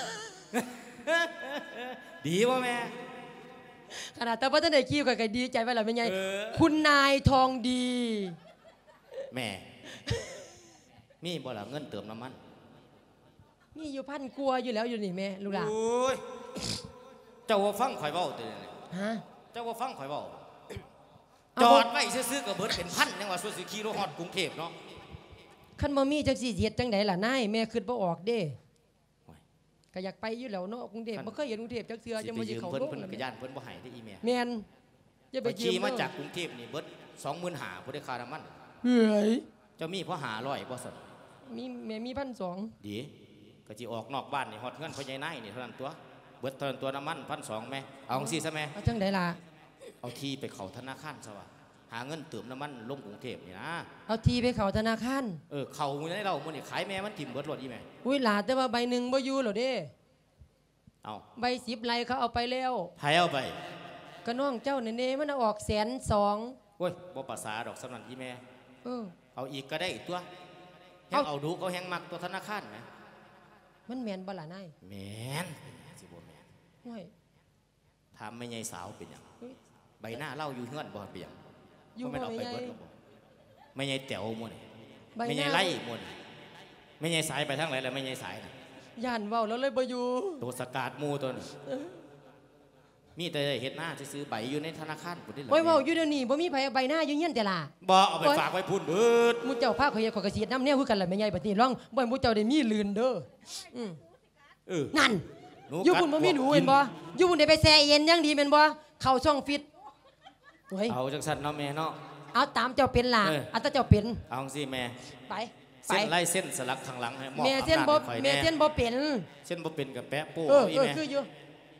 ดีป่ะแม่ขนาดแต่ว่าท่านได้คิวก็ดีใจไปแล้วเป็นไงคุณนายทองดีแม่มีบ่ล่ะเงินเติมน้ำมันมีอยู่พันกลัวอยู่แล้วอยู่นี่แม่ลูกหลานเจ้าว่าฟังข่อยเบ้าตัวนี้ฮะเจ้าว่าฟังข่อยเบ้าจอดไว้ซื้อๆกับเบิดเป็นพันยังว่าสุดสิขี่รถฮอดกรุงเทพเนาะคันบ่มีจังสิเฮ็ดจังไดล่ะนายแม่คิดบ่ออกเด้ก็อยากไปอยู่แล้วเนาะกรุงเทพบ่เคยเห็นกรุงเทพจักเทื่อจังบ่สิเข้าโลกเพิ่นก็ย่านเพิ่นบ่ให้ได้อีแม่แม่นอย่าไปขี่มาจากกรุงเทพนี่เบิด 25,000บ่ได้ค่าน้ำมันเฮ้ยเจ้ามีเพราะ500บ่ซั่นมีแม่มี 1,200 ดีก็สิออกนอกบ้านนี่ฮอดเงินพ่อใหญ่นายนี่เท่านั้นตัวเบิดเท่านั้นตัวน้ำมัน 1,200แม่เอาจังซี่ซะแม่เอาจังไดล่ะเอาที่ไปเข้าธนาคารซะว่าหาเงินเติมน้ำมันลงกรุงเทพนี่นะเอาทีไปเข้าธนาคารเข้ามื้อนี้เรามื้อนี้ขายแม่มันถิ่มเบิดรถอีแม่อุ้ยหลาแต่ว่าใบหนึ่งบ่อยู่หรอเด้เอาใบ10ไร่เขาเอาไปแล้วไผเอาไปก็น้องเจ้าเนี่ยมันเอาออก120,000 โอ้ยบ่ภาษาดอกสำนันอีแม่เอาอีกก็ได้อีกตัวเอาดูเขาแห้งมักตัวธนาคารไหมมันแมนบ่ล่ะนายแมนสิบ่แมนโอ้ยถามแม่ใหญ่สาวเป็นหยังใบหน้าเล่าอยู่เฮือนบ่เปียงอยู่ไม่เอาไปเบิดแม่ใหญ่แต๋วมื้อนี่แม่ใหญ่ไล่มื้อนี่แม่ใหญ่สายไปทางไหนแล้วแม่ใหญ่สายน่ะย่านเว้าแล้วเลยบ่อยู่ตัวสกัดหมู่ตัวนึงมีแต่เฮ็ดหน้าซื้อใบอยู่ในธนาคารพุ่นนี่ล่ะโอ้ยเว้าอยู่เดี๋ยวนี้บ่มีไผใบหน้าอยู่เฮียนแต่ล่ะบ่เอาไปฝากไว้พุ่นเบิดหมู่เจ้าพาข่อยเฮ็ดข่อยก็สิเฮ็ดนำแนวคือกันล่ะแม่ใหญ่บัดนี้ร้องบ่ให้หมู่เจ้าได้มีลื่นเด้อนั่นอยู่พุ่นบ่มีหนูเห็นบ่อยู่พุ่นได้ไปแซ่เย็นยังดีแม่นบ่เข้าช่องฟิตเอาจังซั่นเนาะแม่เนาะเอาตามเจ้าเป็นล่ะเอาแต่เจ้าเป็นเอาสิแม่ไปเส้นไล่เส้นสลักข้างหลังให้มอบแม่เส้นบ่เป็นเส้นบ่เป็นกับแปะโป้อีแม่คืออยู่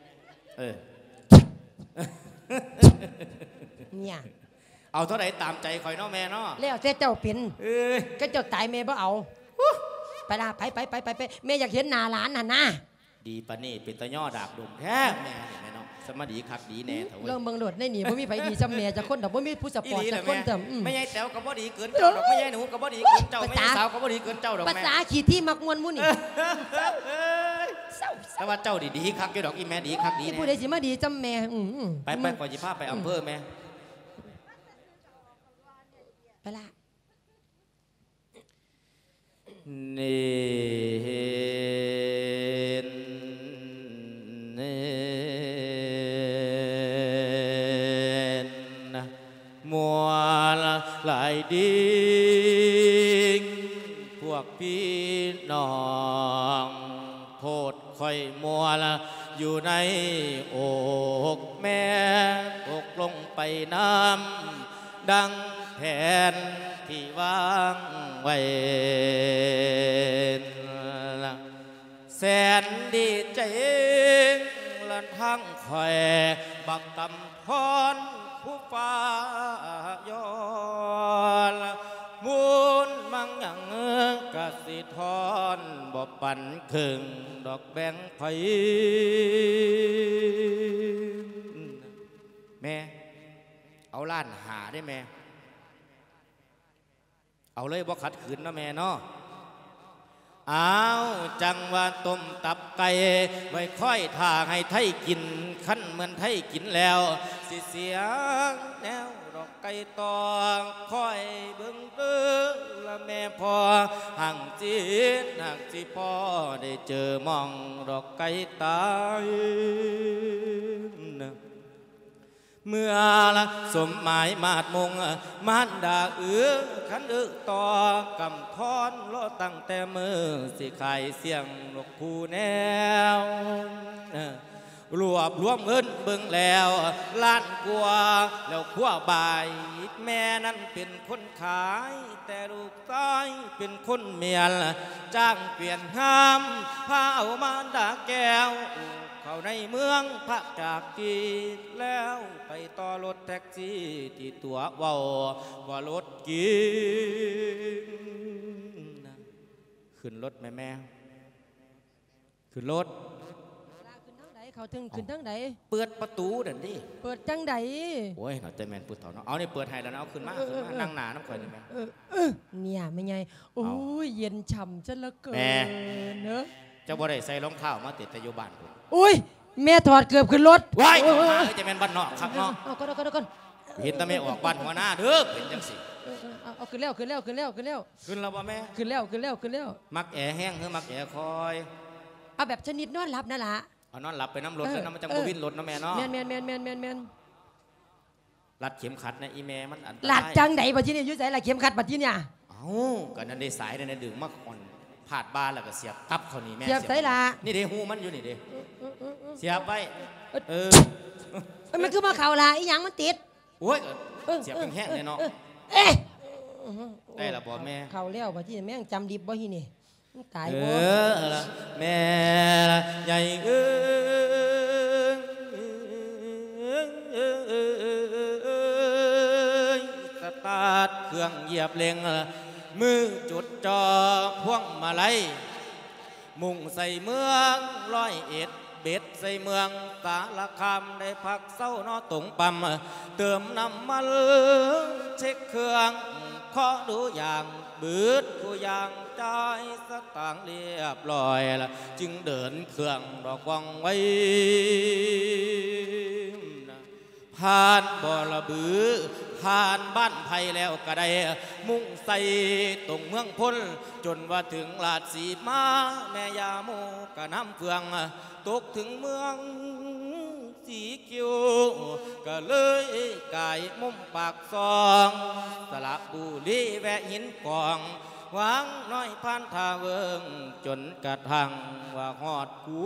เนี่ยเอาเท่าไหร่ตามใจคอยเนาะแม่เนาะแล้วแต่เจ้าเป็นก็เจ้าตายแม่บ่เอาไปละไปแม่อยากเห็นหน้าหลานน่ะนะดีปะนี่เป็นตะย่อดาบดมแท้แม่แม่เนาะสมาดีคักดีแน่เถอะเริ่มเบิ่งโดดในนี่บ่มีไผดีซ้ำแม่จะคนดอกบ่มีผู้สปอร์ตจะคนเติมไม่ใหญ่แต๋วก็บ่ดีเกินเจ้าดอกไม่ใหญ่หนูก็บ่ดีเกินเจ้าไม่ใหญ่สาวก็บ่ดีเกินเจ้าดอกแม่ภาษาขี้ที่มักมวนมุนี่แต่ว่าเจ้าดีคักอยู่ดอกอีแม่ดีคักดีแน่ผู้ใดสิมาดีซ้ำแม่ไปก่อนสิพาไปอำเภอแม่ไปละมัวหลายดิ่งพวกพี่น้องโพดค่อยมัวละอยู่ในอกแม่ตกลงไปน้ำดังแผ่นที่วางไว้แสนดีใจละทั้งคอยบักกำพรผู้ฟ้ายอนมูลมังยังกสิทอนบ่ปันครึ่งดอกแบงไผแม่เอาล้านหาได้แม่เอาเลยบ่ขัดขืนนะแม่เนาะเอาจังว่าต้มตับไก่ไว้ค่อยท่าให้ไทยกินขั้นเหมือนไทยกินแล้วสิเสียงแนวดอกไก่ตองค่อยเบิ่งเด้อละแม่พอห่างจีพ่อได้เจอมองดอกไก่ตายเมื่อละสมหมายมาดมงมานดาขันต่อกำทอนโลตั้งแต่มือสิขายเสียงนกคูแนวรวบรวมเงินเบิ่งแล้วล้านกว่าแล้วขั้วบายแม่นั้นเป็นคนขายแต่ลูกชายเป็นคนเมียนจ้างเปลี่ยนห้ามพาเอามาดาแก้วเข้าในเมืองพระจากกีแล้วไปต่อรถแท็กซี่ที่ตัวเว้าว่ารถกินขึ้นรถแม่ขึ้นรถเขาถึงขึ้นทั้งใดเปิดประตูเด่นดิเปิดจังใดโอ้ยหน่อยแต่แมนปุดเถาเนาะเอานี่เปิดให้แล้วนะเอาขึ้นมานั่งหนาน้ำข่อยนี่แม่เนี่ยไม่ไงโอ้ยเย็นฉ่ำซะเหลือเกินเนอะเจ้าบ่ได้ใส่รองเท้ามาติดแต่อยู่บ้านผมอุ้ยแม่ถอดเกือบขึ้นรถว้ายจะแมนบ้านนอกครับเนาะเอาก่อนเห็นแต่ไม่ออกบ้านหัวหน้าเด้อเป็นจังสิเอาขึ้นแล้วขึ้นแล้วบ่แม่ขึ้นแล้วมักแอร์แห้งหรือมักแอร์คอยเอาแบบชนิดนอนหลับนั่นล่ะเอานอนหลับไปน้ำรถแล้วน้ำมันจังบ่วินรถนะแม่เนาะแม่นรัดเข็มขัดนะอีแม่มันอันตรายหลัดจังใดบัดนี้อยู่ไสล่ะเข็มขัดบัดนี้เนี่ยเอ้าก็นั่นได้สายในดึงมาก่อนผาดบ้านแล้วก็เสียบตับเขานี่แม่เสียบไสล่ะนี่เด้หูมันอยู่นี่เด้เสียบไปเออมันคือมาเข่าล่ะอีหยังมันติดโอ้ยเสียบแห้งๆเลยเนาะเอ๊ะได้ละบ่แม่เข่าแล้วบัดนี้แม่งจำดิบบ่ฮีนี่ตายเอบ่อละแม่ใหญ่เอ้ยสตาร์ทเครื่องเหยียบเร่งมือจุดจอพวงมาลัยมุ่งใส่เมือง101เบ็ดใส่เมืองสารคามได้พักเศร้านอตรงปั๊มเติมน้ำมันเช็คเครื่องขอดูอย่างบืดกูอย่างใจสตางค์เรียบร้อยละจึงเดินเครื่องดอกวังไว้ผ่านบ่อระบือผ่านบ้านไผ่แล้วก็ได้มุ่งใส่ตรงเมืองพ้นจนว่าถึงลาดสีมาแม่ยาโมกะน้ำเฟืองตกถึงเมืองสีคิวก็เลยกายมุมปากซองสระบุรีแวะหินกองวางน้อยพันทาเวิงจนกระทั่งว่าหอดกู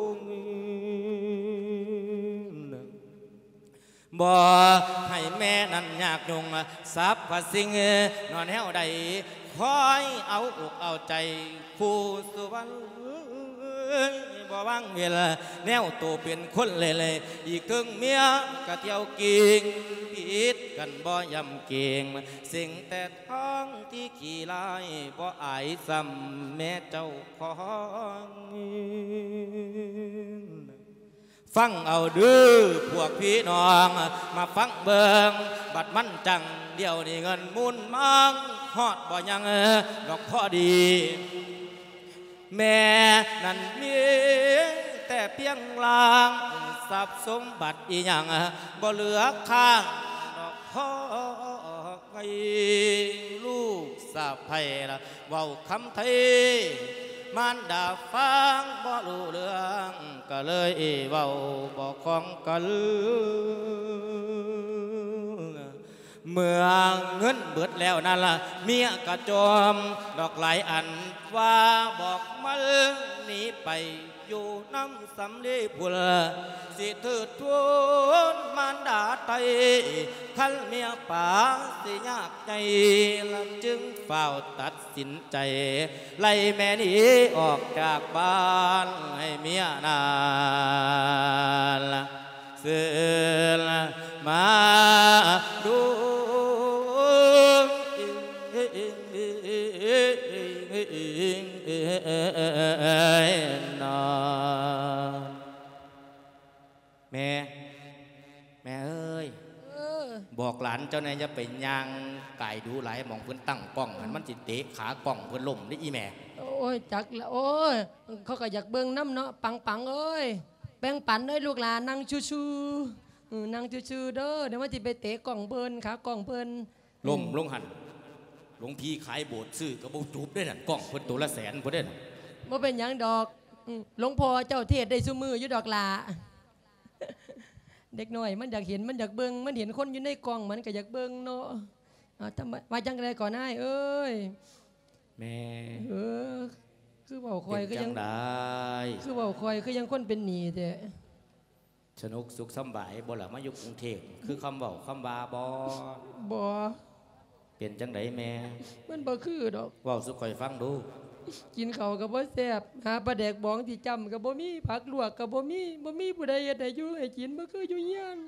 บ่ให้แม่นั่นยากยงสับพสิ่งนอนแหวใดคอยเอาอกเอาใจผู้สุวรรณบ่ว่างเวลาแนวโตเป็นคนเลยอีกครึ่งเมียกะเที่ยวกิ่งผิดกันบ่ยำเก่งสิ่งแต่ท้องที่ขี่ลายบ่อายซ้ำแม่เจ้าของฟังเอาดื้อพวกพี่น้องมาฟังเบิงบัดมันจังเดียวนี่เงินมุนมังฮอดบ่ยังดอกพอดีแม่นั่นมีแต่เพียงลางทรัพย์สมบัติอีหยังบ่เหลือค่าดอกพ่อไงลูกสะใภ้ละเว้าคำไทยมารดาฟังบ่รู้เรื่องก็เลยเว้าบ่คล่องกันเมื่อเงินเบิดแล้วนั่นล่ะเมียกระจอมดอกหลายอันว่าบอกมันหนีไปอยู่น้ำสำลีพุลสิถือทวนมารดาไตคันเมียป่าสิยากใจละจึงเฝ้าตัดสินใจไล่แม่หนีออกจากบ้านให้เมียนานเสือมาดูแม่เอ้ยบอกหลานเจ้านายจะไปย่างไก่ดูหลายมองเพื่อนตั้งกล้องมันจิเตะขากล้องเพื่อนล่มได้อีแม่โอ้ยจักละโอ้ยเขาก็อยากเบิ่งน้ำเนาะปังเอ้ยแบ่งปันเอ้ยลูกหลานนั่งชูนั่งชูเด้อเดี๋ยวมันจะไปเตะกล่องเบิ่นขากล่องเบิ่นลงหันหลวงพี่ขายโบสถ์ซื้อกระบุจูบได้น่ะกล้องเพิ่นตัวละ100,000เพิ่นเด้น่ะบ่เป็นหยังดอกหลวงพ่อเจ้าเทศได้ซุมืออยู่ดอกลาเด็กน้อยมันอยากเห็นมันอยากเบิ่งมันเห็นคนอยู่ในกล่องมันก็อยากเบิ่งเนาะทำไมว่าจังไดก่อนนายเอ้ยแม่คือเว้าคอยก็ยังได้คือเว้าคอยคือยังคนเป็นหนี้แต่สนุกสุขสบายบ่ล่ะมาอยู่กรุงเทพคือคำเว้าคำบาบ่เป็นจังไดแม่มันบ่คือดอกเว้าสุข่อยฟังดูกินข้าวก็บ่แซ่บหาปลาแดกบ้องที่จำก็บ่มีผักลวกก็บ่มีผู้ใดเฮ็ดให้อยู่ให้กินบ่คืออยู่เฮียน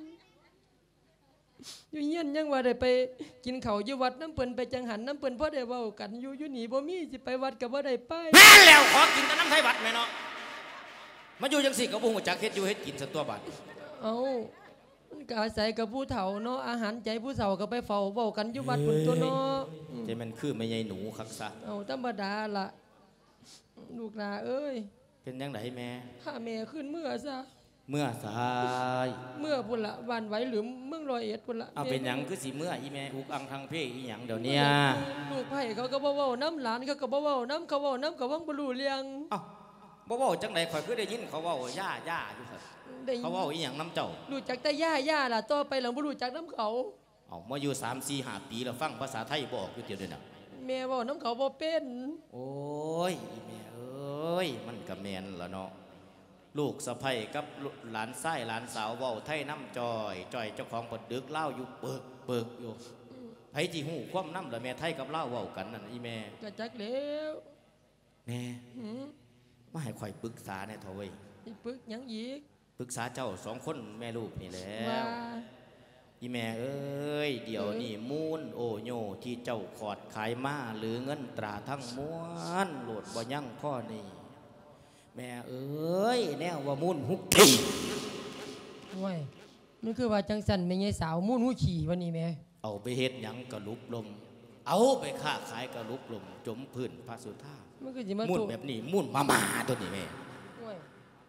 ยังว่าได้ไปกินข้าวอยู่วัดน้ำเปิ้นไปจังหันน้ำเปิ้นพอได้เว้ากันอยู่นี่บ่มีสิไปวัดก็บ่ได้ไปแม่แล้วขอกินแต่น้ำไทยวัดแม่เนาะมาอยู่จังสิก็บ่ฮู้จักเฮ็ดอยู่เฮ็ดกินซะตัวบาดเอามันก็อาศัยกับผู้เฒ่าเนาะอาหารใจผู้เฒ่าก็ไปเฝ้าเว้ากันอยู่วัดพุ่นตัวเนาะใจมันคือแม่ใหญ่หนูคักซะเอาธรรมดาล่ะลูกหลาเอ้ยเป็นจังไดแม่ถ้าแม่ขึ้นเมื่อซะเมื่อสายเมื่อพุ่นละวันไหวหรือเมืองร้อยเอ็ดพุ่นละเอาเป็นหยังคือสิเมื่ออีแม่อุกอังทางเพศอีหยังเดี๋ยวเนี้ยลูกไผ่เขาก็บ่เว้าน้ำหลานเขาก็บ่เว้าน้ำเขาเว้าน้ำก็วังบ่รู้เรื่องเอ้าบ่เว้าจังไดข่อยคือได้ยินเขาเว้าย่าอยู่ครับได้เขาเว้าอีหยังน้ำเจ้ารู้จักแต่ย่าล่ะต่อไปหลังบ่รู้จักน้ำเขาเอามาอยู่3 4 5ปีแล้วฟังภาษาไทยบ่ออกอยู่เดียวเด้อน่ะแม่เว้าน้ำเขาบ่เป็นโอ้ยอีแม่เอ้ยมันก็แม่นล่ะเนาะลูกสะใภ้กับหลานชายหลานสาวเว้าไทยน้ำจอยเจ้าของเปิดดึกเล่าอยู่เปิกอยู่ไผสิฮู้ความน้ำล่ะแม่ไทยกับเล่าเว้ากันนั่นอีแม่ก็จักแล้วแม่หืมมาให้ข่อยปรึกษาแน่เถอะเว้ยอีปึกหยังอีกปรึกษาเจ้า2 คนแม่ลูกนี่แหละว่าอีแม่เอ้ยเดี๋ยวนี้มูลโอโยที่เจ้าขอดขายมาหรือเงินตราทั้งม้วนโหลดบ่ยั่งพ่อนี่แม่เอ้ยแนวว่ามูลหุกทีโอ้ยมันคือว่าจังสันแม่ยายสาวมุ่นหูขี่วันนี้แม่เอาไปเฮ็ดหยังกะลุบลมเอาไปค้าขายกะลุบลมจมพื้นพระสุธามันคือสิมามูลถูกแบบนี้มูลมาตัวนี้แม่โอ้ย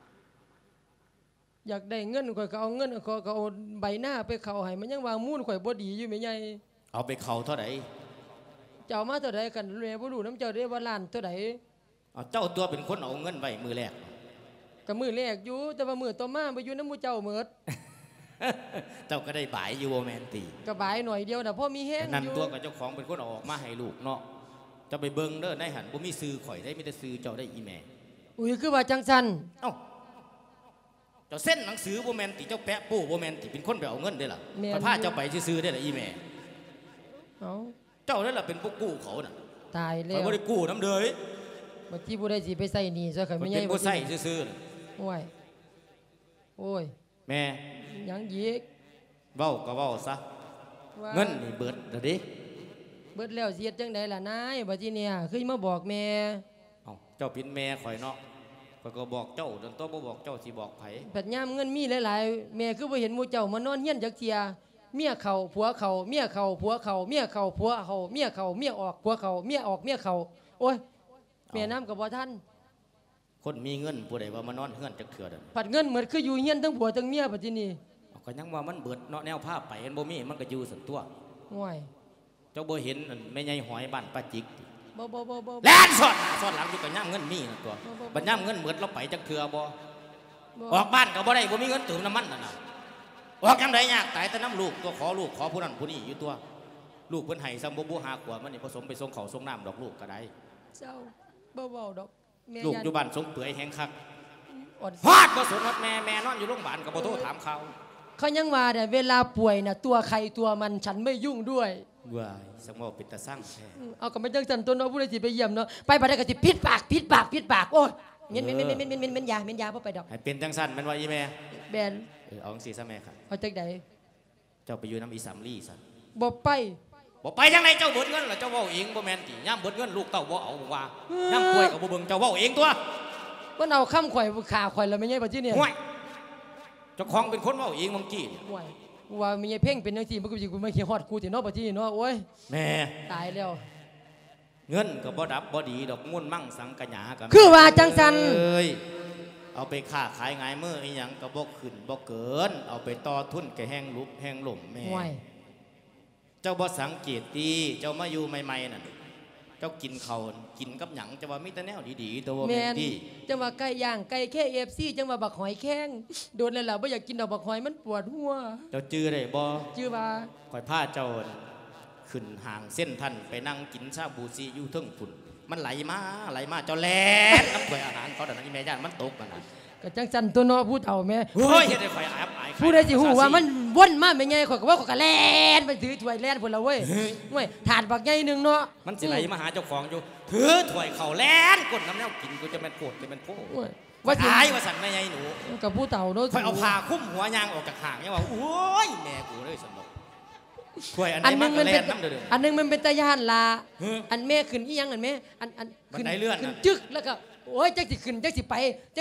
อยากได้เงินข่อยก็เอาเงินข่อยก็เอาใบหน้าไปเข้าให้มันยังวางมุ่นข่อยบ่ดีอยู่แม่ใหญ่เอาไปเขาเท่าไหร่เจ้ามาเท่าใดกันแม่บ่รู้น้ำเจ้าได้ว่าล้านเท่าใดเอาเจ้าตัวเป็นคนเอาเงินไว้มือแรกก็มือแรกอยู่แต่ว่ามือต่อมาไปอยู่น้ำหมู่เจ้าเมิดเจ้าก็ได้บ่ายอยู่บ่แม่นตีก็บายหน่อยเดียวน่ะพ่อมีแห้งนั่นอยู่ตัวกับเจ้าของเป็นคนเอาออกมาให้ลูกเนาะจะไปเบิ่งเด้อในหันบ่มีซื้อข่อยได้มีแต่ซื้อเจ้าได้อีแม่อุ้ยคือว่าจังสันเอ้าเจ้าเส้นหนังสือบ่แม่นติเจ้าแปะโป้บ่แม่นติเป็นคนไปเอาเงินได้ล่ะพระพาเจ้าไปซื้อได้ล่ะอีแม่เอาเจ้านั่นล่ะเป็นผู้กู้เขาน่ะตายแล้ข่อยว บ่ได้กู้น้ำเด้ยบ่ที่ผู้ใดสิไปใส่หนี้ซะข่อยมันไม่ใหญ่เป็นผู้ใส่ซื้อๆน่ะโอ้ยโอ้ยแม่หยังอีกเว้าก็เว้าซะว่าเงินนี่เบิดแล้วเด้เบิดแล้วเสียดจังใดล่ะนายบัดนี้เนี่ยคือมาบอกแม่เอ้าเจ้าเป็นแม่ข่อยเนาะข่อยก็บอกเจ้าจนโตบ่บอกเจ้าสิบอกไผปัดยามเงินมีหลายๆแม่คือบ่เห็นหมู่เจ้ามานอนเฮียนจักเที่ยเมียเข้าผัวเข้าเมียเข้าผัวเข้าเมียเข้าผัวเข้าเมียเข้าเมียออกผัวเข้าเมียออกเมียเข้าโอ้ยแม่น้ำก็บ่ทันคนมีเงินผู้ใดว่ามานอนเฮือนจักเทื่อเด้อผัดเงินเหมือนคืออยู่เฮียนทั้งผัวทั้งเมียบัดนี้เอาก็ยังว่ามันเบิดเนาะแนวภาพไปมันบ่มีมันก็อยู่สันตัวโอ้ยเจ้าบ่เห็นอันแม่ใหญ่หอยบ้านป้าจิกติบ่แล่นสอดหน้าสอดหลังอยู่กับย่ามเงินมีนั่นตัวบัดย่ามเงินเบิดเราไปจักเทื่อบ่ออกบ้านก็บ่ได้บ่มีเงินเติมน้ำมันนั่นน่ะออกจังไดยากตายแต่น้ำลูกตัวขอลูกขอผู้นั้นผู้นี้อยู่ตัวลูกเพิ่นให้ซ้ำบ่หาขวดมันนี่ผสมไปส่งเขาส่งน้ำดอกลูกก็ได้เจ้าบ่เว้าดอกแม่ลูกย่านอยู่บ้านสงเปื่อยแฮงคักอดฮอดบ่สนฮอดแม่นอนอยู่โรงพยาบาลก็บ่โทรถามข่าวเขายังว่าเนี่ยเวลาป่วยน่ะตัวใครตัวมันฉันไม่ยุ่งด้วยว้ายสมองเป็นตาสร้างแท้เอาก็ไม่จังสันตัวเนาะผู้ใดสิไปเยี่ยมเนาะไปบัดได้ก็สิปิดปากโอ้ยเม็นยาบ่ไปดอกให้เป็นจังซั่นแม่นว่าอีแม่แบนเอาจังซี่ซะแม่ครับเอาจักใดเจ้าไปอยู่น้ำอีสามลี่ซะบ่ไปบ่ไปจังไดเจ้าเบิดเงินล่ะเจ้าเว้าเองบ่แม่นติย่ามเบิดเงินลูกเต้าบ่เอาว่าย่ามป่วยก็บ่เบิ่งเจ้าเว้าเองตัวมันเอาค้ำข่อยขาข่อยแล้วไม่ใช่บัดนี้เนี่ยห่วยเจ้าของเป็นคนเว้าเองเมื่อกี้นี่ห่วยว่ามีไอ้เพ่งเป็นจังซี่มันก็สิกูมาเขียนฮอดกูสิเนาะบัดนี้เนาะโอ้ยแม่ตายแล้วเงินก็บ่ดับบ่ดีดอกมุ่นมั่งสังกะหยากันคือว่าจังสันเอ้ยเอาไปค้าขายง่ายมืออีหยังก็บ่ขึ้นบ่เกิน เอาไปต่อทุนก็แห้งลุบแห้งหล่มแม่ห่วยเจ้าบ่สังเกตดีเจ้ามาอยู่ใหม่ๆนั่นเจ้ากินข้าวกินกับหยังจะว่ามีแต่แนวดีๆตัวบ่แม่แม่นนติจังว่าไก่ย่างไก่แค่ FC จังว่าบักหอยแข้งโดนแล้วล่ะบ่อยากกินดอกบักหอยมันปวดหัวเจ้าจื้อได้บ่ชื่อว่าข่อยพาเจ้าขึ้นห่างเส้นท่านไปนั่งกินชาบูซีอยู่เทิงฝุ่นมันไหลมาเจ้าแล่นน้ำข่อยอาหารเขาแต่นั้นอีแม่ย่านมันตกนั่นน่ะก็จังสันตัวเนาะผู้เฒ่าแม่โอ้ยเฮ็ดให้ข่อยอับอายผู้ใดสิฮู้ว่ามันวนมาแม่ใหญ่ข่อยก็ว่าข่อยก็แล่นไปถือถ้วยแล่นพุ่นละเว้ยเว้ยถาดบักใหญ่หนึงเนาะมันสิไหลมาหาเจ้าของอยู่ถือถ้วยข้าวแล่นก้นน้ำแนวกินกูจะแม่นโคตรจะแม่นโพโอ้ยว่าสิตายว่าสั่นแม่ใหญ่หนูกับผู้เฒ่าเนาะข่อยเอาผ้าคลุ้มหัวยางออกจากห่างเนี่ยว่าโอ้ยแม่กูเลยสนุกถ้วยอันไหนอันหนึมันงก็มันแล่เป็นนน้ำเด้ออันหนึงมันเป็นตาย่านล่ะเฮ้ออันแม่ขึ้นอีหยังอันแม่อันบันไดเลื่อนขึ้นน่ะจึกแล้วก็โอ้ยจักสิขึ้นจักสิไปจัก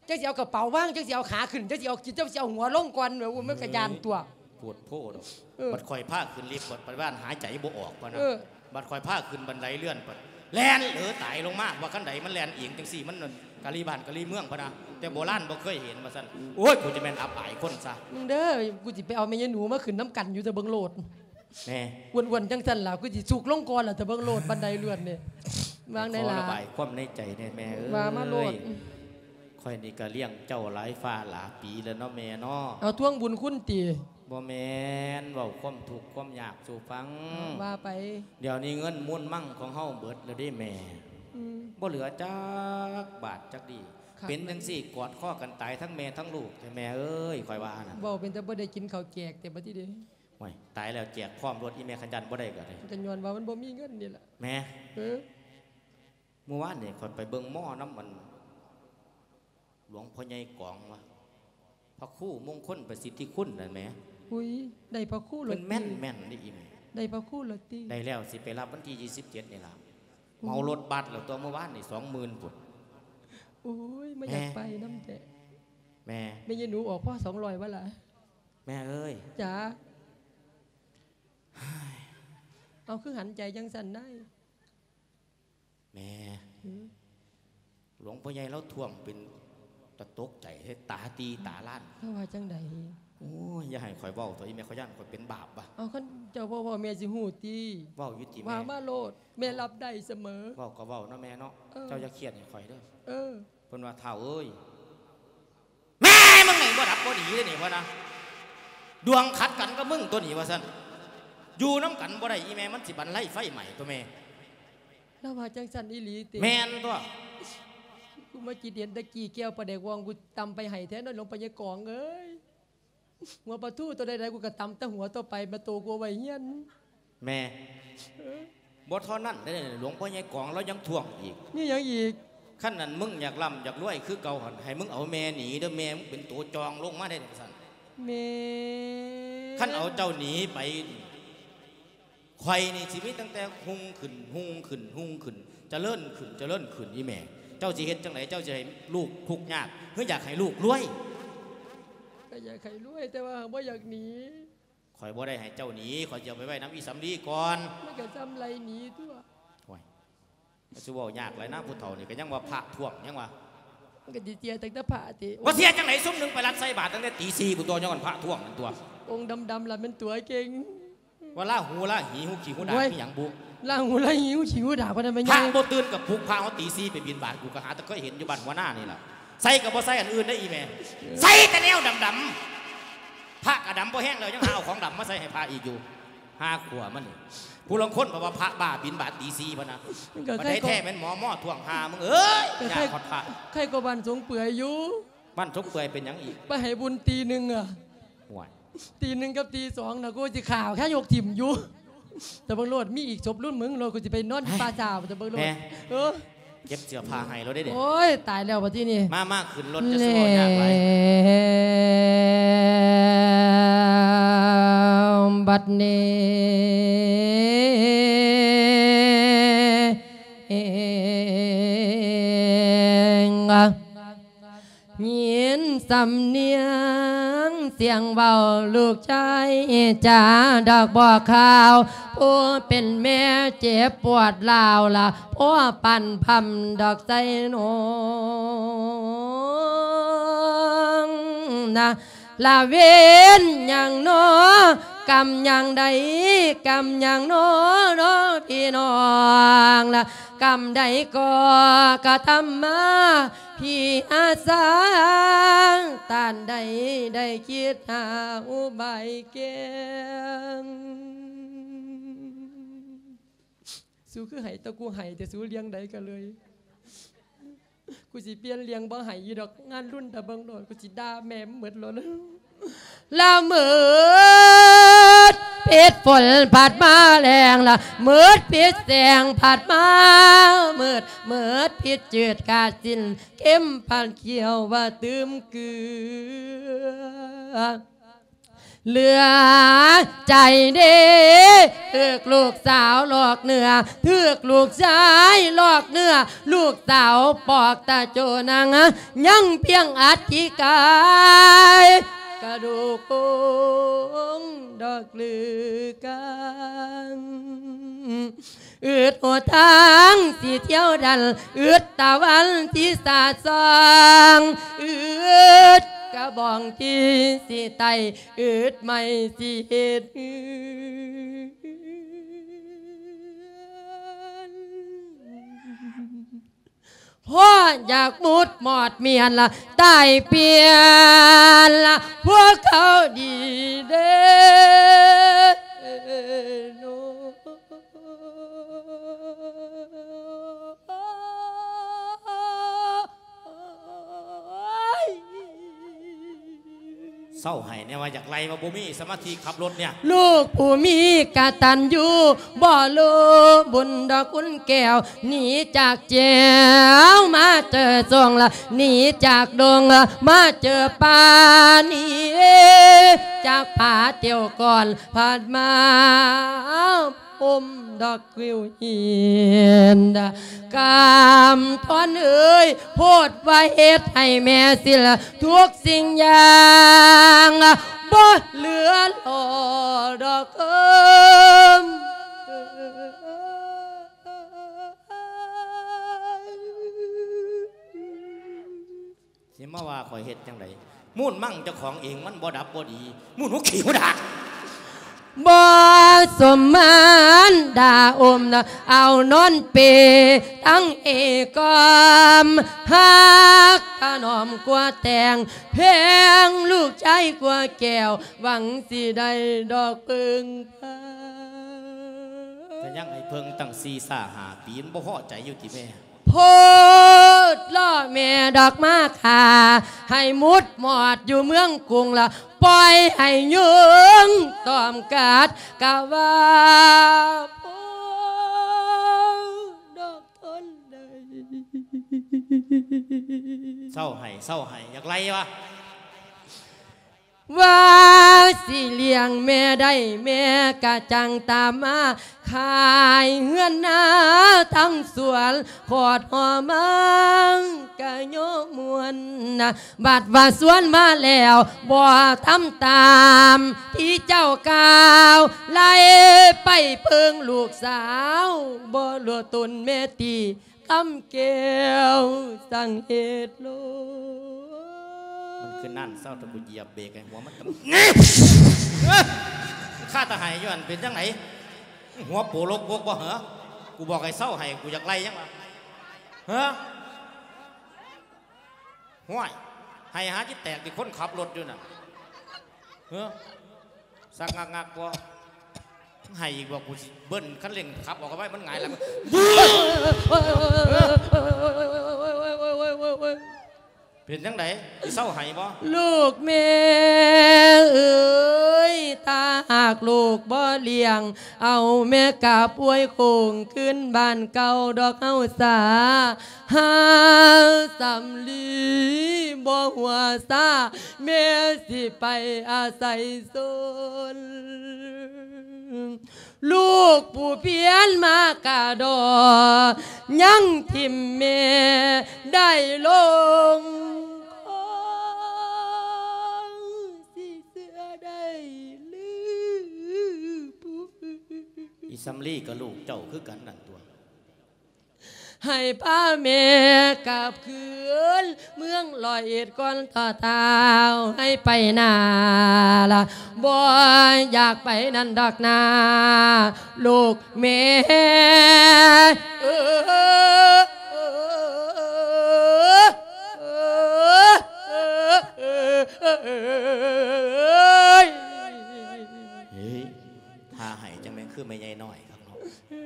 จังสิเอากระเป๋าว่างจังสิเอาขาขึ้นจังสิเอากินจังสิเอาหัวลงก่อนเว้ยมันกระยานตัวปวดโพดบัดคอยผ้าขึ้นลิฟต์บัดบ้านหายใจบ่ออกปะนะบัดคอยผ้าขึ้นบันไดเลื่อนปัดแลนตายลงมากว่าขั้นใดมันแลนเอียงจังสี่มันกะลีบ้านกะลีเมืองปะนะแต่โบราณบ่เคยเห็นมาสั่นโอ้ยกูจะแม่นอับอายคนซะมึงเด้อกูสิไปเอาแม่ยายหนูมาขึ้นน้ำกันอยู่แต่เบิ่งโลดแน่วนๆจังซั่นล่ะกูสิสุกลงก่อนล่ะแต่เบิ่งโลดบันไดเลื่อนนี่วางได้ล่ะระบายความในใจแน่แม่เอ้ยว่ามาโลดค่อยนี่ก็เลี้ยงเจ้าหลายฟ้าหลายปีแล้วเนาะแม่เนาะเอาท่วงบุญคุณติบ่แม่นเว้าความทุกข์ความยากสู่ฟังว่าไปเดี๋ยวนี้เงินมุ่นมั่งของเฮาเบิดแล้วเด้แม่บ่เหลือจักบาทจักดีเป็นจังซี่กอดข้อกันตายทั้งแม่ทั้งลูกแต่แม่เอ้ยค่อยว่าน่ะบ่เป็นแต่บ่ได้กินข้าวแจกแต่บัดนี้เด้โอ้ยตายแล้วแจกพร้อมรถอีแม่ขยันบ่ได้ก็ได้กันย้อนว่ามันบ่มีเงินนี่ล่ะแม่เมื่อวานนี่ค่อยไปเบิ่งหม้อน้ำมันหลวงพ่อใหญ่กองว่าพระครูมงคลประสิทธิคุณนั่นแหมอุ้ยได้พระครูเลยแม่นนี่อีแม่ได้พระครูเลยติได้แล้วสิไปรับวันที่27นี่ล่ะเมารถบัสแล้วตัวเมื่อวานนี่20,000พุ่นโอ้ยไม่อยากไปน้ำแต่แม่ไม่ยินหนูออกพ่อ200ว่าล่ะแม่เอ้ยจ๋าเอาคือหันใจจังสั่นได้แม่หลวงพ่อใหญ่เราท่วมเป็นตะตกใจให้ตาตีตาล้านเขาว่าจังใดโอ้ยอย่าให้ข่อยเว้าตัวอีแม่ข่อยย่านข่อยเป็นบาปป่ะเอาคันเจ้าว่าแม่สิฮู้ติเว้าอยู่ติแม่ว่ามาโลดแม่รับได้เสมอเว้าก็เว้าเนาะแม่เนาะเจ้าอย่าเครียดให้ข่อยเด้อเพิ่นว่าเฒ่าเอ้ยแม่มึงไหนบ่ดับบ่ดีเลยนี่พ่อนะดวงขัดกันก็มึงตัวนี้ว่าซั่นอยู่น้ำกันบ่ได้อีแม่มันสิบันไล่ไฟใหม่ตัวแม่แล้วว่าจังซั่นอีหลีติแม่นตัวกูมาจีเดียนตะกี้แก้วปลาแดกวองกูตำไปไห้แท้นั่นลงไปยังกองเอ้ยหัวปลาทูตัวใดๆกูก็ตำแต่หัวตัวไปมาโตกูไว้เฮียนแม่บ่เท่านั้นได้หลวงพ่อใหญ่กองแล้วยังท่วงอีกนี่ยังอีกขั้นนั้นมึงอยากร่ำอยากรวยคือเก่าหันให้มึงเอาแม่หนีเด้อแม่มึงเป็นตัวจองลงมาได้สั่นแม่ขั้นเอาเจ้าหนีไปไข่นี่ชีวิตตั้งแต่หุ่งขึ้นจะเลื่อนขึ้นอีแม่เจ้าสิเฮ็ดจังไหนเจ้าจะให้ลูกทุกข์ยากเพื่ออยากให้ลูกรวยก็อยากให้รวยแต่ว่าบ่อยากหนีข่อยบ่ได้ให้เจ้าหนีข่อยจะไปไว้น้ำอีสำลีก่อนมันก็จำไรหนีตัวโอ้ยสิว่ายากเลยนะผู้เฒ่านี่ก็ยังว่าพระท่วงยังว่ามันก็สิเสียตั้งแต่พระติว่าเสียจังไหนซุ่มนึงไปรัดใส่บาตรตั้งแต่ตี 4ผู้ตัวย้อนพระท่วงนั่นตัวองค์ดำๆล่ะเป็นตัวเก่งว่าล่าหูล่าหีหูขี้หูด่ามีหยังบุล่าหูล่าหิวฉิวด่าเพราะนั้นไม่ยังทางโบตื่นกับผูกพาเขาตี 4ไปบินบาตรกูก็หาแต่ก็เห็นอยู่บ้านหัวหน้านี่แหละใส่กับบ่ใส่อันอื่นได้อีแม่ใส่แต่แนวดำพระกระดำบ่แห้งเลยยังหาเอาของดำมาใส่ให้พระอีกอยู่5 ขวบมันผู้ลงคนบอกว่าพระบ้าบินบาตรตี 4พะนะมันได้แท้เป็นหมอท่วงหามึงเอ้ยอยากขอดพระใครก็บ้านสงเปื่อยอยู่บ้านสงเปื่อยเป็นยังอีกไปให้บุญตี 1อ่ะตี 1กับตี 2นะกูจะข่าวแค่ยกถิ่มอยู่แต่บางโลดมีอีกศพรุ่นมึงโลดกูจะไปนอนป่าจ่าแต่บางโลดเก็บเสื้อผ้าให้เราได้เด็ดโอ้ยตายแล้วปะที่นี่มากขึ้นรถจะสู้ยากไรบัดนี้ยินสำเนียงเสียงเบาลูกชายจ่าดอกบ่อข่าวผู้เป็นแม่เจ็บปวดลาวล่ะพ่อปั่นพำดอกใจนงนะละเวนอย่างโนกำอย่างใดกำอย่างโนพี่น้องละกำใดก็กระทำมาพี่อาสาตานใดได้คิดหาอุบายเก่งสู้คือไห้ตะกูไห้แต่สู้เลี้ยงใดกันเลยกูสิเปลี่ยนเลี้ยงบ่ไห้ยีดอกงานรุ่นแต่บางโดดกูสิด่าแม่เหมือนเลยละเมิดปิดฝนผัดมาแรงละเมิดปิดแสงผัดมาเมิดปิดจืดกาสินเข้มพันเขียวว่าตืมเกลือเหลือใจเด้ถึกลูกสาวหลอกเนื้อถึกลูกชายหลอกเนื้อลูกสาวปอกตาโจนางยังเพียงอัฐิกายกระดูกโป่งดอกลือกันอืดหัวทางสีเที่ยวดันอืดตะวันที่สาดส่องอืดกระบองที่สีไตอืดไม่สีเห็ดพ่ออยากมุดหมอดเมียนละตายเปียนละพวกเขาดีเด้โนเศร้าให้เนี่ยว่าอยากไล่มาบ่มีสมาธิขับรถเนี่ยลูกผู้มีกตัญญูบ่รู้บุญดอกคุณแก้วหนีจากแจ้วมาเจอทรงละหนีจากดงละมาเจอป่านี้จากผาเตียวก่อนผ่านมาอมดอกวิวเหียนกามทอนเอ้ยโพดไว้เฮ็ดให้แม่สิละทุกสิ่งอย่างบ่เหลือหล่อดอกสิมาว่าข่อยเฮ็ดจังไดมุ่นมั่งเจ้าของเองมันบ่ดับบ่ดีมุ่นหัวขี้หัวดาบ่สมมานด่าอมนะเอานอนเปทั้งเอกอมฮักขนอมกว่าแตงเพลงลูกใจกว่าแก้วหวังสิได้ดอกพึ่งพาแต่ยังไอ้เพิ่งตั้ง4-5 ปีนบ่พอใจอยู่ที่แม่โพดล่อแม่ดอกมาขาให้มุดหมอดอยู่เมืองกรุงละปล่อยให้ยุงตอมกัดกะว่าโพดอกทนได้เศร้าให้อยากไล่วะว่าสิเลี้ยงแม่ได้แม่กะจังตามมาขายเฮือนนาทั้งสวนขอดหอมังกะโยมวนนะบัดว่าสวนมาแล้วบ่ทำตามที่เจ้ากล่าวไล่ไปเพิงลูกสาวบ่หลัวตุนแม่ตีคำแก้วสั่งเหตุโลมันคือนั่นเศร้าตะกุเหยียบเบรกไอ้หัวมันตะข้าตาหายย้อนเป็นจังไหนหัวโปโลกพวกบ่เหรอกูบอกไอ้เศร้าให้กูอยากไล่ยังวะฮะห่วยให้หาที่แตกที่คนขับรถอยู่น่ะเฮ้อสักงักบ่ให้อีกว่ากูเบิ้ลคันเร่งขับออกไปมันไงล่ะเป็นจังไดเศร้าให้บ่ลูกแม่เอ้ยตาหากลูกบ่เลี้ยงเอาแม่กาป่วยคงขึ้นบ้านเก่าดอกเฮาสาหาสำลีบ่หัวซาแม่สิไปอาศัยโซนลูกผู้เพียนมากะดอยังทิมแม่ได้ลงสิเสือได้ลือผู้อีซัมลี่กับลูกเจ้าคือกันนั่นตัวให้พาแม่กลับคืนเมืองลอยเอ็ดก่อนต่อเท้าให้ไปนาละบ่อยากไปนั่นดอกนาลูกแม่ถ้าให้จังแม่คือไม่ใหญ่น้อยครับน้อง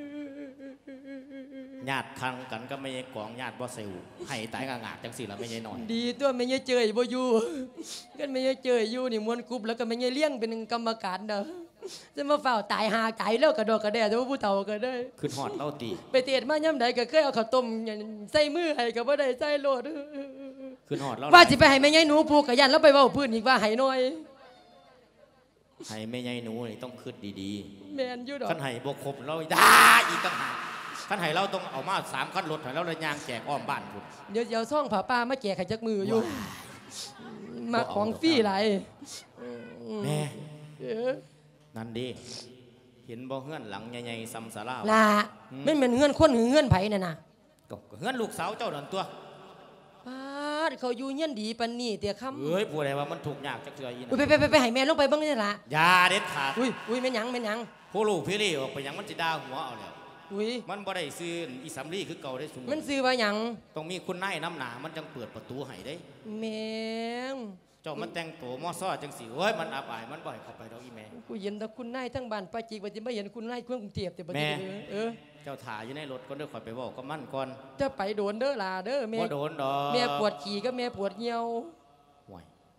ญาติคังกันก็ไม่ใช่กองญาติบ่เซลให้ตายงาจังสิละไม่ใช่น้อยดีตัวไม่ใช่เจยบ่อยู่กันไม่ใช่เจยอยู่นี่มวนกรุ๊ปแล้วก็ไม่ใช่เลี้ยงเป็นกรรมการเด้อจะมาเฝ้าตายหาไก่แล้วกระโดดกระเดะแต่ว่าผู้เฒ่าก็ได้ขึ้นหอดเล่าตีไปเตียดมาย่ำใดก็เคยเอาข้าวต้มใส่มือให้ก็บ่ได้ใส่โลดขึ้นหอดเล่าว่าสิไปให้แม่ใหญ่หนูผูกกับยันแล้วไปเว้าพื้นอีกว่าให้น้อยให้แม่ใหญ่หนูนี่ต้องคิดดีแมนอยู่ดอๆกคันให้บ่ครบเราด่าอีกต่างหากคันให้เราต้องเอามา3 คันรถให้เราเลยย่างแจกอ้อมบ้านพุ่นเดี๋ยวซ่องผาป้ามาแจกให้จักมืออยู่มาของฟรีหลายแม่เออนั่นดิเห็นบ่เฮือนหลังใหญ่ๆซ้ำศาลาล่ะไม่แม่นเงื่อนคนหรือเงื่อนไผน่ะนะก็เฮือนลูกสาวเจ้านั่นตัวป้าดเขาอยู่เงี้ยนดีปานนี้เตี่ยคำเอ้ยผู้ใดว่ามันถูกข์ยากจักเทื่ออีอุ้ยนะไปให้แม่ลงไปเบ้างนี่ล่ะอย่าเด็ดขาดอุ้ยแม่นหยังแม่นหยังผู้ลูกพี่ลี่ออกไปหยังมันสิด่าหัวเอาแล้วอุ้ยมันบ่ได้ซื้ออีสำลีคือเก่าได้สมมุมันซื้อว่าหยังต้องมีคุณนายน้ำหนามันจังเปิดประตูให้ได้แม่งเจ้ามันแต่งตัวมอซ้อจังสิเอ้ยมันอับอายมันบ่ให้เข้าไปดอกอีแม่กูเห็นแต่คุณนายทั้งบ้านป้าจิกว่าจะไม่เห็นคุณนายเครื่องกรุงเทพแต่บัดนี้แม่เออเจ้าถ่ายอยู่ในรถก็เด้อข่อยไปบอกก็มั่นก่อนจะไปโดนเด้อล่ะเด้อแม่บ่โดนดอกแม่ปวดขี่ก็แม่ปวดเหี่ยวห่วย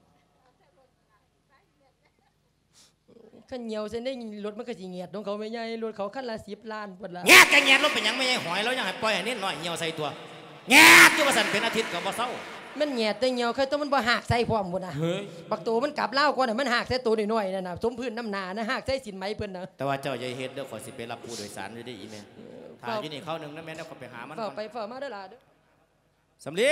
ขันเหี่ยวเส้นได้รถมันก็สิเงียดของเขาไม่ใหญ่รถเขาคันละ10 ล้านพุ่นล่ะแงะแกแงะรถเป็นหยังไม่ใช่หอยแล้วยังให้ปล่อยให้นิดหน่อยเหี่ยวใส่ตัวแงะอยู่ว่าสั่นเป็นอาทิตย์ก็บ่เซามันแหงแต่เหี่ยวเคยต้องมันบ่หักใส่พร้อมพุ่นน่ะเฮ้ยบักโตมันกลับเล่าวก่อนน่ะมันหักใส่ตัวน้อยๆนั่นน่ะสมพื้นน้ำหนานะหักใส่สินไหมเพิ่นน่ะแต่ว่าเจ้าอย่าเฮ็ดเด้อข่อยสิไปรับผู้โดยสารอยู่ได้อีแม่ถ่ายอยู่นี่เข้านึงนะแม่เดี๋ยวข่อยไปหามันก่เฝ้าอนไปเฝ้ามาเด้อล่ะเด้อสำลี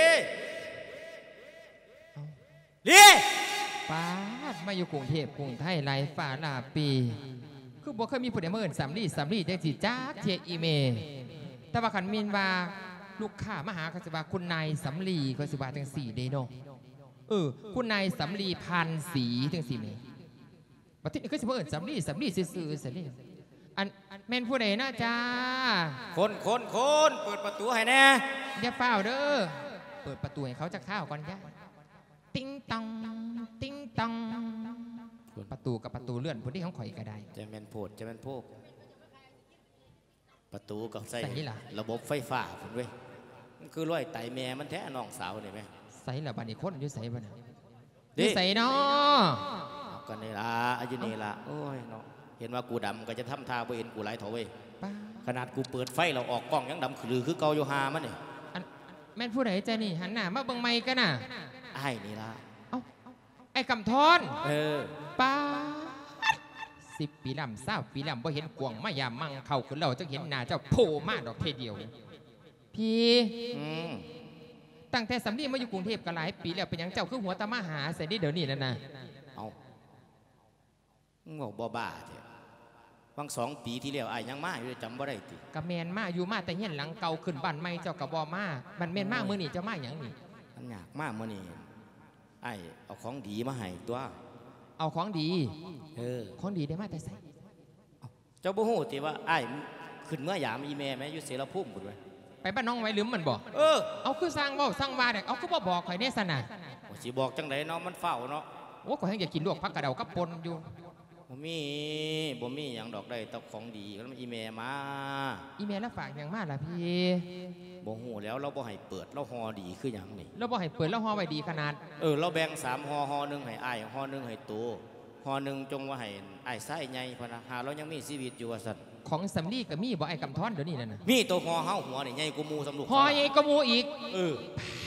ลีป้าดมาอยู่กรุงเทพกรุงไทยหลายฝ่าหลายปี คือบ่เคยมีผู้ใดมาเอิ้นสำลีจังสิจักเที่ยอีเมแต่ว่าคันมีนว่าลูกค้ามาหาเขาสิว่าคุณนายสำลีเขาสิว่าจังสี่เด้เนาะคุณนายสำลีพันสีจังสี่แม่บัดนี้ก็สิบ่เอิ้นสำลีซื่อๆซะนี่อันแม่นผู้ใดนะจ้าคนเปิดประตูให้แน่อย่าเฝ้าเด้อเปิดประตูให้เขาจะเข้าก่อนจ้ะติ้งตองติ้งตองประตูกับประตูเลื่อนพอดีของข่อยก็ได้จะแม่นโพดจะแม่นโพกประตูกับใส่ใส่ล่ะระบบไฟฟ้าพุ่นเว้ยมันคือร้อยไตแม่มันแท้น้องสาวนี่แม่ใส่ละบัดนี้คนอยู่ใส่บัดนี้อดิยู่ใส่เนาะเอากันนี่ล่ะอายุนี่ล่ะโอ้ยเนาะเห็นว่ากูดำก็จะทำท่าบ่เห็นกูหลายเถาเว้ยป้าขนาดกูเปิดไฟเราออกกล้องยังดำคือเกาอยู่หามันนี่อันแม่นผู้ใดจ้ะนี่หันหน้ามาเบิ่งไม้กันน่ะไอ้นี่ล่ะเอ้าไอ้กำทอนเออป้า10 ปีลำ20 ปีลำบ่เห็นกวงมายามมั่งเข้าขึ้นเราจังเห็นหน้าเจ้าโผล่มาดอกเทเดียว พี่อืมตั้งแต่สำลีมาอยู่กรุงเทพก็หลายปีแล้วเป็นหยังเจ้าคือหัวตามาหาเสร็จนี่เดี๋ยวนี้นั่นนะเอามึงบอกบ่บ้าเถอะบาง2 ปีที่แล้วไอ้ยังมาอยู่เลยจำบ่ได้ติกะแมนมาอยู่มาแต่เฮียนหลังเก่าขึ้นบ้านใหม่เจ้ากะบ่มาบันแมนมามื้อนี้เจ้ามาหยังนี่มันอยากมากมื้อนี้ไอ้เอาของดีมาให้ตัวเอาของดีเออของดีได้มาแต่ใส่เจ้าบ่ฮู้ติว่าไอ้ขึ้นเมื่อยามอีแม่แม่อยู่เสรภูมิพุ่นเว้ยไปบ้านน้องไว้ลืมมันบอกเออเอาคือสร้างเว้าสร้างว่าเด็กเอาคือบ่บอกข่อยแน่สนะว่าสิบอกจังไดเนาะมันเฝ้าเนาะโอ้ข่อยยังอยากกินลวกผักกระเดากับปนอยู่บ่มีหยังดอกได้แต่ของดีแล้วอีแม่มาอีเมลแล้วฝากหยังมาล่ะพี่บ่ฮู้แล้วเราบ่ให้เปิดเราฮอดีคือหยังนี่แล้วบ่ให้เปิดแล้วห่อไว้ดีขนาดเราแบ่ง3ฮอหนึงให้อ้ายฮอหนึงให้โตฮอหนึงจงว่าให้อ้ายไส้ใหญ่พะนะหาเรายังมีชีวิตอยู่ว่าซั่นของสำลีก็มีบ่ไอ้กำท้อนเดี๋ยวนี้นั่นน่ะมีตัวฮอเฮาหัวนี่ใหญ่กว่าหมู่สำลูกห่อใหญ่ก็หมูอีกเออ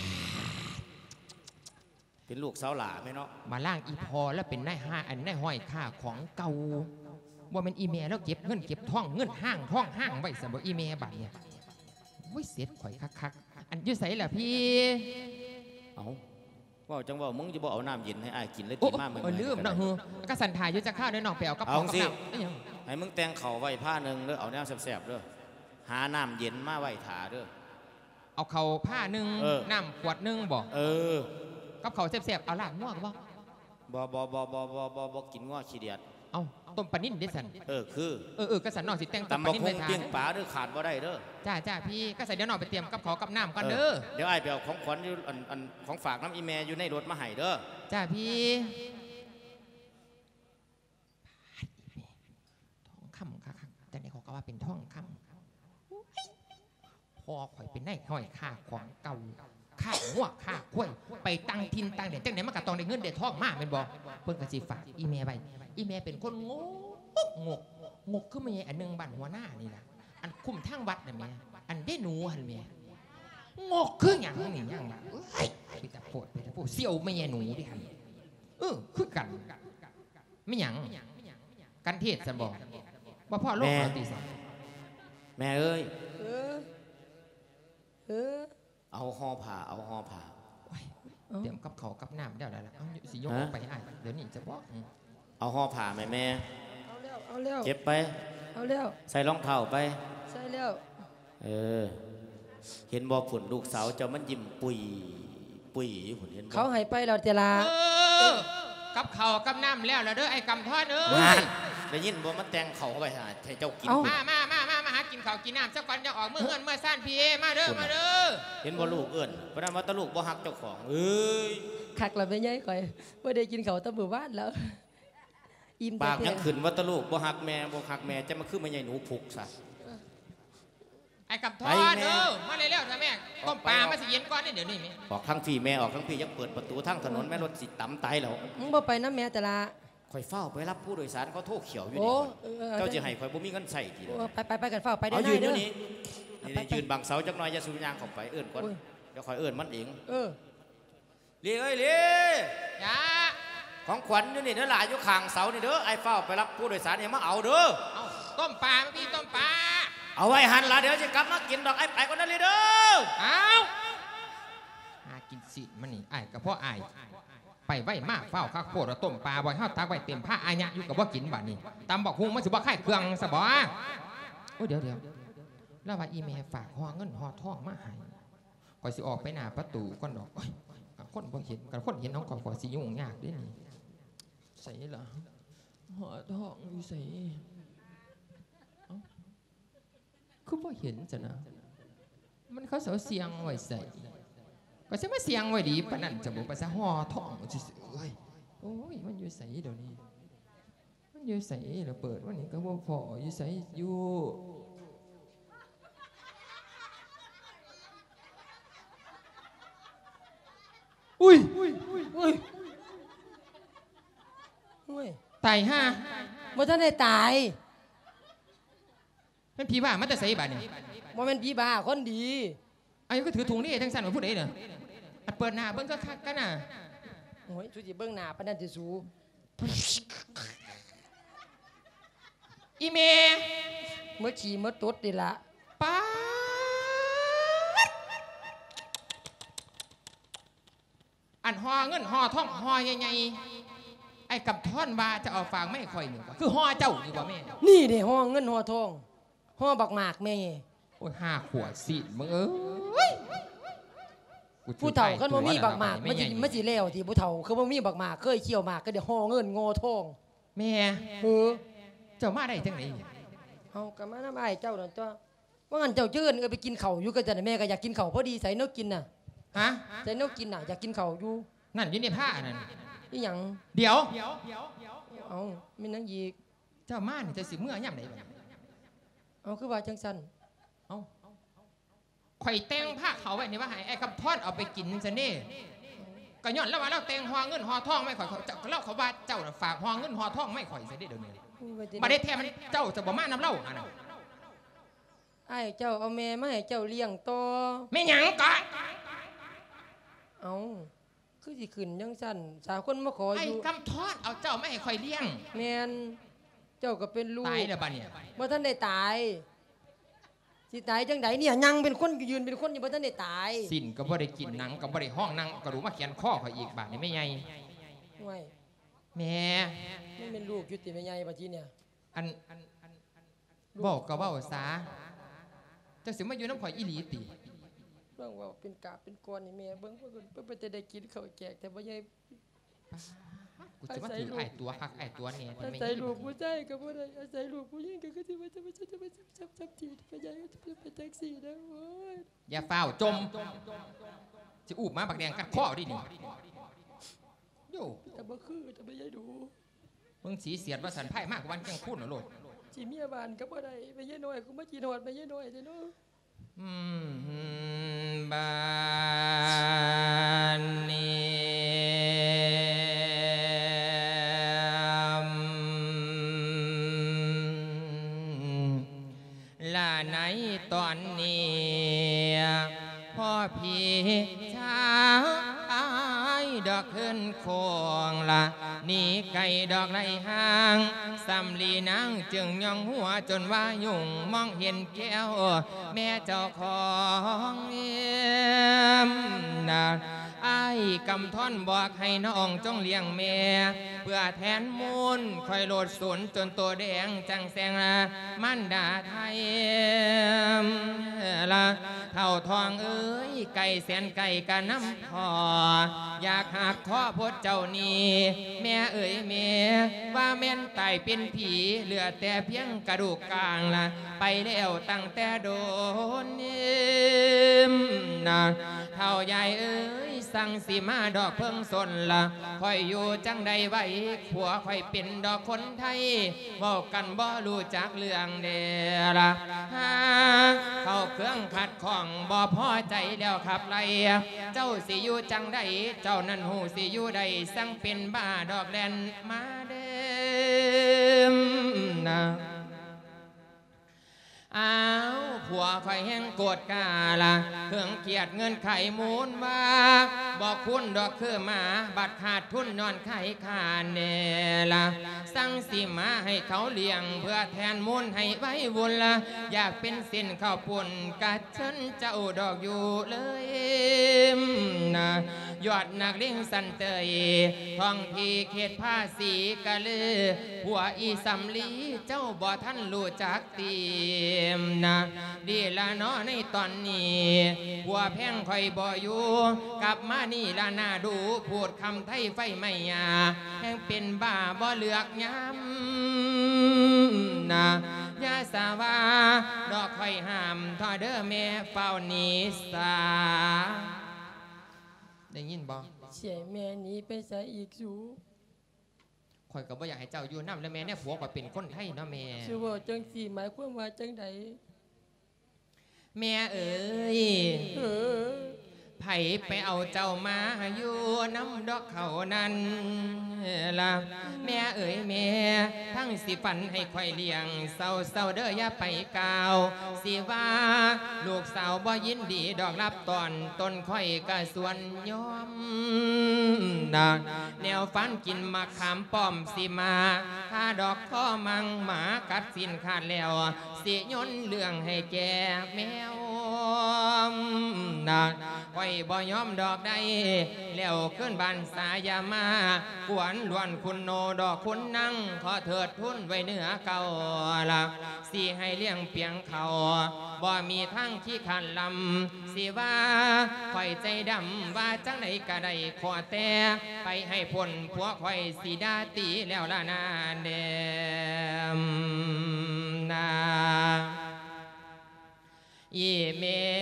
เป็นลูกสาวหลาไหมเนาะมาล่างอีพอแล้วเป็นนายห้อยค่าของเก่าว่ามันอีเมลแล้วเก็บเงินเก็บท่องเงินห้างท่องห้างไว้สำหรับอีเมลบัตรเนี่ยโอ้ยเสียดข่อยคักๆอันอยุ่ใส่ล่ะพี่เอาว่าจังว่ามึงจะบอกเอาน้ำเย็นให้อ้ายกินแล้วโอ้กินมาเมื่อลืมนะเฮ้ก็สันถ่ายอยู่จะข้าวได้น้องไปเอากับเอากับสิน้ำนี่ยังให้มึงแต่งเข่าไว้ผ้าหนึ่งเด้อเอาแนวแสบๆเด้อหาน้ำเย็นมาไว้ถาเด้อเอาเข่าผ้าหนึ่งเออน้ำขวดหนึ่งบอกเออกับเข่าแซ่บๆเอาลาบง่วงบ่บ่กินง้อขี้เดียดเอาต้มปลานิ่นเด้สันคือก็สันน้องสิแต่งต้มตำปบัลาก นิ่นฮไปงทาเปียนงป๋าเด้อขาดบ่ได้เด้อจ้าพี่ก็ใส่เดี๋ยวน้องไปเตรียมกับขอกับน้ำก่อนเด้อเดี๋ยวอ้ายไปเอาของขวัญอยู่อันของฝากน้ำอีแม่อยู่ในรถมาให้เด้อจ้าพี่ท่องคำค่ะแต่ในเขาก็ว่าเป็นท่องคำพอข่อยเป็นได้ห้อยค่าของเก่าค่าหัวค่าคุ้ยไปตั้งทินตั้งเด่นจังไหนมันก็ต้องได้เงินได้ทองมากเป็นบอกเพิ่นก็สิฝากอีเมลไปอีเมลเป็นคนงกขึ้นมาอันหนึ่งบันหัวหน้านี่แหละอันคุ้มทั้งวัดน่ะแม่อันได้หนูหันแม่งกคืออย่างนี่อย่างละเอ้ยไปแต่ปวดเสี่ยวแม่หนูดิหันคือกันไม่หยังกันเทศสันบอกว่าพ่อโลกเราตีสันแม่เอ้ยเออเออเอาห่อผ้าเอาห่อผ้าเตรียมกับเขากับน้ำเดี๋ยวได้ละเอาสิยกออกไปให้เดี๋ยวนี้จะบอกเอาห่อผ้าแม่เอาแล้วเก็บไปเอาแล้วใส่รองเท้าไปใช่แล้วเห็นบ่ผุนลูกสาวเจ้ามันยิ้มปุยผุนเห็นบ่เขาให้ไปเราจะลากับเขากับน้ำแล้วเด้อไอ้กำทอดเอ้ยได้ยินบ่มันแต่งเขาเข้าไปหาให้เจ้ากินมาหากินข้าวกินน้ำสักวันจะออกเมื่อเฮือนเมื่อซ่านพี่มาเด้อเห็นบ่ลูกเอิ้นเพราะนั้นว่าตะลูกบ่ฮักเจ้าของเอ้ยคักเราไม่ย่อยก่อยว่าได้กินเขาวตะมือบ้านแล้วอิ่มปากแต่ยังขึ้นว่าตะลูกบ่ฮักแม่จะมาคือแม่ใหญ่หนูผูกซะไอ้กำทอดเด้อมาเร็วๆท่าแม่ต้มปลามาสิเย็นก่อนนี่เดี๋ยวนี้แม่ออกทั้งพี่แม่ออกทั้งพี่ยังเปิดประตูทางถนนแม่รถสิตำตายแล้วมึงบ่ไปน้ำแม่แต่ละข่อยเฝ้าไปรับผู้โดยสารเขาโทษเขียวอยู่โอ้นี่เจ้าจะให้ข่อยบ่มีเงินใส่ทีเดียวไปกันเฝ้าไปได้เอายืนอยู่เด้นี่ยืนบังเสาจักหน่อยอย่าสูบยางเข้าไปเอิ้นก่อนเดี๋ยวข่อยเอิ้นมันเอง เลี้ยเอ้ยเลี้ยจ้าของขวัญอยู่นี่เด้อหลายอยู่ข้างเสานี่เด้อไอ้เฝ้าไปรับผู้โดยสารเนี่ยมาเอาเด้อเอาต้มปลาพี่ต้มปลาเอาไว้หันละเดี๋ยวจะกลับมากินดอกไอ้ไปก่อนนั่นเลยเด้อเอาหากินสิมันนี่ไอ้กับพ่อไอ้ไปไว้มากเฝ้าข้าวโพดต้มปลาบ่อยข้าวตักไว้เต็มผ้าอายะอยู่กับว่ากินบัดนี้ตำบอกฮุงมันสิบ่ไข่เครื่องสบอโอ้เดี๋ยวแล้วว่าอีเมลฝากห่อเงินห่อทองมาให้ก่อยสิออกไปหน้าประตูก่อนดอกกับคนบ่เห็นกับคนเห็นน้องก่อยสิยุ่งยากด้วยนี่ใส่เหรอห่อทองอยู่ใส่คือบ่เห็นจ้ะนะมันเขาเสียงไว้ใส่ก็จะมาเสียงไว้ดีปะนั่นจะบอกภาษาห่อทองจะเอ้ยโอ้ยมันอยู่ใส่เดี๋ยวนี้มันอยู่ใส่เราเปิดวันนี้ก็ว่าพออยู่ใส่อยู่อุ้ยตายห่าบ่ทันได้ตายเป็นผีบ้ามันจะใส่บ้านเนี่ยบ่แม่นพี่บ้าคนดีไอ้ก็ถือถุงนี่ทั้งสั้นมาพูดได้เนอะเปิดหน้าเบิ้งก็คักกันน่ะโอ้ยสุจิเบิ่งหน้าปานนั้นสิสูอีเมเมื่อขี่เมื่อตดนี่ละป้าอันห่อเงินห่อทองห่อใหญ่ๆไอ้กับท่อนว่าจะเอาฟางไม่ค่อยหนึ่งคือห่อเจ้าดีกว่าแม่นี่เด้ห้องเงินห่อทองห่อบักหมากแม่โอ้ย5 ขวดสิมึงเอ้ยผู้เฒ่าคันบ่มีบักหมากมันสิแล้วที่ผู้เฒ่าคือบ่มีบักหมากเคยเคี่ยวหมากก็เดี๋ยวห่อเงินงอทองแม่ เจ้ามาได้จังไหนเฮาก็มานำอ้ายเจ้านั่นตัวว่างั้นเจ้าจื้นไปกินข้าวอยู่กันจังแม่ก็อยากกินข้าวพอดีใส่แนวกินน่ะฮะใส่แนวกินน่ะอยากกินข้าวอยู่นั่นอยู่ในผ้านั่นอีหยังเดี๋ยวเอ้ามีนังอีกเจ้ามานี่จะสิเมื่อย่ำไหนเอาคือว่าจังซั่นข่อยแต่งผ้าเขาไว้นี่ว่าให้ไอ้กับท่อนเอาไปกินซะนี่ก็ย้อนแล้วว่าเราแต่งห่อเงินห่อทองไม่ข่อยแล้วเขาว่าเจ้าฝากห่อเงินห่อทองไม่ข่อยซะเดี๋ยวนี้มาได้แท้มันเจ้าจะบ่มานำเล่าอันนั้นอ้ายเจ้าเอาแม่มาให้เจ้าเลี้ยงต่อไม่หยังกะเอาคือสิขึ้นจังซั่นสาวคนมาขอไอ้อยู่กำทอดเอาเจ้าไม่ให้ข่อยเลี้ยงแม่นเจ้าก็เป็นลูกตายเด้อบ้านเนี่ยบ่ทันได้ตายสิตายจังไดเนี่ยยังเป็นคนยืนเป็นคนอยู่บ่ทันได้ตายสิ้นก็บ่ได้กินหนังก็บ่ได้ห้องนั่งก็รู้มาเขียนข้อข่อยอีกบาดนี่ไม่ใหญ่ห่วยแม่มันเป็นลูกอยู่ติแม่ใหญ่บัดทีเนี่ยอันบอกก็เว้าซะเจ้าสิมาอยู่น้ำข่อยอีหลีติเบิ่งว่าเป็นกาบเป็นกอนนี่แม่เบิ่งเพิ่นจะได้กินข้าวแจกแต่บ่ใหญ่กูจะมาถือไอ้ตัวคักไอ้ตัวเนี่ยอาศัยลูกผู้ชายก็บ่ได้อาศัยลูกผู้หญิงก็คือสิว่าจะจับจีแม่ใหญ่จะเป็นแท็กซี่นะโอ้ยอย่าเฝ้าจมจะอูบมาบักแดงกัดข้อดินี่โย่แต่บ่คือแต่แม่ใหญ่ดูมึงสีเสียดว่าสันไพ่มากกว่าวันแกงพูดเหรอโลดสิเมียบ้านก็บ่ได้แม่ใหญ่น้อยกูมาจีนฮอดแม่ใหญ่น้อยเด้อเนาะบ้านนี้ละในตอนนี้พ่อพี่ชายเดอกขึ้นโคงละนี่ไก่ดอกไรห้างสำลีนางจึงย่องหัวจนว่ายุ่งมองเห็นแก้วแม่เจ้าของเอ็มนะไอ้กำท่อนบอกให้น้องจงเลี้ยงแม่เพื่อแทนมูลคอยโลดสนจนตัวแดงจังแสงละมันด่าไทยละเท่าทองเอ้ยไก่แสนไก่กะน้ำพออยากหักข้อพดเจ้านี่แม่เอ้ยแม่ว่าแม่นตายเป็นผีเหลือแต่เพียงกระดูกกลางละไปแล้วตั้งแต่โดนนะเท่าใหญ่เอ้ยสั่งสีมาดอกเพิ่งสนละคอยอยู่จังใดไว้ผัวคอยเป็นดอกคนไทยบอกกันบ่รู้จักเรื่องเดละเข้าเครื่องขัดของบ่พอใจแล้วขับไล่เจ้าสิอยู่จังใดเจ้านั่นหูสิอยู่ใดสั่งเป็นบ้าดอกแลนมาเดิมนะอ้าวผัวคอยแห้งโกรธกาละเครื่องเกียดเงินไข่มูลว่าบอกคุณดอกคือหมาบัตรขาดทุนนอนไข่ขาดเนละสั่งสีมาให้เขาเลี้ยงเพื่อแทนมูลให้ไว้บุญละอยากเป็นสินข้าวปุ่นกัดฉันเจ้าดอกอยู่เลยนะยอดนักเลี้ยงสันเตยท้องพี่เขตภาษีกะลือหัวอีสำลีเจ้าบ่ท่านรู้จักตีนะดีละเนาะในตอนนี้หัวแพงคอยบ่อยู่กลับมานี่ละน่าดูพูดคำไทยไฟไม่ยาแห้งเป็นบ้าบ่เลือกย้ำนะยาสาวาดอกคอยห้ามทอเด้อแม่เฝ้านิสาได้ยินบ่เสียแม่หนีไปใส่อีกสูข่อยก็บ่อยากให้เจ้าอยู่น้ำแล้วแม่เนี่ยผัวก็เป็นคนไทยเนาะแม่ชื่อว่าจังสี่หมายความว่าจังใดแม่เอ๋ยไผไปเอาเจ้ามาอยู่น้ำดอกเขานั้นล่ะแม่เอ๋ยแม่ทั้งสิฝันให้ข่อยเลี้ยงเศร้าเด้ออย่าไปกล่าวสิว่าลูกสาวบ่ยินดีดอกรับตอนต้นข่อยกะส่วนยอมนะแนวฟันกินมะขามป้อมสิมาถ้าดอกข้อมังหมากัดสินขาดแล้วสิย้อนเรื่องให้แก่แมวนะข่อยบ่ยอมดอกได้แล้วขึ้นบ้านสายามากวนล้วนคุณโนดอกคุณนั่งขอเถิดทุนไว้เนื้อเก่าละสิให้เลี้ยงเปียงเขาบ่มีทั้งขี้ขันลำสิว่าข่อยใจดำว่าจังไหนก็ได้ขอแต่ไปให้พ้นพวกข่อยสีดาตีแล้วละนาเดมนาอีเม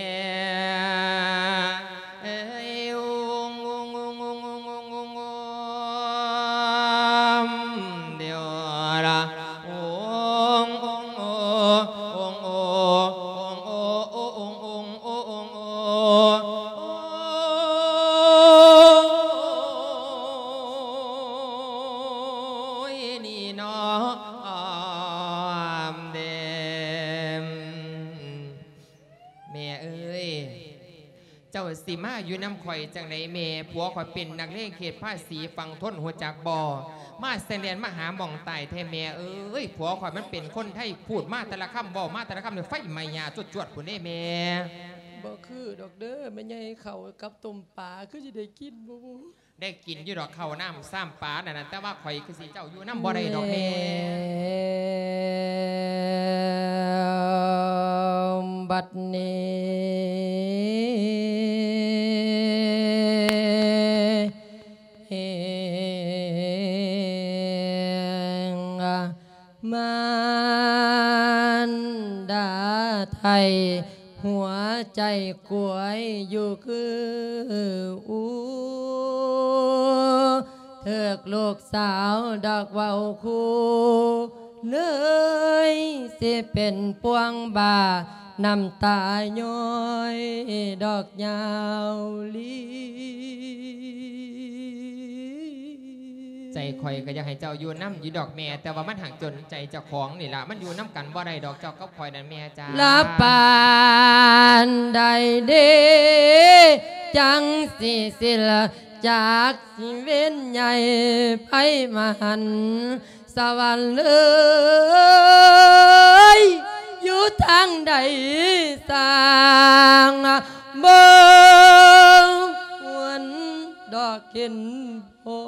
สิมาอยู่น้ำข่อยจังไหนเมผัวข่อยเป็นนักเลงเขตภาษีฟังทนหัวจากบ่อมาแสดงมาหาหม่องตายแท้แม่เอ้ยผัวข่อยมันเป็นคนไทยพูดมาแต่ละคำบ่มาแต่ละคำเนี่ยไฟไหม้ยาจวดๆผู้นี้แม่บ่คือดอกเด้อแม่ใหญ่เขากับต้มปลาคือสิได้กินบ่ได้กินอยู่ดอกข้าวน้ำซ้ำปลานั่นแต่ว่าข่อยคือสิเจ้าอยู่น้ำบ่ได้ดอกแม่บัดนี้มันดาไทยหัวใจกวยอยู่คือเถิกลูกสาวดอกเว้าคู่เลยสิเป็นปวงบ่าน้ำตาย้อยดอกยาวลีใจคอยก็อยากให้เจ้าอยู่น้ำอยู่ดอกแม่แต่ว่ามันห่างจนใจเจ้าของนี่ล่ะมันอยู่น้ำกันบ่ได้ดอกเจ้าก็คอยนั่นแม่จ้าละปานใดเด้จังสิสิลจากสิเว้นใหญ่ไปมาหันสวรรค์เลยอยู่ทางใดสร้างเบิ่งวันดอกเห็นพอ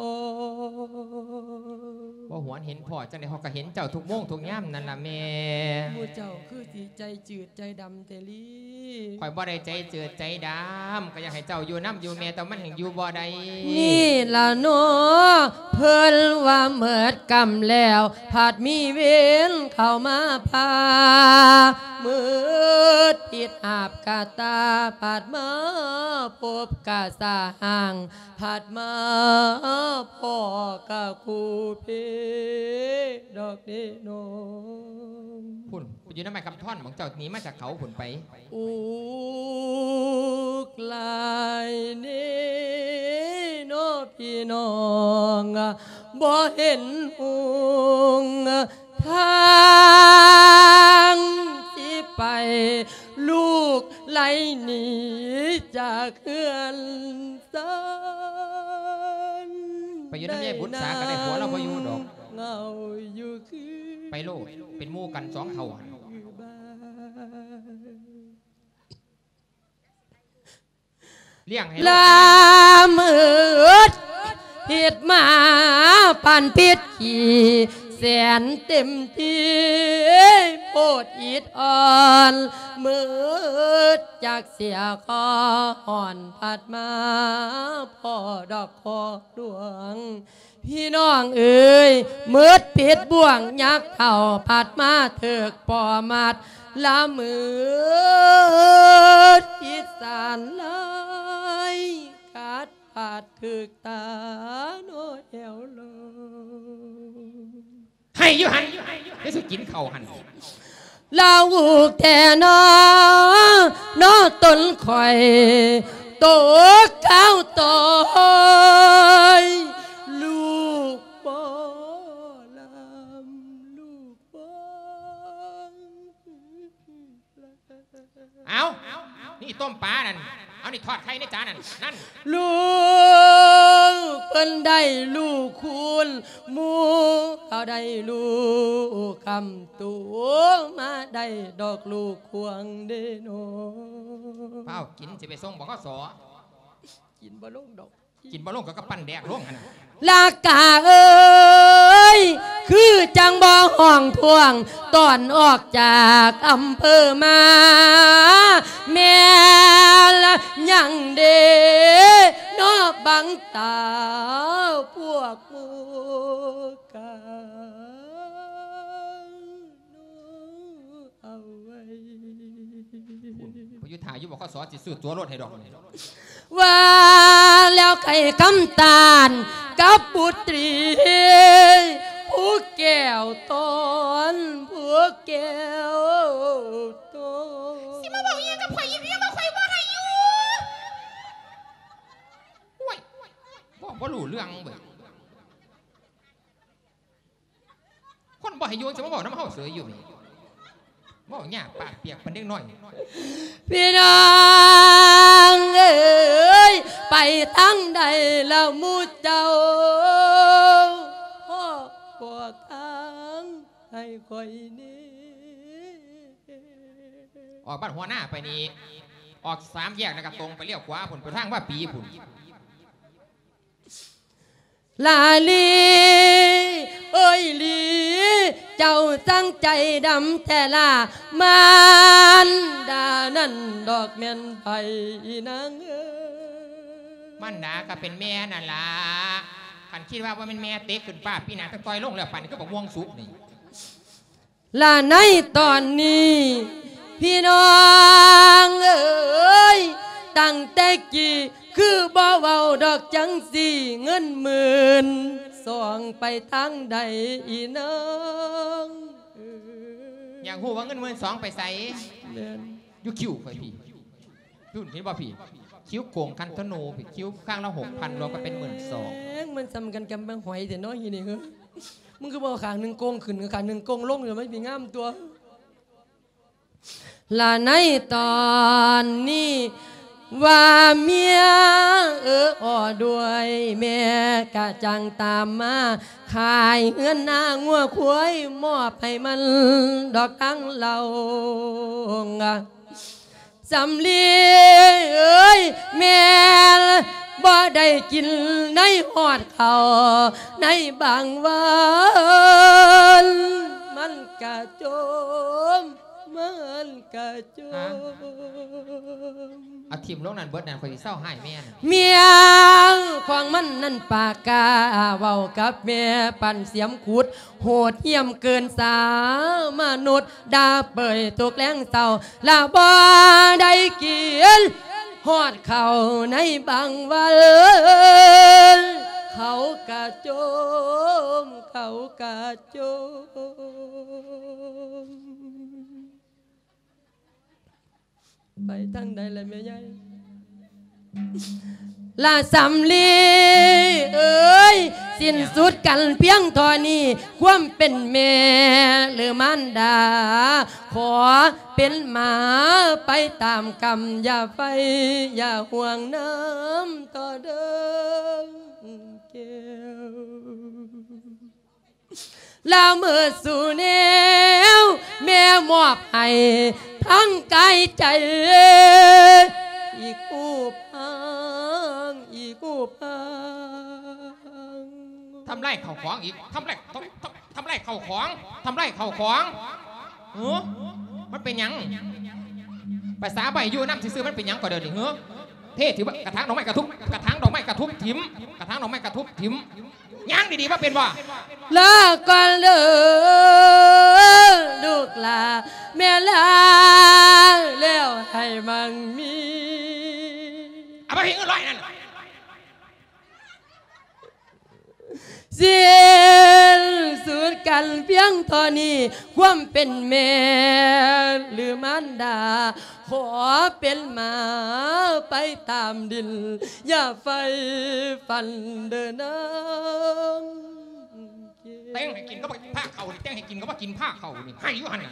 บ่หวนเห็นพ่อจังได๋เขาก็เห็นเจ้าทุกโมงทุกยามนั่นล่ะแม่หมู่เจ้าคือสิใจจืดใจดำเตลีข่อยบ่ได้ใจเจือใจดำก็อยากให้เจ้าอยู่น้ำอยู่แม่แต่มันแห่งอยู่บ่ได้นี่ล่ะเนาะเพิ่นว่าเมิดกรรมแล้วผาดมีเวรเข้ามาพามืดปิดอาบกาตาผาดมาพบกาสาห่างผาดมาพ่อกะคูเพดอกเดโนพุ่นไปอยู่น้ำไม้คำท่อนของเจ้าหนีมาจากเขาพุ่นไปอุกลายนี่โนพี่น้องบ่เห็นหุงทางที่ไปลูกไหลหนีจากเฮือนสันไปอยู่น้ำยายบุญสาก็ได้ผัวเราบ่อยู่ดอกเงาอยู่คือไปโลดเป็นหมู่กัน2 เท่าหั่นเลี้ยงให้ลามืดผิดมาปันพิษขี่แสนเต็มที่โปรดอิดอ่อนมืดจากเสียคออ่อนผัดมาพ่อดอกคอดวงพี่น้องเอ๋ยมืดผิดบ่วงยักษ์เท่าผัดมาเถิกปอมัดละมืดพิษสารลายกัดผาดถึกตาโนเอวโลให้อยู่หันได้สิกินข้าวหันลาวูกแต่นอนอต้นข่อยโตก้าวตอยลูกบ่ลำลูกบ่เอานี่ต้มปลานั่นเอานี่ทอดไข่ในจานนั่นลูกเพิ่นได้ลูกคุณหมูเขาได้ลูกคำตัวมาได้ดอกลูกควงเดโนเปล่ากินจะไปส่งบอกสอกินบ่ลงดอกกินบ่ลงก็ปั้นแดกลงหันลากาเอ้ยคือจังบ่ห้องทวงตอนออกจากอำเภอมาแม่ละยังเดนอบังตาพวกมูกาเอาไว้พยุทธาอยู่บอกสอจิซื้อตัวรถให้ดอกว่าแล้วไข่คำตาลกับบุตรีผู้แก้วตอนผู้แก้วตอนสิมาบอกยังกับข่อยอีกยังมาข่อยว่าให้อยู่โอ้ยบ่รู้เรื่องเว้ยคนบ่ให้โยนจะมาบอกน้ำเฮาเสืออยู่นี่บ่หยาปากเปียกเป็นเด็กน้อยพี่น้องเอ้ยไปทั้งใดแล้วมูเจ้าพ่อบอกทางให้ข่อยนี้ออกบ้านหัวหน้าไปนี่ออก3 แยกนะครับตรงไปเลี้ยวขวาผลไปทางว่าปีผุนลาลีเอ้ยลีเจ้าตั้งใจดำแต่ละมันดานั่นดอกแม่นไผนางเอ้ยมันดาก็เป็นแม่นั่นล่ะขันคิดว่าเป็นแม่เตะขึ้นป้าพี่นาตะต้อยลงแล้วปั่นก็บอกม่วงสุกนี่ลาในตอนนี้พี่น้องเอ้ยตั้งแต่กี่คือบ่เว้าดอกจังสี่เงินหมื่นส่องไปทางใดอีน้องอยากหูว่าเงิน12,000ไปใส่เดินยุคิวไปพี่ดูเห็นบ่พี่คิ้วโกงคันธนูพี่คิ้วข้างละ 6,000รวมก็เป็น12,000 มันซ้ำกันกับแบงหอยแต่น้อยยี่นี่เหรอมึงก็บอกขางหนึ่งโกงขึ้นกับขางหนึ่งโกงลงอยู่ไม่มีงามตัวลาในตอนนี้ว่าเมียอ่อด้วยแม่กะจังตามมาขายเงินหน้างัวควายมอบให้มันดอกตั้งเราสำลีแม่บ่ได้กินในหอดเขาในบางวันมันกะโจมมันกะโจมเอาทิมลงนั่นเบิดนั่นคนที่เศร้าหายแม่เมียของมันนั่นปากกาเว้ากับแม่ปั่นเสียมขุดโหดเหี้ยมเกินสามนุษย์ดาเปยตกแรงเศร้าลาบ่ได้กินหอดเขาในบางวันเขากะโจมเขากะโจมไปทางใดเลยแม่ใหญ่ลาสำลีสิ้นสุดกันเพียงเท่านี้ความเป็นแม่หรือมารดาขอเป็นหมาไปตามกรรมอย่าไปอย่าห่วงน้ำต่อเดิมเกี่ยวลาเมื่อสู่แนวแม่มอบให้ทั้งกายใจอีกกู้พังอีกกู้พังทำไรเข่าของอีกทำไรเข่าของทำไรเข่าของมันเป็นยังภาษาใบยูน้ำซื้อมันเป็นยังก็เดินดิเท่ถือกระถางดอกไม้กระทุบกระถางดอกไม้กระทุบถิ่มกระถางดอกไม้กระทุบถิ่มยังดีๆว่าเป็นว่าลาก่อนเลยลูกลาแม่ลาแล้วให้มันมีเอาไปเห็นเงินร้อยนั่นเสียนสุดกันเพียงเท่านี้ความเป็นแม่หรือมารดาขอเป็นหมาไปตามดินอย่าไฟฟันเดินน้ำเต้งให้กินก็บอกผ้าเข่าเต้งให้กินก็บอกกินผ้าเข่านี่ให้ยุหันน่ะ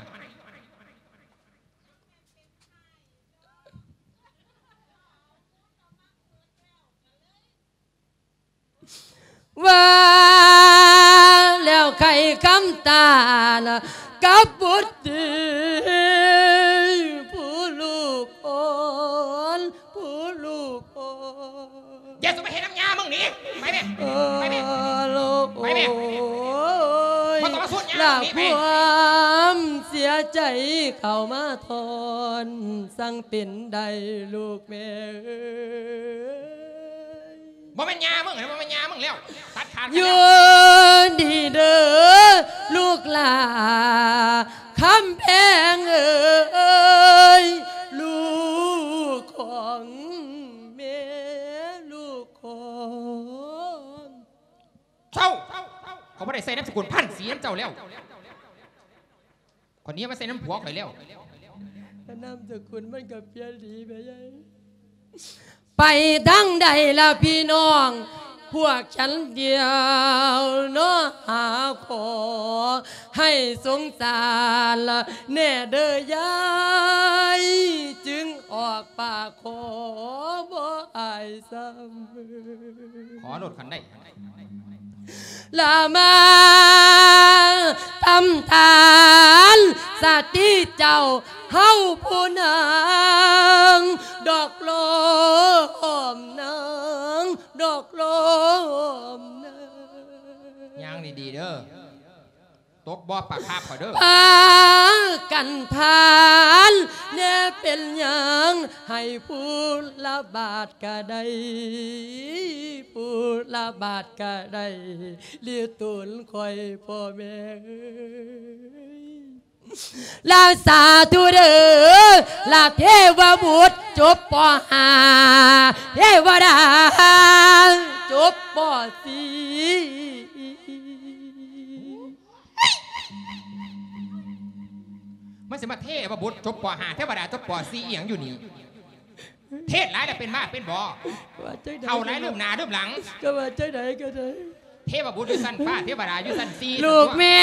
ว่าแล้วใครคำตานะกับบุตรผู้ลูกอ่อนผู้ลูกอ่อนอย่าสุไปเห็นน้ำยามึงนี่ไปแม่ไปแม่ลูกไปแม่มาต่อสุดยามึงนี่ไปความเสียใจเข้ามาทอนสั่งเป็นใดลูกแม่บ่เป็นยามึงบ่เป็นยามึงแล้วตัดขาดอยู่ดีเด้อลูกหลาคำแพงลูกของแม่ลูกของเจ้าเขาไม่ได้ใส่น้ำสกุลพันสีน้ำเจ้าแล้วคนนี้มาใส่น้ำผัวข่อยแล้วน้ำสกุลมันกับเพี้ยดีไปยัยไปทั้งใดละพี่น้องพวกฉันเดียวเนาะหาขอให้สงสารละแน่เด้อยายจึงออกปากขอบ่อายซ้ำขอโดดขันได้ลามาทำทานสติเจ้าเฮาผู้นางดอกโลมนางดอกโลมนางย่างดีๆเด้อตกบ่อปากคาบขอเด้อกันทานเนี่ยเป็นยังให้ผู้ละบาทก็ได้ผู้ละบาทก็ได้เลี้ยตุนคอยพ่อแม่ลาสาธุเด้อลาเทวบุตรจบป.5เทวดาจบป.4 มันสิมาเทวบุตรจบป.5เทวดาจบป.4เอียงอยู่นี่เทศร้ายแต่เป็นบ้าเป็นบ่เอาร้ายเริ่มหนาเริ่มหลังก็ว่าใจไหนก็ได้เทวบุตรอยู่สั้นฟ้าเทวดาอยู่สั้น4 ลูกแม่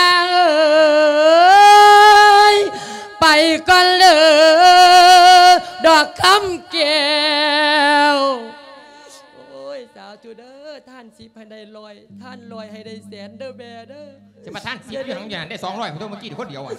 ไปก่อนเลยดอกคำแก้วโอ้ยสาธุเด้อท่านสิบให้ได้ลอยท่านลอยให้ได้แสนเด้อแม่เด้อจะมาท่านสิบอยู่ทั้งอย่างได้200ผมตัวเมื่อกี้คนเดียวอ่ะ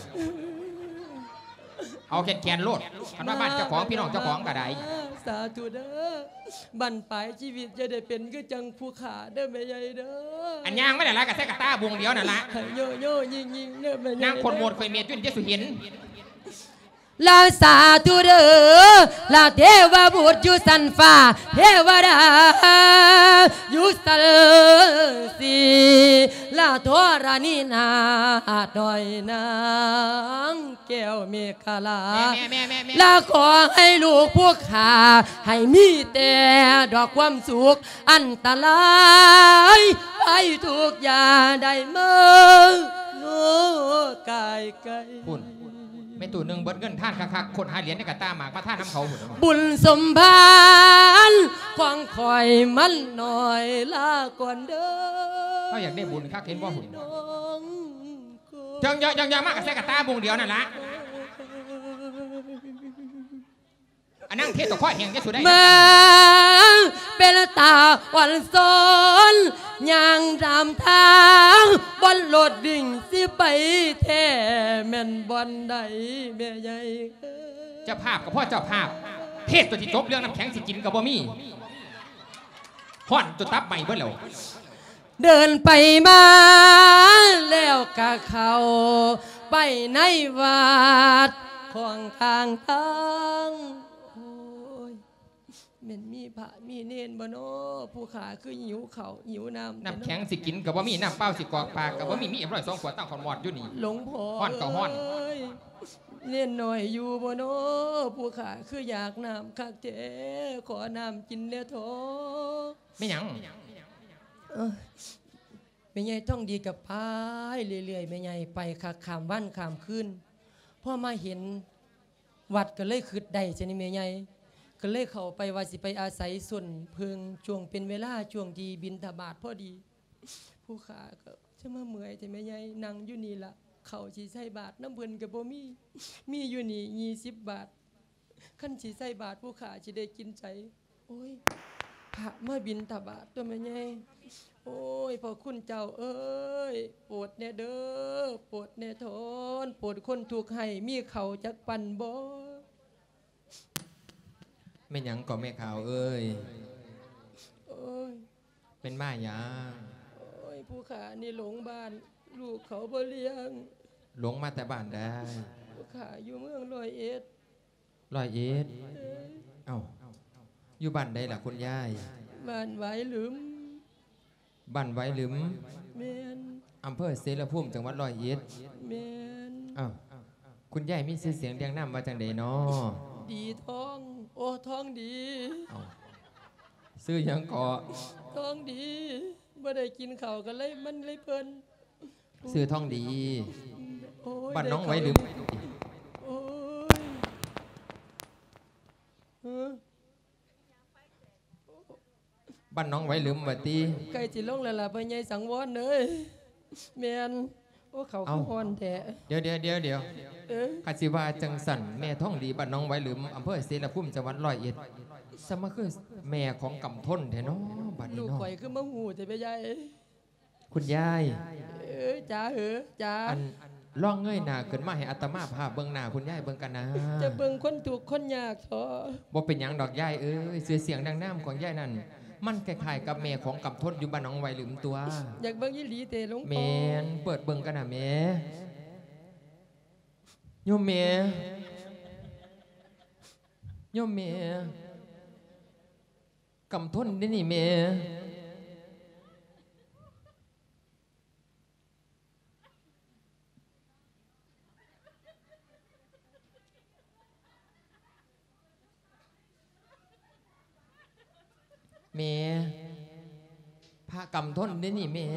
เอาแกนโลดคันว่าบ้านเจ้าของพี่น้องเจ้าของก็ได้สาธุเด้อบั้นปลายชีวิตจะได้เป็นก็จังผู้ขาเด้อแม่ใหญ่เด้ออันย่างไม่ได้ละกระแทกกระตาบวงเดียวนั่นละโยโย่ยิงเด้อแม่ใหญ่นางคนโมดเคยเมียจุนเจสุเห็นลาสาธุเด้อลาเทวบุตรอยู่สันฟ้าเทวดาอยู่สันสีลาทวรานีนาดอยนางแก้วเมฆลาลาขอให้ลูกพวกข้าให้มีแต่ดอกความสุขอันตรายไปทุกอย่างได้เมื่อโน้กายไกลไม่ตู่หนึ่งเบิดเงินท่านคักๆคนหาเหรียญในกระตาหมากมาท่านน้ำเขาหุ่นบุญสมภารควงคอยมันหน่อยลาก่อนเด้อเขาอยากได้บุญคักเห็นว่าหุ่นยังมากกับแค่กระตาบุงเดียวนั่นละอันนั่งเทศต่อข้อแห่งจะสุดได้มาเป็นตาวันซ้อนยางรำทางบอลโหลดดิ่งสิไปแท้แม่นบอลใดแม่ใหญ่เจ้าภาพกับพ่อเจ้าภาพเทศตัวที่จบเรื่องน้ำแข็งสิกินกับบ่มีห่อนตัวตับใหม่เบิ่แล้วเดินไปมาแล้วกะเขาไปในวัดของทางมันมีพระมีเนนบ่โนผู้ขาคือหิวเขาหิวน้ำแข็งสิกินกับว่ามีน้ำเปล่าสิกอกปากกับว่ามี100 2 ขวดตั้งขอนหมอดอยู่นี่หลงพอห้อนกับห้อนเล่นหน่อยอยู่บ่โนผู้ขาคืออยากน้ำคักเจ๊ขอน้ำกินเด้อโถไม่หยังไม่ใหญ่ต้องดีกับพายเรื่อยๆไม่ใหญ่ไปคักขามวันขามขึ้นพ่อมาเห็นวัดก็เลยคืดได้จะนี่ไม่ใหญ่ก็เลยเข้าไปว่าสิไปอาศัยส่วนเพิงช่วงเป็นเวลาช่วงดีบินทบาทพอดีผู้ขาก็จะมาเมื่อยแต่ไม่ใหญ่นั่งอยู่นี่ละเขาสีใส่บาทน้ำเพิ่นกับบ่มีอยู่นี่20 บาทขั้นสีใส่บาทผู้ขาสิได้กินใจโอ้ยพระมาบินทบาทตัวแม่ใหญ่โอ้ยพอคุณเจ้าเอ้ยโปรดแน่เด้อโปรดแน่ทนโปรดคนถูกให้มีเขาจักปันบ่ไม่หยังก็แม่ข่าวเอ้ยยเป็นมาหยังโอ้ยผู้ขานี่หลงบ้านลูกเขาบ่เลี้ยงหลงมาแต่บ้านได้ผู้ขาอยู่เมืองร้อยเอ็ดเอ้าอยู่บ้านใดล่ะคุณยายบ้านไว้หลืมบ้านไว้หลืมแม่นอำเภอเสรภูมิจังหวัดร้อยเอ็ดแม่นอ้าวคุณยายมีชื่อเสียงเรียงนามว่าจังใดน้อดีท้องโอ้ท้องดีซื้อยังก่อท้องดีบ่ได้กินข้าวกันเลยมันเลยเพลินซื้อท้องดีบ้านน้องไว้ลืมบ้านน้องไว้ลืมบัดนี้ไก่จิลงแล้วล่ะไปใหญ่สังวรเลยแมนโอ้เขาคือฮอนแท้เดี๋ยวข้าสิว่าจังสันแม่ท้องดีบ้านน้องไว้ลืมอำเภอเสรภูมิจังหวัดร้อยเอ็ดสมัยคือแม่ของกำทนแท้น้องบ้านนี้น้องลูกข่อยคือมะหูแต่ไปใหญ่คุณยายจ้าจ้าล่องเงยหน้าขึ้นมาให้อาตมาภาพเบิ่งหน้าคุณยายเบิ่งกันนะจะเบิ่งคนถูกคนยากท้อบ่เป็นหยังดอกยายเสียงดังน้ำของยายนั่นมันคล้ายๆกับแม่ของกำทนอยู่บ้านน้องไว้ลืมตัวอยากเบิ่งยี่หลีเตะลงแม่เปิดเบิ่งกันนะแม่โยมแม่กำทนได้นี่แม่พระกำทนได้นี่แม่